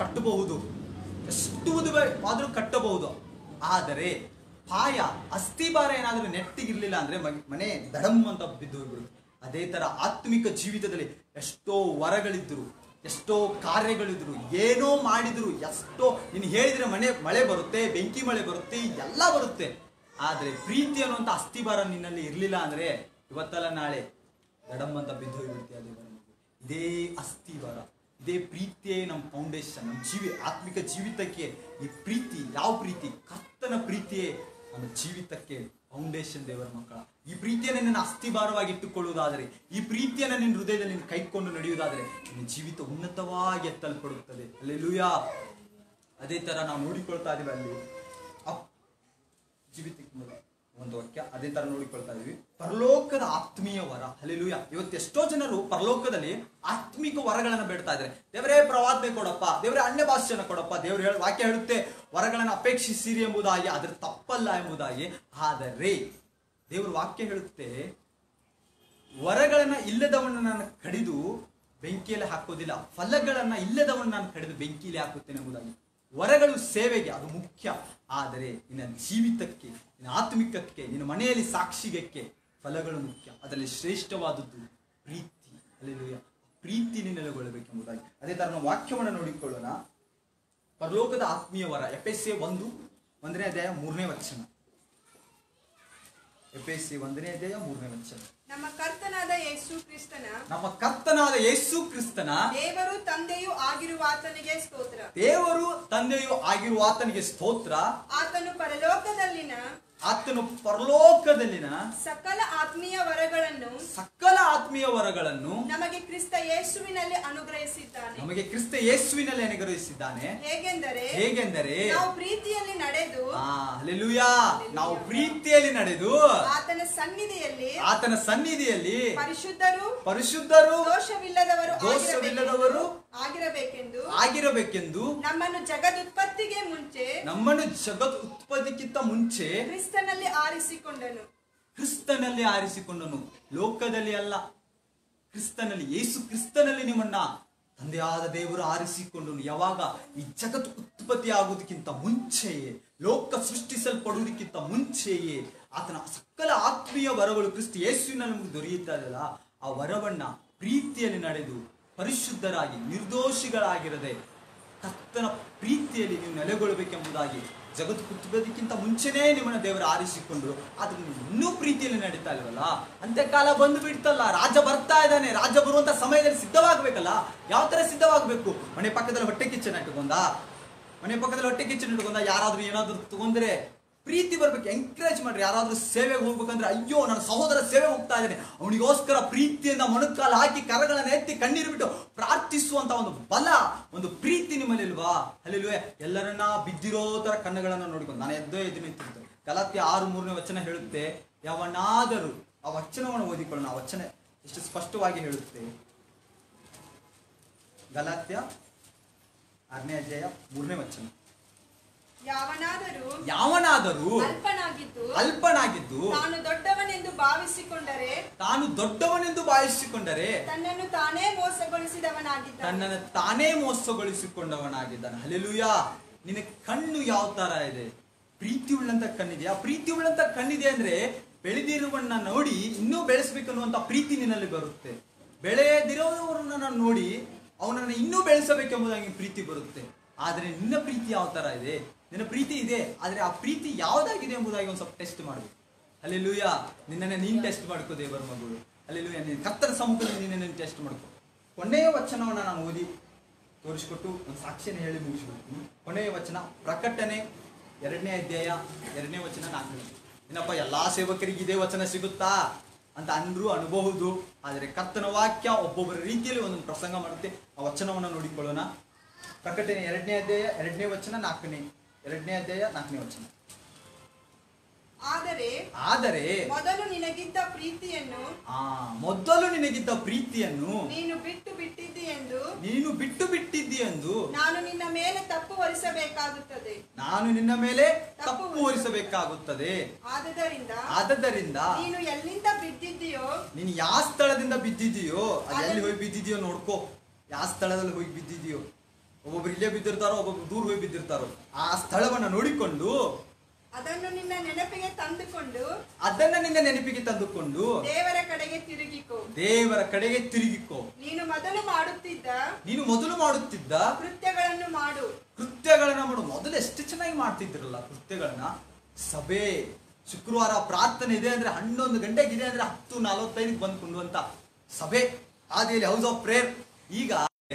[SPEAKER 8] ಕಟ್ಟಬಹುದು. ಆದರೆ ಪಾಯ ಅಸ್ಥಿಭಾರ ಏನಾದ್ರೂ ನೆಟ್ಟಿಗಿರ್ಲಿಲ್ಲ ಅಂದ್ರೆ ಮನೆ ದಡಮ್ ಅಂತ ಬಿದ್ದು ಹೋಗ್ಬಿಡುತ್ತೆ. ಅದೇ ತರ ಆತ್ಮಿಕ ಜೀವಿತದಲ್ಲಿ ಎಷ್ಟೋ ವರಗಳಿದ್ರು, ಎಷ್ಟೋ ಕಾರ್ಯಗಳಿದ್ರು, ಏನೋ ಮಾಡಿದ್ರು, ಎಷ್ಟೋ ನೀನು ಹೇಳಿದ್ರೆ ಮಳೆ ಬರುತ್ತೆ, ಬೆಂಕಿ ಮಳೆ ಬರುತ್ತೆ, ಎಲ್ಲ ಬರುತ್ತೆ. ಆದ್ರೆ ಪ್ರೀತಿ ಅನ್ನುವಂತ ಅಸ್ಥಿಭಾರ ನಿನ್ನಲ್ಲಿ ಇರ್ಲಿಲ್ಲ ಅಂದ್ರೆ ಇವತ್ತಲ್ಲ ನಾಳೆ ದಡಮ್ ಅಂತ ಬಿದ್ದು ಹೋಗ್ಬಿಡುತ್ತೆ. ಇದೇ ಅಸ್ಥಿಭಾರ, ಇದೇ ಪ್ರೀತಿಯೇ ನಮ್ಮ ಫೌಂಡೇಶನ್. ನಮ್ಮ ಆತ್ಮಿಕ ಜೀವಿತಕ್ಕೆ ಈ ಪ್ರೀತಿ, ಯಾವ ಪ್ರೀತಿ? ಕರ್ತನ ಪ್ರೀತಿಯೇ ನಮ್ಮ ಜೀವಿತಕ್ಕೆ ಫೌಂಡೇಶನ್. ದೇವರ ಮಕ್ಕಳ, ಈ ಪ್ರೀತಿಯನ್ನು ನಿನ್ನ ಅಸ್ಥಿಭಾರವಾಗಿ ಇಟ್ಟುಕೊಳ್ಳುವುದಾದರೆ, ಈ ಪ್ರೀತಿಯನ್ನು ನಿನ್ನ ಹೃದಯದಲ್ಲಿ ನೀನು ಕೈಕೊಂಡು ನಡೆಯುವುದಾದರೆ ನಿನ್ನ ಜೀವಿತ ಉನ್ನತವಾಗಿ ಎತ್ತಲ್ಪಡುತ್ತದೆ. ಹಲ್ಲೆಲೂಯಾ. ಅದೇ ತರ ನಾವು ನೋಡಿಕೊಳ್ತಾ ಇದೀವಿ ಅಲ್ಲಿ ಜೀವಿತಕ್ಕೆ ಒಂದು ವಾಕ್ಯ, ಅದೇ ತರ ನೋಡಿಕೊಳ್ತಾ ಇದೀವಿ, ಪರಲೋಕದ ಆತ್ಮೀಯ ವರ. ಹಲ್ಲೆಲೂಯಾ. ಇವತ್ತು ಎಷ್ಟೋ ಜನರು ಪರಲೋಕದಲ್ಲಿ ಆತ್ಮಿಕ ವರಗಳನ್ನು ಬೇಡ್ತಾ ಇದ್ದಾರೆ. ದೇವರೇ ಪ್ರವಾದನೆ ಕೊಡಪ್ಪ, ದೇವರೇ ಅನ್ಯ ಭಾಷೆಯನ್ನು ಕೊಡಪ್ಪ. ದೇವರು ವಾಕ್ಯ ಹೇಳುತ್ತೆ ವರಗಳನ್ನು ಅಪೇಕ್ಷಿಸಿರಿ ಎಂಬುದಾಗಿ, ಅದ್ರ ತಪ್ಪಲ್ಲ ಎಂಬುದಾಗಿ. ಆದರೆ ದೇವರ ವಾಕ್ಯ ಹೇಳುತ್ತೆ ವರಗಳನ್ನ ಇಲ್ಲದವನ್ನ ನಾನು ಕಡಿದು ಬೆಂಕಿಯಲ್ಲಿ ಹಾಕೋದಿಲ್ಲ, ಫಲಗಳನ್ನ ಇಲ್ಲದವನ್ನ ನಾನು ಕಡಿದು ಬೆಂಕಿಯಲ್ಲಿ ಹಾಕುತ್ತೇನೆ ಎಂಬುದಾಗಿ. ವರಗಳು ಸೇವೆಗೆ ಅದು ಮುಖ್ಯ, ಆದರೆ ನಿನ್ನ ಜೀವಿತಕ್ಕೆ, ನಿನ್ನ ಆತ್ಮಿಕಕ್ಕೆ, ನಿನ್ನ ಮನೆಯಲ್ಲಿ ಸಾಕ್ಷಿಗಕ್ಕೆ ಫಲಗಳು ಮುಖ್ಯ. ಅದರಲ್ಲಿ ಶ್ರೇಷ್ಠವಾದದ್ದು ಪ್ರೀತಿ. ಹಲ್ಲೆಲೂಯಾ. ಪ್ರೀತಿ ನೆಲೆಗೊಳ್ಳಬೇಕೆಂಬುದಾಗಿ. ಅದೇ ತರ ನಾವು ವಾಕ್ಯವನ್ನು ನೋಡಿಕೊಳ್ಳೋಣ. ಪರಲೋಕದ ಆತ್ಮೀಯ ವರ, ಎಫೆಸೆ 1ನೇ ಅಧ್ಯಾಯ 3ನೇ ವಚನ. ಎಫೆಸೆ 1ನೇ ಅಧ್ಯಾಯ 3ನೇ ವಚನ.
[SPEAKER 3] ನಮ್ಮ ಕರ್ತನಾದ
[SPEAKER 8] ಯೇಸು ಕ್ರಿಸ್ತನ
[SPEAKER 3] ದೇವರು ತಂದೆಯೂ ಆಗಿರುವಾತನಿಗೆ
[SPEAKER 8] ಸ್ತೋತ್ರ.
[SPEAKER 3] ಆತನು ಪರಲೋಕದಲ್ಲಿನ ಸಕಲ ಆತ್ಮೀಯ ವರಗಳನ್ನು ನಮಗೆ ಕ್ರಿಸ್ತ ಯೇಸುವಿನಲ್ಲಿ ಅನುಗ್ರಹಿಸಿದ್ದಾನೆ. ಹೇಗೆಂದರೆ ನಾವು ಪ್ರೀತಿಯಲ್ಲಿ ನಡೆದು ಆತನ ಸನ್ನಿಧಿಯಲ್ಲಿ ಪರಿಶುದ್ಧರು ದೋಷವಿಲ್ಲದವರು ಆಗಿರಬೇಕೆಂದು ನಮ್ಮನ್ನು ಜಗದುತ್ಪತ್ತಿಗಿಂತ ಮುಂಚೆ ಕ್ರಿಸ್ತನಲ್ಲಿ ಆರಿಸಿಕೊಂಡನು. ಲೋಕದಲ್ಲಿ ಅಲ್ಲ, ಕ್ರಿಸ್ತನಲ್ಲಿ, ಯೇಸು ಕ್ರಿಸ್ತನಲ್ಲಿ ನಿಮ್ಮನ್ನ ತಂದೆಯಾದ ದೇವರು ಆರಿಸಿಕೊಂಡನು. ಯಾವಾಗ? ಈ ಜಗತ್ತು ಉತ್ಪತ್ತಿ ಆಗುವುದಕ್ಕಿಂತ ಮುಂಚೆಯೇ, ಲೋಕ ಸೃಷ್ಟಿಸಲ್ಪಡುವುದಕ್ಕಿಂತ ಮುಂಚೆಯೇ ಆತನ ಸಕಲ ಆತ್ಮೀಯ ವರಗಳು ಕ್ರಿಸ್ತ ಯೇಸುವಿನಲ್ಲಿ ನಮಗೆ ದೊರೆಯುತ್ತಾ ಇದೆಯಲ್ಲ, ಆ ವರವನ್ನ ಪ್ರೀತಿಯಲ್ಲಿ ನಡೆದು ಪರಿಶುದ್ಧರಾಗಿ ನಿರ್ದೋಷಿಗಳಾಗಿರದೆ ಕರ್ತನ ಪ್ರೀತಿಯಲ್ಲಿ ನೀವು ನೆಲೆಗೊಳ್ಳಬೇಕೆಂಬುದಾಗಿ ಜಗತ್ತು ಹುಟ್ಟುವುದಕ್ಕಿಂತ ಮುಂಚೆನೇ ನಿಮ್ಮನ್ನ ದೇವರು ಆರಿಸಿಕೊಂಡ್ರು. ಆದ್ರೆ ನೀವು ಇನ್ನೂ ಪ್ರೀತಿಯಲ್ಲಿ ನಡೀತಾ ಇಲ್ವಲ್ಲ, ಅಂತ್ಯಕಾಲ ಬಂದು ಬಿಡ್ತಲ್ಲ, ರಾಜ ಬರ್ತಾ ಇದ್ದಾನೆ. ರಾಜ ಬರುವಂತ ಸಮಯದಲ್ಲಿ ಸಿದ್ಧವಾಗಬೇಕಲ್ಲ. ಯಾವ ತರ ಸಿದ್ಧವಾಗಬೇಕು? ಮನೆ ಪಕ್ಕದಲ್ಲಿ ಹೊಟ್ಟೆ ಕಿಚ್ಚನ ಇಟ್ಕೊಂಡ, ಮನೆ ಪಕ್ಕದಲ್ಲಿ ಹೊಟ್ಟೆ ಕಿಚ್ಚನ ಇಟ್ಕೊಂಡ, ಯಾರಾದ್ರೂ ಏನಾದ್ರು ತಗೊಂಡ್ರೆ ಪ್ರೀತಿ ಬರ್ಬೇಕು, ಎಂಕರೇಜ್ ಮಾಡ್ರಿ. ಯಾರಾದ್ರೂ ಸೇವೆಗೆ ಹೋಗ್ಬೇಕಂದ್ರೆ, ಅಯ್ಯೋ ನನ್ನ ಸಹೋದರ ಸೇವೆ ಹೋಗ್ತಾ ಇದ್ದಾನೆ, ಅವನಿಗೋಸ್ಕರ ಪ್ರೀತಿಯಿಂದ ಮೊಣಕಾಲು ಹಾಕಿ ಕರಗಳನ್ನು ಎತ್ತಿ ಕಣ್ಣೀರು ಬಿಟ್ಟು ಪ್ರಾರ್ಥಿಸುವಂತ ಒಂದು ಬಲ, ಒಂದು ಪ್ರೀತಿ ನಿಮ್ಮಲ್ಲಿ ಇಲ್ವಾ? ಅಲ್ಲಿಲ್ವೇ? ಎಲ್ಲರನ್ನ ಬಿದ್ದಿರೋ ತರ ಕಣ್ಣುಗಳನ್ನ ನೋಡಿಕೊಂಡು ನಾನು ಎದ್ದು ನಿಂತಿದ್ದೆ. ಗಲಾತ್ಯ 6:3 ವಚನ ಹೇಳುತ್ತೆ, ಯಾವನಾದರೂ, ಆ ವಚನವನ್ನು ಓದಿಕೊಳ್ಳೋಣ. ಆ ವಚನ ಎಷ್ಟು ಸ್ಪಷ್ಟವಾಗಿ ಹೇಳುತ್ತೆ. ಗಲಾತ್ಯ 6ನೇ ಅಧ್ಯಾಯ 3ನೇ ವಚನ. ಯಾವನಾದರೂ ಅಲ್ಪನಾಗಿದ್ದು
[SPEAKER 10] ತಾನು ದೊಡ್ಡವನೆಂದು ಭಾವಿಸಿಕೊಂಡರೆ
[SPEAKER 3] ತನ್ನನ್ನು ತಾನೇ ಮೋಸಗೊಳಿಸಿಕೊಂಡವನಾಗಿದ್ದಾನೆ. ಹಲ್ಲೆಲೂಯಾ. ನಿನ್ನ ಕಣ್ಣು ಯಾವ ತರ ಇದೆ? ಪ್ರೀತಿ ಉಳ್ಳಂತ ಕಣ್ಣಿದೆಯಾ? ಪ್ರೀತಿ ಉಳ್ಳಂತ ಕಣ್ಣಿದೆ ಅಂದ್ರೆ ಬೆಳೆದಿರುವನ್ನ ನೋಡಿ ಇನ್ನೂ ಬೆಳೆಸಬೇಕನ್ನುವಂತ ಪ್ರೀತಿ ನಿನ್ನಲ್ಲಿ ಬರುತ್ತೆ. ಬೆಳೆದಿರೋವರನ್ನ ನೋಡಿ ಅವನನ್ನ ಇನ್ನೂ ಬೆಳೆಸಬೇಕೆಂಬುದಾಗಿ ಪ್ರೀತಿ ಬರುತ್ತೆ. ಆದ್ರೆ ನಿನ್ನ ಪ್ರೀತಿ ಯಾವ ತರ ಇದೆ? ನಿನ್ನ ಪ್ರೀತಿ ಇದೆ, ಆದ್ರೆ ಆ ಪ್ರೀತಿ ಯಾವ್ದಾಗಿದೆ ಎಂಬುದಾಗಿ ಒಂದ್ ಸ್ವಲ್ಪ ಟೆಸ್ಟ್ ಮಾಡ್ಬೇಕು. ಹಲ್ಲೆಲೂಯಾ. ನಿನ್ನನ್ನೇ ನೀನ್ ಟೆಸ್ಟ್ ಮಾಡ್ಕೋ ದೇವರ ಮಗಳು. ಹಲ್ಲೆಲೂಯಾ. ನೀನ್ ಕರ್ತನ ಸಮ್ಮುಖದಲ್ಲಿ ನಿನ್ನನ್ನು ಟೆಸ್ಟ್ ಮಾಡ್ಕೋ. ಕೊನೆಯ ವಚನವನ್ನ ನಾನು ಓದಿ ತೋರಿಸ್ಕೊಟ್ಟು ಒಂದು ಸಾಕ್ಷಿಯನ್ನು ಹೇಳಿ ಮುಗಿಸ್ಬಿಡ್ತೀನಿ. ಕೊನೆಯ ವಚನ ಪ್ರಕಟಣೆ 2ನೇ ಅಧ್ಯಾಯ 2ನೇ ವಚನ 4ನೇ. ಏನಪ್ಪ ಎಲ್ಲಾ ಸೇವಕರಿಗೆ ಇದೇ ವಚನ ಸಿಗುತ್ತಾ ಅಂತ ಅಂದ್ರೂ ಅನ್ಬಹುದು. ಆದ್ರೆ ಕರ್ತನ ವಾಕ್ಯ ಒಬ್ಬೊಬ್ಬರ ರೀತಿಯಲ್ಲಿ ಒಂದೊಂದು ಪ್ರಸಂಗ ಮಾಡುತ್ತೆ. ಆ ವಚನವನ್ನ ನೋಡಿಕೊಳ್ಳೋಣ. ಪ್ರಕಟಣೆ 2ನೇ ಅಧ್ಯಾಯ 2ನೇ ವಚನ 4ನೇ 2ನೇ ಅಧ್ಯಾಯ 4ನೇ ವಚನ. ಆದರೆ
[SPEAKER 10] ಮೊದಲು ನಿನಗಿದ್ದ ಪ್ರೀತಿಯನ್ನು
[SPEAKER 3] ನೀನು ಬಿಟ್ಟು ಬಿಟ್ಟಿದ್ದೀಯೆಂದು
[SPEAKER 10] ನಾನು ನಿನ್ನ ಮೇಲೆ ತಪ್ಪು
[SPEAKER 3] ಹೊರಿಸಬೇಕಾಗುತ್ತದೆ. ಆದದರಿಂದ
[SPEAKER 10] ನೀನು ಎಲ್ಲಿಂದ ಬಿದ್ದಿದ್ದೀಯೋ,
[SPEAKER 3] ನೀನು ಯಾವ ಸ್ಥಳದಿಂದ ಬಿದ್ದಿದ್ದೀಯೋ, ಅದು ಎಲ್ಲಿ ಹೋಗಿ ಬಿದ್ದಿದೆಯೋ ನೋಡ್ಕೋ. ಯಾವ ಸ್ಥಳದಲ್ಲಿ ಹೋಗಿ ಬಿದ್ದಿದೆಯೋ, ಒಬ್ಬೊಬ್ರು ಇಲ್ಲೇ ಬಿದ್ದಿರ್ತಾರೋ, ಒಬ್ಬೊಬ್ರು ದೂರ ಹೋಗಿ ಬಿದ್ದಿರ್ತಾರೋ, ಆ ಸ್ಥಳವನ್ನ ನೋಡಿಕೊಂಡು
[SPEAKER 10] ಅದನ್ನು ನಿನ್ನ ನೆನಪಿಗೆ ತಂದುಕೊಂಡು ದೇವರ ಕಡೆಗೆ ತಿರುಗಿಕೋ. ನೀನು ಮೊದಲು ಮಾಡುತ್ತಿದ್ದ ಕೃತ್ಯಗಳನ್ನು ಮಾಡು. ಮೊದಲು ಎಷ್ಟು ಚೆನ್ನಾಗಿ ಮಾಡ್ತಿದ್ರಲ್ಲ ಕೃತ್ಯಗಳನ್ನ. ಸಭೆ ಶುಕ್ರವಾರ ಪ್ರಾರ್ಥನೆ ಇದೆ ಅಂದ್ರೆ 11 ಗಂಟೆಗೆ ಇದೆ ಅಂದ್ರೆ 10:45 ಬಂದ್ಕೊಂಡು ಅಂತ ಸಭೆ ಆದಿಯಲ್ಲಿ ಹೌಸ್ ಆಫ್ ಪ್ರೇಯರ್. ಈಗ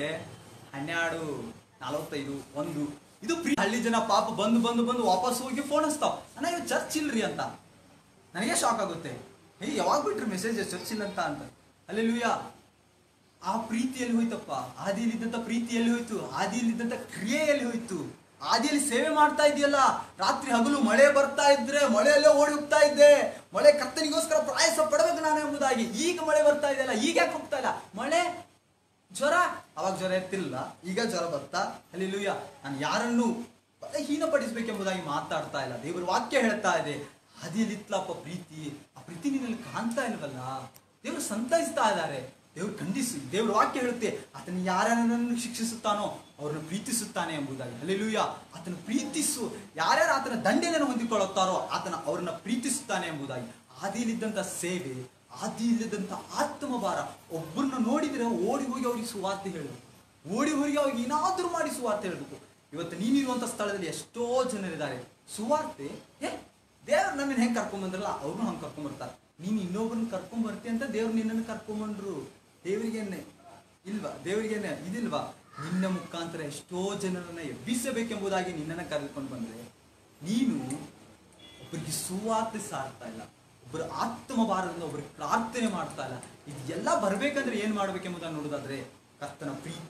[SPEAKER 10] 12:45 1 ಇದು ಹಳ್ಳಿ ಜನ ಪಾಪ ಬಂದು ವಾಪಸ್ ಹೋಗಿ ಫೋನ್ ಹಚ್ತಾವ, ಅಣ್ಣ ಇವ್ ಚರ್ಚ್ ಇಲ್ರಿ ಅಂತ. ನನಗೆ ಶಾಕ್ ಆಗುತ್ತೆ, ಯಾವಾಗ ಬಿಟ್ರಿ ಮೆಸೇಜ್ ಚರ್ಚ್ ಇಲ್ಲ ಅಂತ. ಹಲ್ಲೆಲೂಯಾ. ಆ ಪ್ರೀತಿಯಲ್ಲಿ ಹೋಯ್ತಪ್ಪ. ಆದಿಯಲ್ಲಿದ್ದಂತ ಪ್ರೀತಿಯಲ್ಲಿ ಹೋಯ್ತು, ಆದಿಯಲ್ಲಿದ್ದಂತ ಕ್ರಿಯೆಯಲ್ಲಿ ಹೋಯ್ತು. ಆದಿಯಲ್ಲಿ ಸೇವೆ ಮಾಡ್ತಾ ಇದೆಯಲ್ಲ, ರಾತ್ರಿ ಹಗಲು ಮಳೆ ಬರ್ತಾ ಇದ್ರೆ ಮಳೆಯಲ್ಲೇ ಓಡಿ ಹೋಗ್ತಾ ಇದ್ದೆ, ಮಳೆ ಕರ್ತನಿಗೋಸ್ಕರ ಪ್ರಯಾಸ ಪಡಬೇಕು ನಾನು ಎಂಬುದಾಗಿ. ಈಗ ಮಳೆ ಬರ್ತಾ ಇದೆಯಲ್ಲ, ಈಗ ಯಾಕೆ ಹೋಗ್ತಾ ಇಲ್ಲ? ಮಳೆ ಜ್ವರ, ಅವಾಗ ಜ್ವರ ಇರ್ತಿಲ್ಲ, ಈಗ ಜ್ವರ ಬರ್ತಾ. ಹಲ್ಲೆಲೂಯಾ. ನಾನು ಯಾರನ್ನು ಹೀನಪಡಿಸ್ಬೇಕೆಂಬುದಾಗಿ ಮಾತಾಡ್ತಾ ಇಲ್ಲ. ದೇವರ ವಾಕ್ಯ ಹೇಳ್ತಾ ಇದೆ, ಆದಿಯಲ್ಲಿತ್ತಲಪ್ಪ ಪ್ರೀತಿ, ಆ ಪ್ರೀತಿ ನಿನ್ನಲ್ಲಿ ಕಾಣ್ತಾ ಇಲ್ವಲ್ಲ. ದೇವರು ಸಂತೈಸ್ತಾ ಇದ್ದಾರೆ, ದೇವ್ರು ಖಂಡಿಸಿ. ದೇವ್ರ ವಾಕ್ಯ ಹೇಳುತ್ತೆ, ಆತನ ಯಾರನ್ನು ಶಿಕ್ಷಿಸುತ್ತಾನೋ ಅವ್ರನ್ನ ಪ್ರೀತಿಸುತ್ತಾನೆ ಎಂಬುದಾಗಿ. ಹಲ್ಲೆಲೂಯಾ. ಆತನ ಪ್ರೀತಿಸು, ಯಾರ್ಯಾರು ಆತನ ದಂಡೆಯನ್ನು ಹೊಂದಿಕೊಳ್ಳುತ್ತಾರೋ ಅವ್ರನ್ನ ಪ್ರೀತಿಸುತ್ತಾನೆ ಎಂಬುದಾಗಿ. ಆದಿಯಲ್ಲಿದ್ದಂತ ಸೇವೆ, ಆದಿಯಲ್ಲಿದ್ದಂತ ಆತ್ಮಭಾರ. ಒಬ್ಬರನ್ನ ನೋಡಿದ್ರೆ ಓಡಿ ಹೋಗಿ ಅವ್ರಿಗೆ ಸುವಾರ್ತೆ ಹೇಳಬೇಕು, ಓಡಿ ಹೋಗಿ ಅವ್ರಿಗೆ ಏನಾದ್ರೂ ಮಾಡಿ ಸುವಾರ್ತೆ ಹೇಳಬೇಕು. ಇವತ್ತು ನೀನಿರುವಂತ ಸ್ಥಳದಲ್ಲಿ ಎಷ್ಟೋ ಜನರಿದ್ದಾರೆ. ಸುವಾರ್ತೆ ದೇವ್ರು ನನ್ನನ್ನು ಹೆಂಗ್ ಕರ್ಕೊಂಬಂದ್ರಲ್ಲ, ಅವ್ರನ್ನೂ ಹಂಗೆ ಕರ್ಕೊಂಡ್ಬರ್ತಾರೆ. ನೀನು ಇನ್ನೊಬ್ಬರನ್ನ ಕರ್ಕೊಂಡ್ಬರ್ತಿ ಅಂತ ದೇವ್ರು ನಿನ್ನನ್ನು ಕರ್ಕೊಂಬಂದ್ರು. ದೇವರಿಗೇನೆ ಇಲ್ವಾ? ದೇವರಿಗೇನೆ ಇದಿಲ್ವಾ? ನಿನ್ನ ಮುಖಾಂತರ ಎಷ್ಟೋ ಜನರನ್ನ ಎಬ್ಬಿಸಬೇಕೆಂಬುದಾಗಿ ನಿನ್ನನ್ನು ಕರೆದುಕೊಂಡು ಬಂದ್ರೆ ನೀನು ಒಬ್ಬರಿಗೆ ಸುವಾರ್ತೆ ಸಾರ್ತಾ ಇಲ್ಲ, ಒಬ್ಬರ ಆತ್ಮಭಾರದಿಂದ ಒಬ್ಬರಿಗೆ ಪ್ರಾರ್ಥನೆ ಮಾಡ್ತಾ ಇಲ್ಲ. ಇದೆಲ್ಲ ಬರ್ಬೇಕಂದ್ರೆ ಏನ್ ಮಾಡ್ಬೇಕೆಂಬುದನ್ನು ನೋಡೋದಾದ್ರೆ ಕರ್ತನ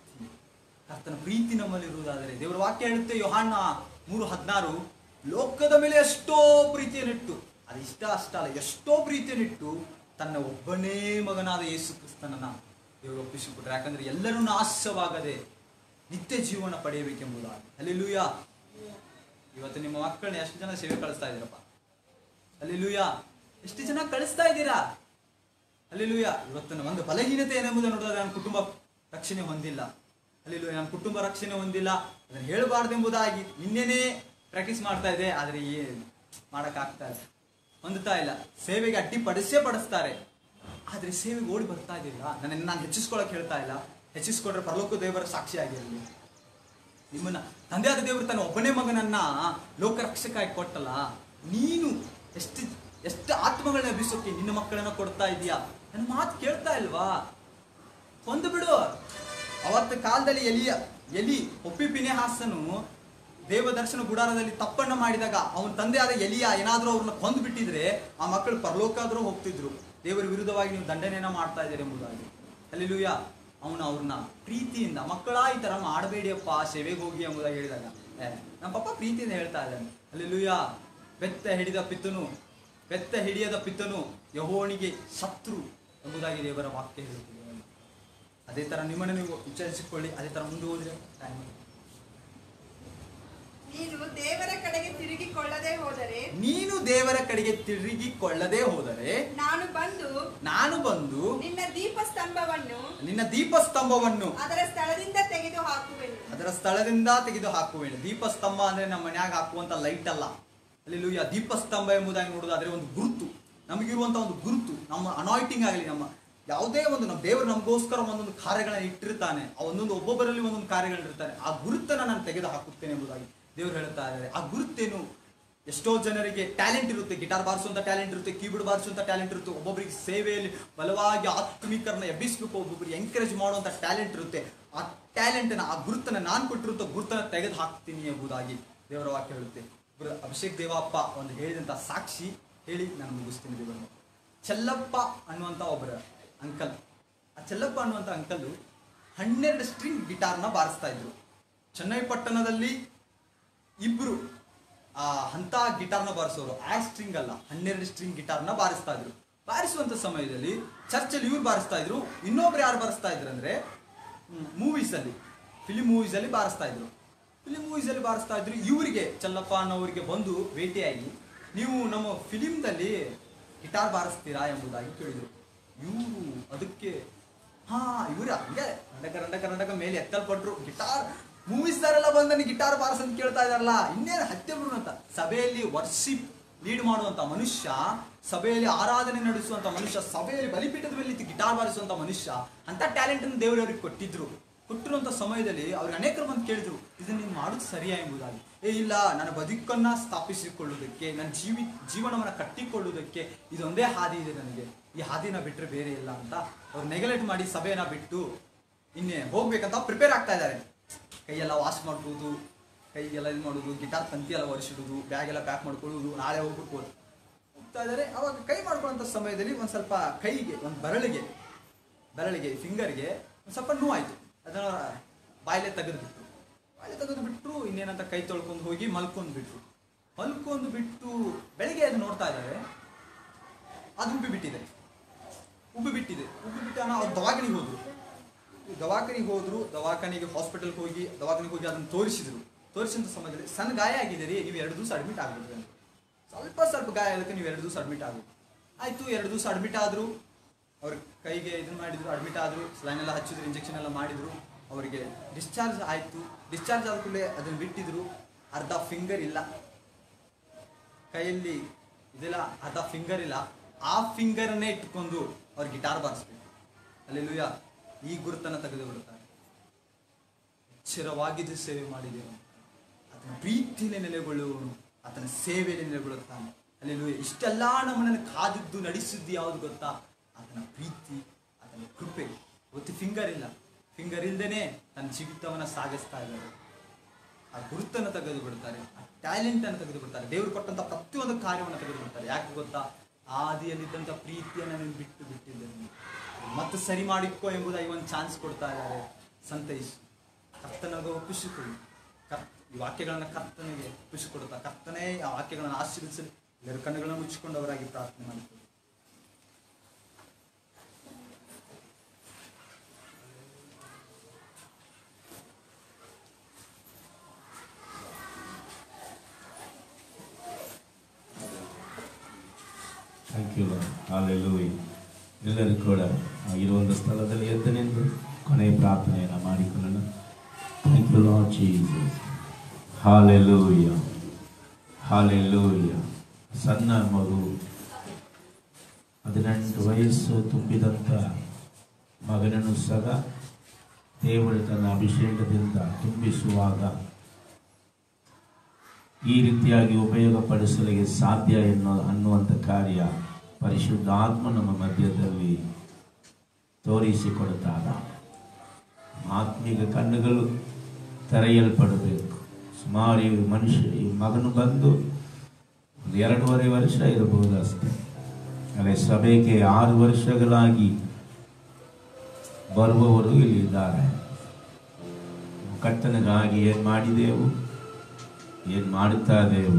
[SPEAKER 10] ಪ್ರೀತಿ ನಮ್ಮಲ್ಲಿ ಇರುವುದಾದರೆ, ದೇವರ ವಾಕ್ಯ ಹೇಳುತ್ತೆ ಯೋಹಾನ 3:16, ಲೋಕದ ಮೇಲೆ ಎಷ್ಟೋ ಪ್ರೀತಿಯನ್ನಿಟ್ಟು, ಅದು ಅಷ್ಟಲ್ಲ ಎಷ್ಟೋ ಪ್ರೀತಿಯನ್ನಿಟ್ಟು ತನ್ನ ಒಬ್ಬನೇ ಮಗನಾದ ಯೇಸು ಕ್ರಿಸ್ತನನ್ನ ದೇವರು ಒಪ್ಪಿಸಿಕೊಟ್ರೆ. ಯಾಕಂದ್ರೆ ಎಲ್ಲರೂ ನಾಶವಾಗದೆ ನಿತ್ಯ ಜೀವನ ಪಡೆಯಬೇಕೆಂಬುದಾಗಿ. ಹಲ್ಲೆಲೂಯಾ. ಇವತ್ತು ನಿಮ್ಮ ಮಕ್ಕಳನ್ನ ಎಷ್ಟು ಜನ ಸೇವೆ ಕಳಿಸ್ತಾ ಇದ್ದೀರಪ್ಪ? ಹಲ್ಲೆಲೂಯಾ. ಎಷ್ಟು ಜನ ಕಳಿಸ್ತಾ ಇದ್ದೀರಾ? ಹಲ್ಲೆಲೂಯಾ. ಇವತ್ತು ಒಂದು ಬಲಹೀನತೆ ಏನೆಂಬುದನ್ನು ನೋಡಿದ್ರೆ ನನ್ನ ಕುಟುಂಬ ರಕ್ಷಣೆ ಹೊಂದಿಲ್ಲ. ಹಲ್ಲೆಲೂಯಾ. ನನ್ನ ಕುಟುಂಬ ರಕ್ಷಣೆ ಹೊಂದಿಲ್ಲ, ಅದನ್ನು ಹೇಳಬಾರ್ದೆಂಬುದಾಗಿ ನಿನ್ನೆನೇ ಪ್ರಾಕ್ಟೀಸ್ ಮಾಡ್ತಾ ಇದೆ. ಆದ್ರೆ ಏನು ಮಾಡಕ್ಕಾಗ್ತಾ ಇಲ್ಲ, ಹೊಂದುತ್ತಾ ಇಲ್ಲ. ಸೇವೆಗೆ ಪಡಿಸ್ತಾರೆ, ಆದ್ರೆ ಸೇವೆಗೆ ಓಡಿ ಬರ್ತಾ ಇದ್ದಿಲ್ಲ. ನಾನು ಹೆಚ್ಚಿಸ್ಕೊಳಕ್ ಹೇಳ್ತಾ ಇಲ್ಲ. ಹೆಚ್ಚಿಸ್ಕೊಂಡ್ರೆ ಪರಲೋಕ ದೇವರ ಸಾಕ್ಷಿ ಆಗಿರಲಿ.
[SPEAKER 3] ನಿಮ್ಮನ್ನ ತಂದೆಯಾದ ದೇವರು ತನ್ನ ಒಬ್ಬನೇ ಮಗನನ್ನ ಲೋಕರಕ್ಷಕಾಗಿ ಕೊಟ್ಟಲ್ಲ, ನೀನು ಎಷ್ಟು ಆತ್ಮಗಳನ್ನ ಎಬ್ಬಿಸೋಕೆ ನಿನ್ನ ಮಕ್ಕಳನ್ನ ಕೊಡ್ತಾ ಇದೀಯಾ? ನನ್ನ ಮಾತು ಕೇಳ್ತಾ ಇಲ್ವಾ? ಕೊಂದು ಬಿಡು. ಅವತ್ತ ಕಾಲದಲ್ಲಿ ಎಲಿ ಒಪ್ಪಿ ಪಿನೆಹಾಸನು ದೇವದರ್ಶನ ಗುಡಾರದಲ್ಲಿ ತಪ್ಪನ್ನ ಮಾಡಿದಾಗ ಅವನ ತಂದೆಯಾದ ಎಲಿಯ ಏನಾದ್ರೂ ಅವ್ರನ್ನ ಕೊಂದು ಬಿಟ್ಟಿದ್ರೆ ಆ ಮಕ್ಕಳು ಪರಲೋಕ ಆದ್ರೂ ಹೋಗ್ತಿದ್ರು. ದೇವರ ವಿರುದ್ಧವಾಗಿ ನೀವು ದಂಡನೆಯನ್ನ ಮಾಡ್ತಾ ಇದ್ದೀರಿ ಎಂಬುದಾಗಿ. ಹಲ್ಲೆಲೂಯಾ. ಅವ್ರನ್ನ ಪ್ರೀತಿಯಿಂದ ಮಕ್ಕಳ ಈ ತರ ಮಾಡಬೇಡಿಯಪ್ಪ, ಸೇವೆಗೆ ಹೋಗಿ ಎಂಬುದಾಗಿ ಹೇಳಿದಾಗ ನಮ್ಮ ಪಪ್ಪ ಪ್ರೀತಿಯಿಂದ ಹೇಳ್ತಾ ಇದ್ದಾನೆ. ಹಲ್ಲೆಲೂಯಾ. ಬೆತ್ತ ಹಿಡಿಯದ ಪಿತ್ತನು ಯೆಹೋವನಿಗೆ ಶತ್ರು ಎಂಬುದಾಗಿ ದೇವರ ವಾಕ್ಯ ಹೇಳುತ್ತದೆ. ಅದೇ ತರ ನಿಮ್ಮನ್ನು ನೀವು ವಿಚಾರಿಸಿಕೊಳ್ಳಿ. ಅದೇ ತರ ಮುಂದೆ ಹೋದ್ರೆ
[SPEAKER 11] ನೀನು ದೇವರ ಕಡೆಗೆ ತಿರುಗಿಕೊಳ್ಳದೆ ಹೋದರೆ ನಾನು ಬಂದು ನಿನ್ನ ದೀಪಸ್ತಂಭವನ್ನು ಅದರ ಸ್ಥಳದಿಂದ ತೆಗೆದು ಹಾಕುವೆನು. ದೀಪಸ್ತಂಭ ಅಂದ್ರೆ ನಮ್ಮ ಮನ್ಯಾಗ ಹಾಕುವಂತ ಲೈಟ್ ಅಲ್ಲ. ಹಲ್ಲೆಲೂಯಾ. ದೀಪಸ್ತಂಭ ಎಂಬುದಾಗಿ ನೋಡೋದಾದ್ರೆ ಒಂದು ಗುರುತು, ನಮಗಿರುವಂತ ಒಂದು ಗುರುತು. ನಮ್ಮ ಅನಾಯಿಂಟಿಂಗ್ ಆಗಲಿ, ನಮ್ಮ ಯಾವುದೇ ಒಂದು ನಮ್ಮ ದೇವರು ನಮಗೋಸ್ಕರ ಒಂದೊಂದು ಕಾರ್ಯಗಳನ್ನ ಇಟ್ಟಿರ್ತಾನೆ. ಆ ಒಬ್ಬೊಬ್ಬರಲ್ಲಿ ಒಂದೊಂದು ಕಾರ್ಯಗಳಿರ್ತಾನೆ. ಆ ಗುರುತನ್ನ ನಾನು ತೆಗೆದು ಹಾಕುತ್ತೇನೆ ಎಂಬುದಾಗಿ ದೇವರು ಹೇಳ್ತಾ ಇದ್ದಾರೆ. ಆ ಗುರುತೇನು? ಎಷ್ಟೋ ಜನರಿಗೆ ಟ್ಯಾಲೆಂಟ್ ಇರುತ್ತೆ, ಗಿಟಾರ್ ಬಾರಿಸುವಂತ ಟ್ಯಾಲೆಂಟ್ ಇರುತ್ತೆ, ಕೀಬೋರ್ಡ್ ಬಾರಿಸುವಂತ ಟ್ಯಾಲೆಂಟ್ ಇರುತ್ತೆ. ಒಬ್ಬೊಬ್ಬರಿಗೆ ಸೇವೆಯಲ್ಲಿ ಬಲವಾಗಿ ಆತ್ಮಿಕರನ್ನ ಎಬ್ಬಿಸಬೇಕು, ಒಬ್ಬೊಬ್ಬರಿಗೆ ಎಂಕರೇಜ್ ಮಾಡುವಂತ ಟ್ಯಾಲೆಂಟ್ ಇರುತ್ತೆ. ಆ ಟ್ಯಾಲೆಂಟ್ನ, ಆ ಗುರುತನ್ನ ನಾನು ಕೊಟ್ಟಿರುವಂತ ಗುರುತನ್ನ ತೆಗೆದು ಹಾಕ್ತೀನಿ ಎಂಬುದಾಗಿ ದೇವರ ವಾಕ್ಯ ಹೇಳುತ್ತೆ. ಅಭಿಷೇಕ್ ದೇವಪ್ಪ ಒಂದು ಹೇಳಿದಂತ ಸಾಕ್ಷಿ ಹೇಳಿ ನಾನು ಮುಗಿಸ್ತೀನಿ. ದೇವರು ಚೆಲ್ಲಪ್ಪ ಅನ್ನುವಂತ ಒಬ್ಬರ ಅಂಕಲ್, ಆ ಚೆಲ್ಲಪ್ಪ ಅನ್ನುವಂತ ಅಂಕಲ್ 12 ಸ್ಟ್ರಿಂಗ್ ಗಿಟಾರ್ನ ಬಾರಿಸ್ತಾ ಇದ್ರು. ಚನ್ನೈಪಟ್ಟಣದಲ್ಲಿ ಇಬ್ರು ಅಂತ ಗಿಟಾರ್ನ ಬಾರಿಸೋರು, 6 ಸ್ಟ್ರಿಂಗ್ ಅಲ್ಲ 12 ಸ್ಟ್ರಿಂಗ್ ಗಿಟಾರ್ನ ಬಾರಿಸ್ತಾ ಇದ್ರು. ಬಾರಿಸುವಂತ ಸಮಯದಲ್ಲಿ ಚರ್ಚಲ್ಲಿ ಇವ್ರು ಬಾರಿಸ್ತಾ ಇದ್ರು. ಇನ್ನೊಬ್ರು ಯಾರು ಬಾರಿಸ್ತಾ ಇದ್ರು ಅಂದ್ರೆ ಫಿಲಿಂ ಮೂವೀಸಲ್ಲಿ ಬಾರಿಸ್ತಾ ಇದ್ರು. ಇವರಿಗೆ ಚೆಲ್ಲಪ್ಪ ಅನ್ನೋರಿಗೆ ಬಂದು ಭೇಟಿಯಾಗಿ, ನೀವು ನಮ್ಮ ಫಿಲಿಂದಲ್ಲಿ ಗಿಟಾರ್ ಬಾರಿಸ್ತೀರಾ ಎಂಬುದಾಗಿ ಕೇಳಿದ್ರು. ಇವರು ಅದಕ್ಕೆ ಇವ್ರ ಹಂಗೆ ರಂಡಕ ಮೇಲೆ ಎತ್ತಲ್ಪಟ್ರು. ಗಿಟಾರ್ ಮೂವೀಸ್ದಾರೆಲ್ಲ ಬಂದು ನನಗೆ ಗಿಟಾರ್ ಬಾರಿಸ್ ಅಂತ ಕೇಳ್ತಾ ಇದಾರಲ್ಲ, ಇನ್ನೇನು ಹತ್ಯೆಬ್ರು ಅಂತ. ಸಭೆಯಲ್ಲಿ ವರ್ಷಿಪ್ ಲೀಡ್ ಮಾಡುವಂತ ಮನುಷ್ಯ, ಸಭೆಯಲ್ಲಿ ಆರಾಧನೆ ನಡೆಸುವಂತ ಮನುಷ್ಯ, ಸಭೆಯಲ್ಲಿ ಬಲಿಪೀಠದ ಮೇಲೆ ಗಿಟಾರ್ ಬಾರಿಸುವಂತ ಮನುಷ್ಯ, ಅಂತ ಟ್ಯಾಲೆಂಟ್ ಅನ್ನು ದೇವರು ಅವ್ರಿಗೆ ಕೊಟ್ಟಿರುವಂತ ಸಮಯದಲ್ಲಿ ಅವ್ರಿಗೆ ಅನೇಕರು ಬಂದು ಕೇಳಿದ್ರು, ಇದನ್ನ ನೀನು ಮಾಡೋದು ಸರಿಯಾ ಎಂಬುದಾಗಿ. ಇಲ್ಲ, ನನ್ನ ಬದುಕನ್ನ ಸ್ಥಾಪಿಸಿಕೊಳ್ಳುವುದಕ್ಕೆ, ನನ್ನ ಜೀವನವನ್ನ ಕಟ್ಟಿಕೊಳ್ಳುವುದಕ್ಕೆ ಇದೊಂದೇ ಹಾದಿ ಇದೆ ನನಗೆ, ಈ ಹಾದಿನ ಬಿಟ್ಟರೆ ಬೇರೆ ಇಲ್ಲ ಅಂತ ಅವ್ರು ನೆಗ್ಲೆಕ್ಟ್ ಮಾಡಿ ಸಭೆಯನ್ನ ಬಿಟ್ಟು ಇನ್ನೇ ಹೋಗ್ಬೇಕಂತ ಪ್ರಿಪೇರ್ ಆಗ್ತಾ ಇದ್ದಾರೆ. ಕೈಯೆಲ್ಲ ವಾಶ್ ಮಾಡ್ಬೋದು, ಕೈಗೆಲ್ಲ ಇದು ಮಾಡೋದು, ಗಿಟಾರ್ ತಂತಿ ಎಲ್ಲ ಒರೆಸಿಡುದು, ಬ್ಯಾಗ್ ಎಲ್ಲ ಪ್ಯಾಕ್ ಮಾಡ್ಕೊಳ್ಳೋದು, ನಾಳೆ ಹೋಗ್ಬೇಕು ಹೋಗ್ತಾ ಇದ್ದಾರೆ. ಅವಾಗ ಕೈ ಮಾಡ್ಕೊಳ್ಳುವಂಥ ಸಮಯದಲ್ಲಿ ಒಂದು ಸ್ವಲ್ಪ ಕೈಗೆ, ಒಂದು ಬೆರಳಿಗೆ ಫಿಂಗರ್ಗೆ ಒಂದು ಸ್ವಲ್ಪ ನೋವಾಯಿತು. ಅದನ್ನ ಬಾಯಿಲೆ ತೆಗೆದು ಬಿಟ್ರು. ಇನ್ನೇನಂತ ಕೈ ತೊಳ್ಕೊಂಡು ಹೋಗಿ ಮಲ್ಕೊಂಡು ಬಿಟ್ಟು ಬೆಳಿಗ್ಗೆ ಅದು ನೋಡ್ತಾ ಇದ್ದಾರೆ, ಅದು ಉಬ್ಬಿ ಬಿಟ್ಟಿದೆ. ಅವ್ರು ದವಾಖಾನಿಗೆ ಹಾಸ್ಪಿಟಲ್ಗೆ ಹೋಗಿ ಅದನ್ನು ತೋರಿಸಿದ ಸಮಯದಲ್ಲಿ ಸಣ್ಣ ಗಾಯ ಆಗಿದೆ ರೀ, ನೀವು 2 ದಿವಸ ಅಡ್ಮಿಟ್ ಆಗ್ಬಿಟ್ರಿ. ಸ್ವಲ್ಪ ಗಾಯ ಅದಕ್ಕೆ ನೀವು 2 ದಿವಸ ಅಡ್ಮಿಟ್ ಆಗ್ಬೇಕು. ಆಯ್ತು, 2 ದಿವಸ ಅಡ್ಮಿಟ್ ಆದ್ರು. ಅವ್ರ ಕೈಗೆ ಇದನ್ನ ಮಾಡಿದ್ರು, ಅಡ್ಮಿಟ್ ಆದ್ರು, ಸ್ಲೈನ್ ಎಲ್ಲ ಹಚ್ಚಿದ್ರು, ಇಂಜೆಕ್ಷನ್ ಎಲ್ಲ ಮಾಡಿದ್ರು. ಅವರಿಗೆ ಡಿಸ್ಚಾರ್ಜ್ ಆಯ್ತು. ಡಿಸ್ಚಾರ್ಜ್ ಆದ ಕೂಡಲೇ ಅದನ್ನ ಬಿಟ್ಟಿದ್ರು. ಅರ್ಧ ಫಿಂಗರ್ ಇಲ್ಲ ಕೈಯಲ್ಲಿ, ಇದೆಲ್ಲ ಅರ್ಧ ಫಿಂಗರ್ ಇಲ್ಲ. ಆ ಫಿಂಗರ್ನೇ ಇಟ್ಕೊಂಡು ಅವ್ರು ಗಿಟಾರ್ ಬಾರಿಸ್ಬೇಕು. ಹಲ್ಲೆಲೂಯಾ. ಈ ಗುರುತನ್ನು ತೆಗೆದು ಬಿಡುತ್ತಾರೆ. ಎಚ್ಚರವಾಗಿದ್ದು ಸೇವೆ ಮಾಡಿದೆವು, ಆತನ ಪ್ರೀತಿಯಲ್ಲಿ ನೆಲೆಗೊಳ್ಳುವವನು ಆತನ ಸೇವೆಯಲ್ಲಿ ನೆಲೆಗೊಳ್ಳುತ್ತಾನೆ. ಹಲ್ಲೆಲೂಯಾ. ಇಷ್ಟೆಲ್ಲ ನಮ್ಮನ್ನು ಕಾದಿದ್ದು ನಡೆಸಿದ್ದು ಯಾವುದು ಗೊತ್ತಾ? ಆತನ ಪ್ರೀತಿ, ಆತನ ಕೃಪೆ. ಇವತ್ತು ಫಿಂಗರ್ ಇಲ್ಲದೇನೆ ತನ್ನ ಜೀವಿತವನ್ನ ಸಾಗಿಸ್ತಾ ಇದ್ದಾರೆ. ಆ ಗುರುತನ್ನು ತೆಗೆದು ಬಿಡ್ತಾರೆ, ಆ ಟ್ಯಾಲೆಂಟ್ ಅನ್ನು ತೆಗೆದು ಬಿಡ್ತಾರೆ, ದೇವರು ಕೊಟ್ಟಂತ ಪ್ರತಿಯೊಂದು ಕಾರ್ಯವನ್ನು ತೆಗೆದು ಬಿಡ್ತಾರೆ. ಯಾಕೆ ಗೊತ್ತಾ? ಆದಿಯಲ್ಲಿದ್ದಂಥ ಪ್ರೀತಿಯನ್ನು ನೀನು ಬಿಟ್ಟಿದ್ದೇನೆ, ಮತ್ತೆ ಸರಿ ಮಾಡಿಕೋ ಎಂಬುದಾಗಿ ಒಂದು ಚಾನ್ಸ್ ಕೊಡ್ತಾ ಇದ್ದಾರೆ. ಸಂತೈಸು, ಕರ್ತನಿಗೆ ಒಪ್ಪಿಸಿಕೊಳ್ಳಿ. ಈ ವಾಕ್ಯಗಳನ್ನ ಕರ್ತನಿಗೆ ಒಪ್ಪಿಸಿಕೊಡುತ್ತಾ ಕರ್ತನೇ ಆ ವಾಕ್ಯಗಳನ್ನು ಆಶೀರ್ವಿಸಲಿ. ಎಲ್ಲರೂ ಕಣ್ಣುಗಳನ್ನು ಮುಚ್ಚಿಕೊಂಡವರಾಗಿ ಪ್ರಾರ್ಥನೆ ಮಾಡುತ್ತಾರೆ.
[SPEAKER 12] Thank you Lord. ಹಲ್ಲೆಲೂಯಾ. ಎಲ್ಲರೂ ಕೂಡ ಇರುವಂಥ ಸ್ಥಳದಲ್ಲಿ ಎದ್ದು ನಿಂತು ಕೊನೆಯ ಪ್ರಾರ್ಥನೆಯನ್ನು ಮಾಡಿಕೊಳ್ಳೋಣ. Thank you Lord Jesus. Hallelujah, hallelujah. ಸಣ್ಣ ಮಗು, 18 ವಯಸ್ಸು ತುಂಬಿದಂಥ ಮಗನನ್ನು ಸಹ ದೇವರು ತನ್ನ ಅಭಿಷೇಕದಿಂದ ತುಂಬಿಸುವಾಗ ಈ ರೀತಿಯಾಗಿ ಉಪಯೋಗಪಡಿಸಲಿಕ್ಕೆ ಸಾಧ್ಯ ಅನ್ನುವಂಥ ಕಾರ್ಯ ಪರಿಶುದ್ಧ ಆತ್ಮ ನಮ್ಮ ಮಧ್ಯದಲ್ಲಿ ತೋರಿಸಿಕೊಡುತ್ತಾಗ ಆತ್ಮೀಕ ಕಣ್ಣುಗಳು ತೆರೆಯಲ್ಪಡಬೇಕು. ಸುಮಾರು ಈ ಮಗನು ಬಂದು ಒಂದು 2.5 ವರ್ಷ ಇರಬಹುದು ಅಷ್ಟೇ. ಅದೇ ಸಭೆಗೆ 6 ವರ್ಷಗಳಾಗಿ ಬರುವವರು ಇಲ್ಲಿ ಇದ್ದಾರೆ. ಕರ್ತನಿಗಾಗಿ ಏನು ಮಾಡಿದೆವು, ಏನು ಮಾಡುತ್ತಾ ಇದ್ದೇವು,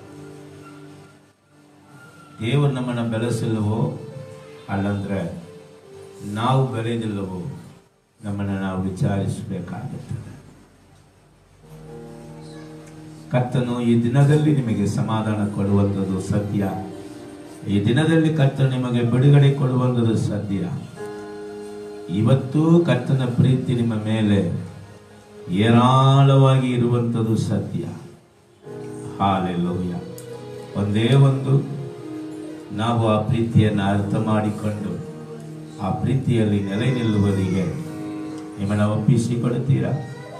[SPEAKER 12] ದೇವರು ನಮ್ಮನ್ನು ಬೆಳೆಸಲ್ವೋ ಅಲ್ಲಂದ್ರೆ ನಾವು ಬೆಳೆದಿಲ್ಲವೋ ನಮ್ಮನ್ನು ನಾವು ವಿಚಾರಿಸಬೇಕಾಗುತ್ತದೆ. ಕರ್ತನು ಈ ದಿನದಲ್ಲಿ ನಿಮಗೆ ಸಮಾಧಾನ ಕೊಡುವಂಥದ್ದು ಸತ್ಯ. ಈ ದಿನದಲ್ಲಿ ಕರ್ತನು ನಿಮಗೆ ಬಿಡುಗಡೆ ಕೊಡುವಂಥದ್ದು ಸತ್ಯ. ಇವತ್ತು ಕರ್ತನ ಪ್ರೀತಿ ನಿಮ್ಮ ಮೇಲೆ ಏರಾಳವಾಗಿ ಇರುವಂಥದ್ದು ಸತ್ಯ. ಹಾಲೆಲೂಯ. ಒಂದೇ ಒಂದು ನಾವು ಆ ಪ್ರೀತಿಯನ್ನು ಅರ್ಥ ಮಾಡಿಕೊಂಡು ಆ ಪ್ರೀತಿಯಲ್ಲಿ ನೆಲೆ ನಿಲ್ಲುವುದಿಗೆ ನಿಮ್ಮನ್ನು ಒಪ್ಪಿಸಿಕೊಡುತ್ತೀರಾ?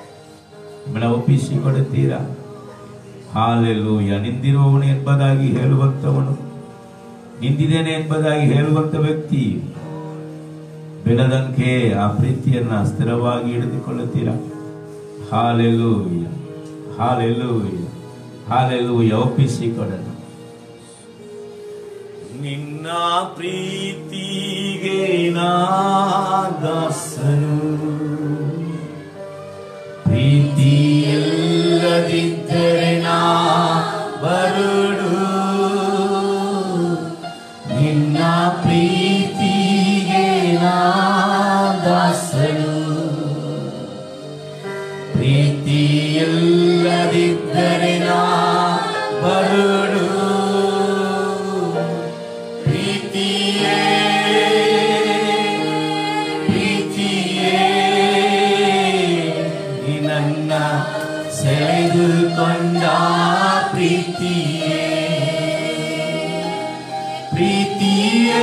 [SPEAKER 12] ಹಾಲೆಲೂಯ. ನಿಂದಿರುವವನು ಎಂಬುದಾಗಿ ಹೇಳುವಂಥವನು, ನಿಂದಿದ್ದೇನೆ ಎಂಬುದಾಗಿ ಹೇಳುವಂಥ ವ್ಯಕ್ತಿ ಬೆಳೆದಂತೆ ಆ ಪ್ರೀತಿಯನ್ನ ಸ್ಥಿರವಾಗಿ ಹಿಡಿದುಕೊಳ್ಳುತ್ತೀರಾ? Hallelujah, hallelujah, hallelujah. ಒಪ್ಪಿಸಿಕೊಡೋಣ. ನಿನ್ನ ಪ್ರೀತಿಗೆ ನಾ ದಾಸನು, ಪ್ರೀತಿಯಿಲ್ಲದಿದ್ದರೆ ನಾ ಬರುಡು. ನಿನ್ನ ಪ್ರೀತಿಗೆ ನಾ ದಾಸನು, ಪ್ರೀತಿಯಿಲ್ಲದಿದ್ದರೆ ನಾ ಬರುಡು. ಸೆಳೆದುಕೊಂಡ ಪ್ರೀತಿಯೇ, ಪ್ರೀತಿಯೇ,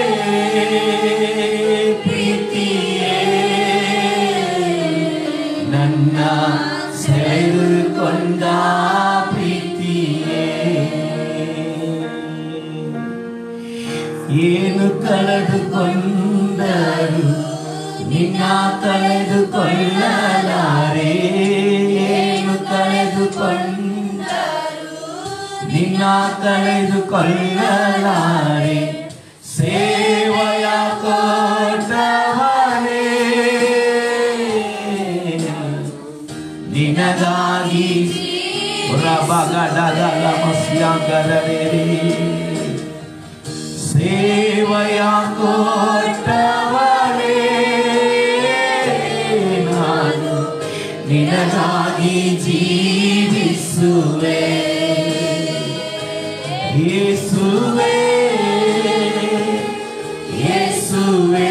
[SPEAKER 12] ಪ್ರೀತಿಯೇ, ನನ್ನ ಸೆಳೆದುಕೊಂಡ ಪ್ರೀತಿಯೇ. ಏನು ಕಳೆದುಕೊಂಡರು ನಿನ್ನ ಕಳೆದುಕೊಳ್ಳಲಾರೆ, ನಿನ್ನ ಕಳೆದುಕೊಳ್ಳಲಾರೆ. ಸೇವೆಯ ಕೋಟವನೇ ನಿನಗಾಗಿ ರಬಗಡಗಲ ಮಸ್ಯಾಂಗರೇ. ಸೇವೆಯ ಕೋಟವನೇ ನಾನು ನಿನಗಾಗಿ ಜೀವಿಸುವೆ. ಯೇಸುವೇ, ಯೇಸುವೇ,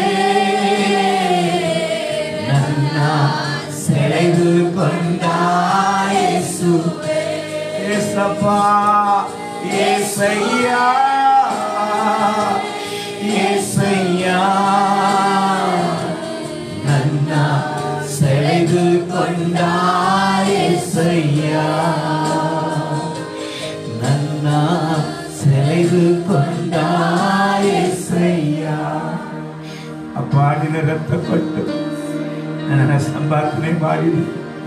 [SPEAKER 12] ನನ್ನ ಸೆಳೆದುಕೊಂಡ ಯೇಸುವೇ. ಯೇಸಪ್ಪ, ಯೇಸಯ್ಯ, ಯೇಸಯ್ಯ, ನನ್ನ ಸೆಳೆದುಕೊಂಡ ಯೇಸಯ್ಯ, ನನ್ನ ಸೆಳೆದುಕೊಂಡ ಯೇಸಯ್ಯ. ಅಪ್ಪ, ನಿನ್ನ ರಕ್ತ ಕೊಟ್ಟು ನನ್ನ ಸಂಪಾದನೆ ಮಾಡಿದಿ,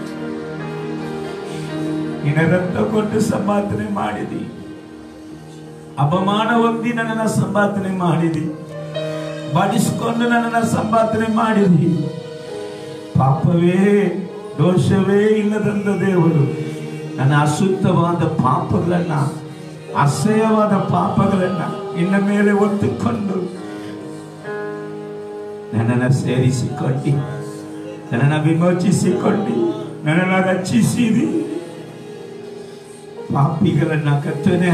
[SPEAKER 12] ನಿನ್ನ ರಕ್ತ ಕೊಟ್ಟು ಸಂಪಾದನೆ ಮಾಡಿದಿ. ಅಪಮಾನ ಹೊಂದಿ ನನ್ನನ್ನು ಸಂಪಾದನೆ ಮಾಡಿದಿ, ಬಾಡಿಸಿಕೊಂಡು ನನ್ನನ್ನು ಸಂಪಾದನೆ ಮಾಡಿದಿ. ಪಾಪವೇ ದೋಷವೇ ಇಲ್ಲದಂತ ದೇವರು ನನ್ನ ಅಶುದ್ಧವಾದ ಪಾಪಗಳನ್ನ, ಅಸಹ್ಯವಾದ ಪಾಪಗಳನ್ನ ನಿನ್ನ ಮೇಲೆ ಹೊತ್ತುಕೊಂಡು ನನ್ನನ್ನು ಸೇರಿಸಿಕೊಂಡು, ನನ್ನನ್ನು ವಿಮೋಚಿಸಿಕೊಂಡು, ನನ್ನನ್ನು ರಕ್ಷಿಸಿದಿ. ಪಾಪಿಗಳನ್ನ ಕರ್ತನೆ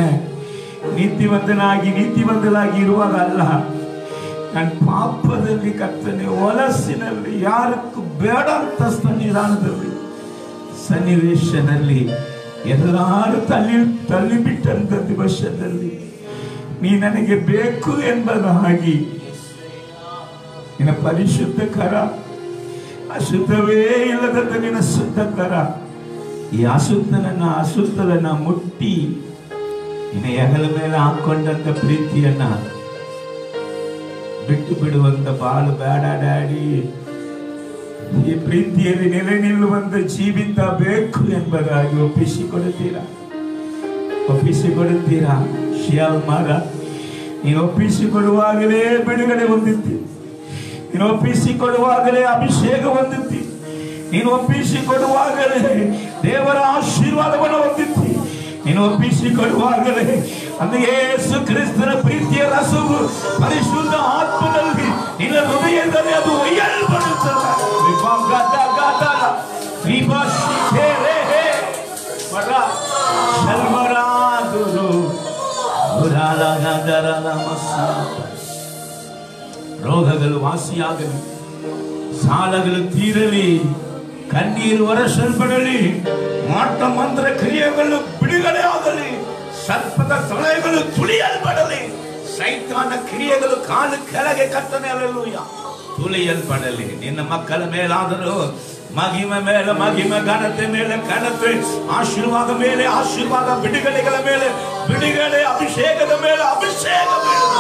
[SPEAKER 12] ನೀತಿವಂತನಾಗಿ ಇರುವಾಗ ಅಲ್ಲ, ನನ್ನ ಪಾಪದಲ್ಲಿ ಕರ್ತನೆ ಹೊಲಸಿನಲ್ಲಿ ಯಾರಕ್ಕೂ ಬೇಡ ಅಂತ ಸನ್ನಿಧಾನದಲ್ಲಿ ಸನ್ನಿವೇಶದಲ್ಲಿ ಎಲ್ಲರೂ ತಳ್ಳಿಬಿಟ್ಟಂತ ದಿವಸದಲ್ಲಿ ನೀ ನನಗೆ ಬೇಕು ಎಂಬುದಾಗಿ ನಿನ್ನ ಪರಿಶುದ್ಧ ಕರ ಅಶುದ್ಧವೇ ಇಲ್ಲದಂತ ನಿನ್ನ ಶುದ್ಧಕರ ಈ ಅಶುದ್ಧರನ್ನ ಮುಟ್ಟಿ ನಿನ್ನ ಹೆಗಲ ಮೇಲೆ ಹಾಕೊಂಡಂತ ಪ್ರೀತಿಯನ್ನ ಬಿಟ್ಟು ಬಿಡುವಂತ ಬಾಳು ಬೇಡ ಡ್ಯಾಡಿ. ಈ ಪ್ರೀತಿಯಲ್ಲಿ ನೆಲೆ ನಿಲ್ಲುವಂತ ಜೀವಿತ ಬೇಕು ಎಂಬುದಾಗಿ ಒಪ್ಪಿಸಿಕೊಡುತ್ತೀರಾ? ಶ್ಯಾಮರ, ನೀನು ಒಪ್ಪಿಸಿಕೊಡುವಾಗಲೇ ಬಿಡುಗಡೆ ಹೊಂದಿದ್ದಿ, ನೀನು ಒಪ್ಪಿಸಿಕೊಡುವಾಗಲೇ ಅಭಿಷೇಕ ಹೊಂದಿದ್ದಿ, ನೀನು ಒಪ್ಪಿಸಿಕೊಡುವಾಗಲೇ ದೇವರ ಆಶೀರ್ವಾದವನ್ನು ಹೊಂದಿದ್ದಿ, ನೀನು ಒಪ್ಪಿಸಿಕೊಡುವಾಗಲೇ ಅಂದ್ರೆ ಯೇಸು ಕ್ರಿಸ್ತನ ಪ್ರೀತಿಯ ರಸವು ಪರಿಶುದ್ಧ ಆತ್ಮದಲ್ಲಿ ನಿನ್ನ ಹೃದಯದಲ್ಲಿ ಅದು ಒಯ್ಯಲ್ಪಡುತ್ತದೆ. ರೋಗಗಳು ವಾಸಿಯಾಗಲಿ, ಸಾಲಗಳು ತೀರಲಿ, ಕಣ್ಣೀರು ಹೊರಸಲ್ಪಡಲಿ, ಮಾಟ ಮಂತ್ರ ಕ್ರಿಯೆಗಳು ಬಿಡುಗಡೆ ಆಗಲಿ, ಸರ್ಪದ ತೊಳೆಗಳು ತುಳಿಯಲ್ಪಡಲಿ, ಸೈತಾನ ಕ್ರಿಯೆಗಳು ಕಾಲು ಕೆಳಗೆ ಕರ್ತನೆ ಅಲ್ಲೆಲೂಯ ತುಳಿಯಲ್ಪಡಲಿ. ನಿನ್ನ ಮಕ್ಕಳ ಮೇಲಾದರೂ ಮಹಿಮೆ ಮೇಲೆ ಮಹಿಮೆ, ಘನತೆ ಮೇಲೆ ಘನತೆ, ಆಶೀರ್ವಾದ ಮೇಲೆ ಆಶೀರ್ವಾದ, ಬಿಡುಗಡೆಗಳ ಮೇಲೆ ಬಿಡುಗಡೆ, ಅಭಿಷೇಕದ ಮೇಲೆ ಅಭಿಷೇಕ.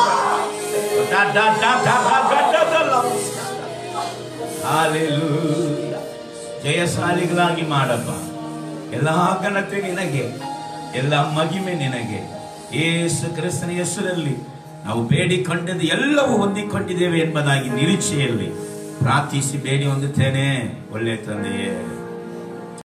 [SPEAKER 12] ಜಯಶಾಲಿಗಳಾಗಿ ಮಾಡಪ್ಪ. ಎಲ್ಲ ಘನತೆ ನಿನಗೆ, ಎಲ್ಲ ಮಹಿಮೆ ನಿನಗೆ. ಯೇಸು ಕ್ರಿಸ್ತನ ಹೆಸರಲ್ಲಿ ನಾವು ಬೇಡಿಕೊಂಡದ್ದು ಎಲ್ಲವೂ ಹೊಂದಿಕೊಂಡಿದ್ದೇವೆ ಎಂಬುದಾಗಿ ನಿರೀಕ್ಷೆಯಲ್ಲಿ ಪ್ರಾರ್ಥಿಸಿ ಬೇಡಿ ಹೊಂದುತ್ತೇನೆ. ಒಳ್ಳೆಯ ತಂದೆಯೇ.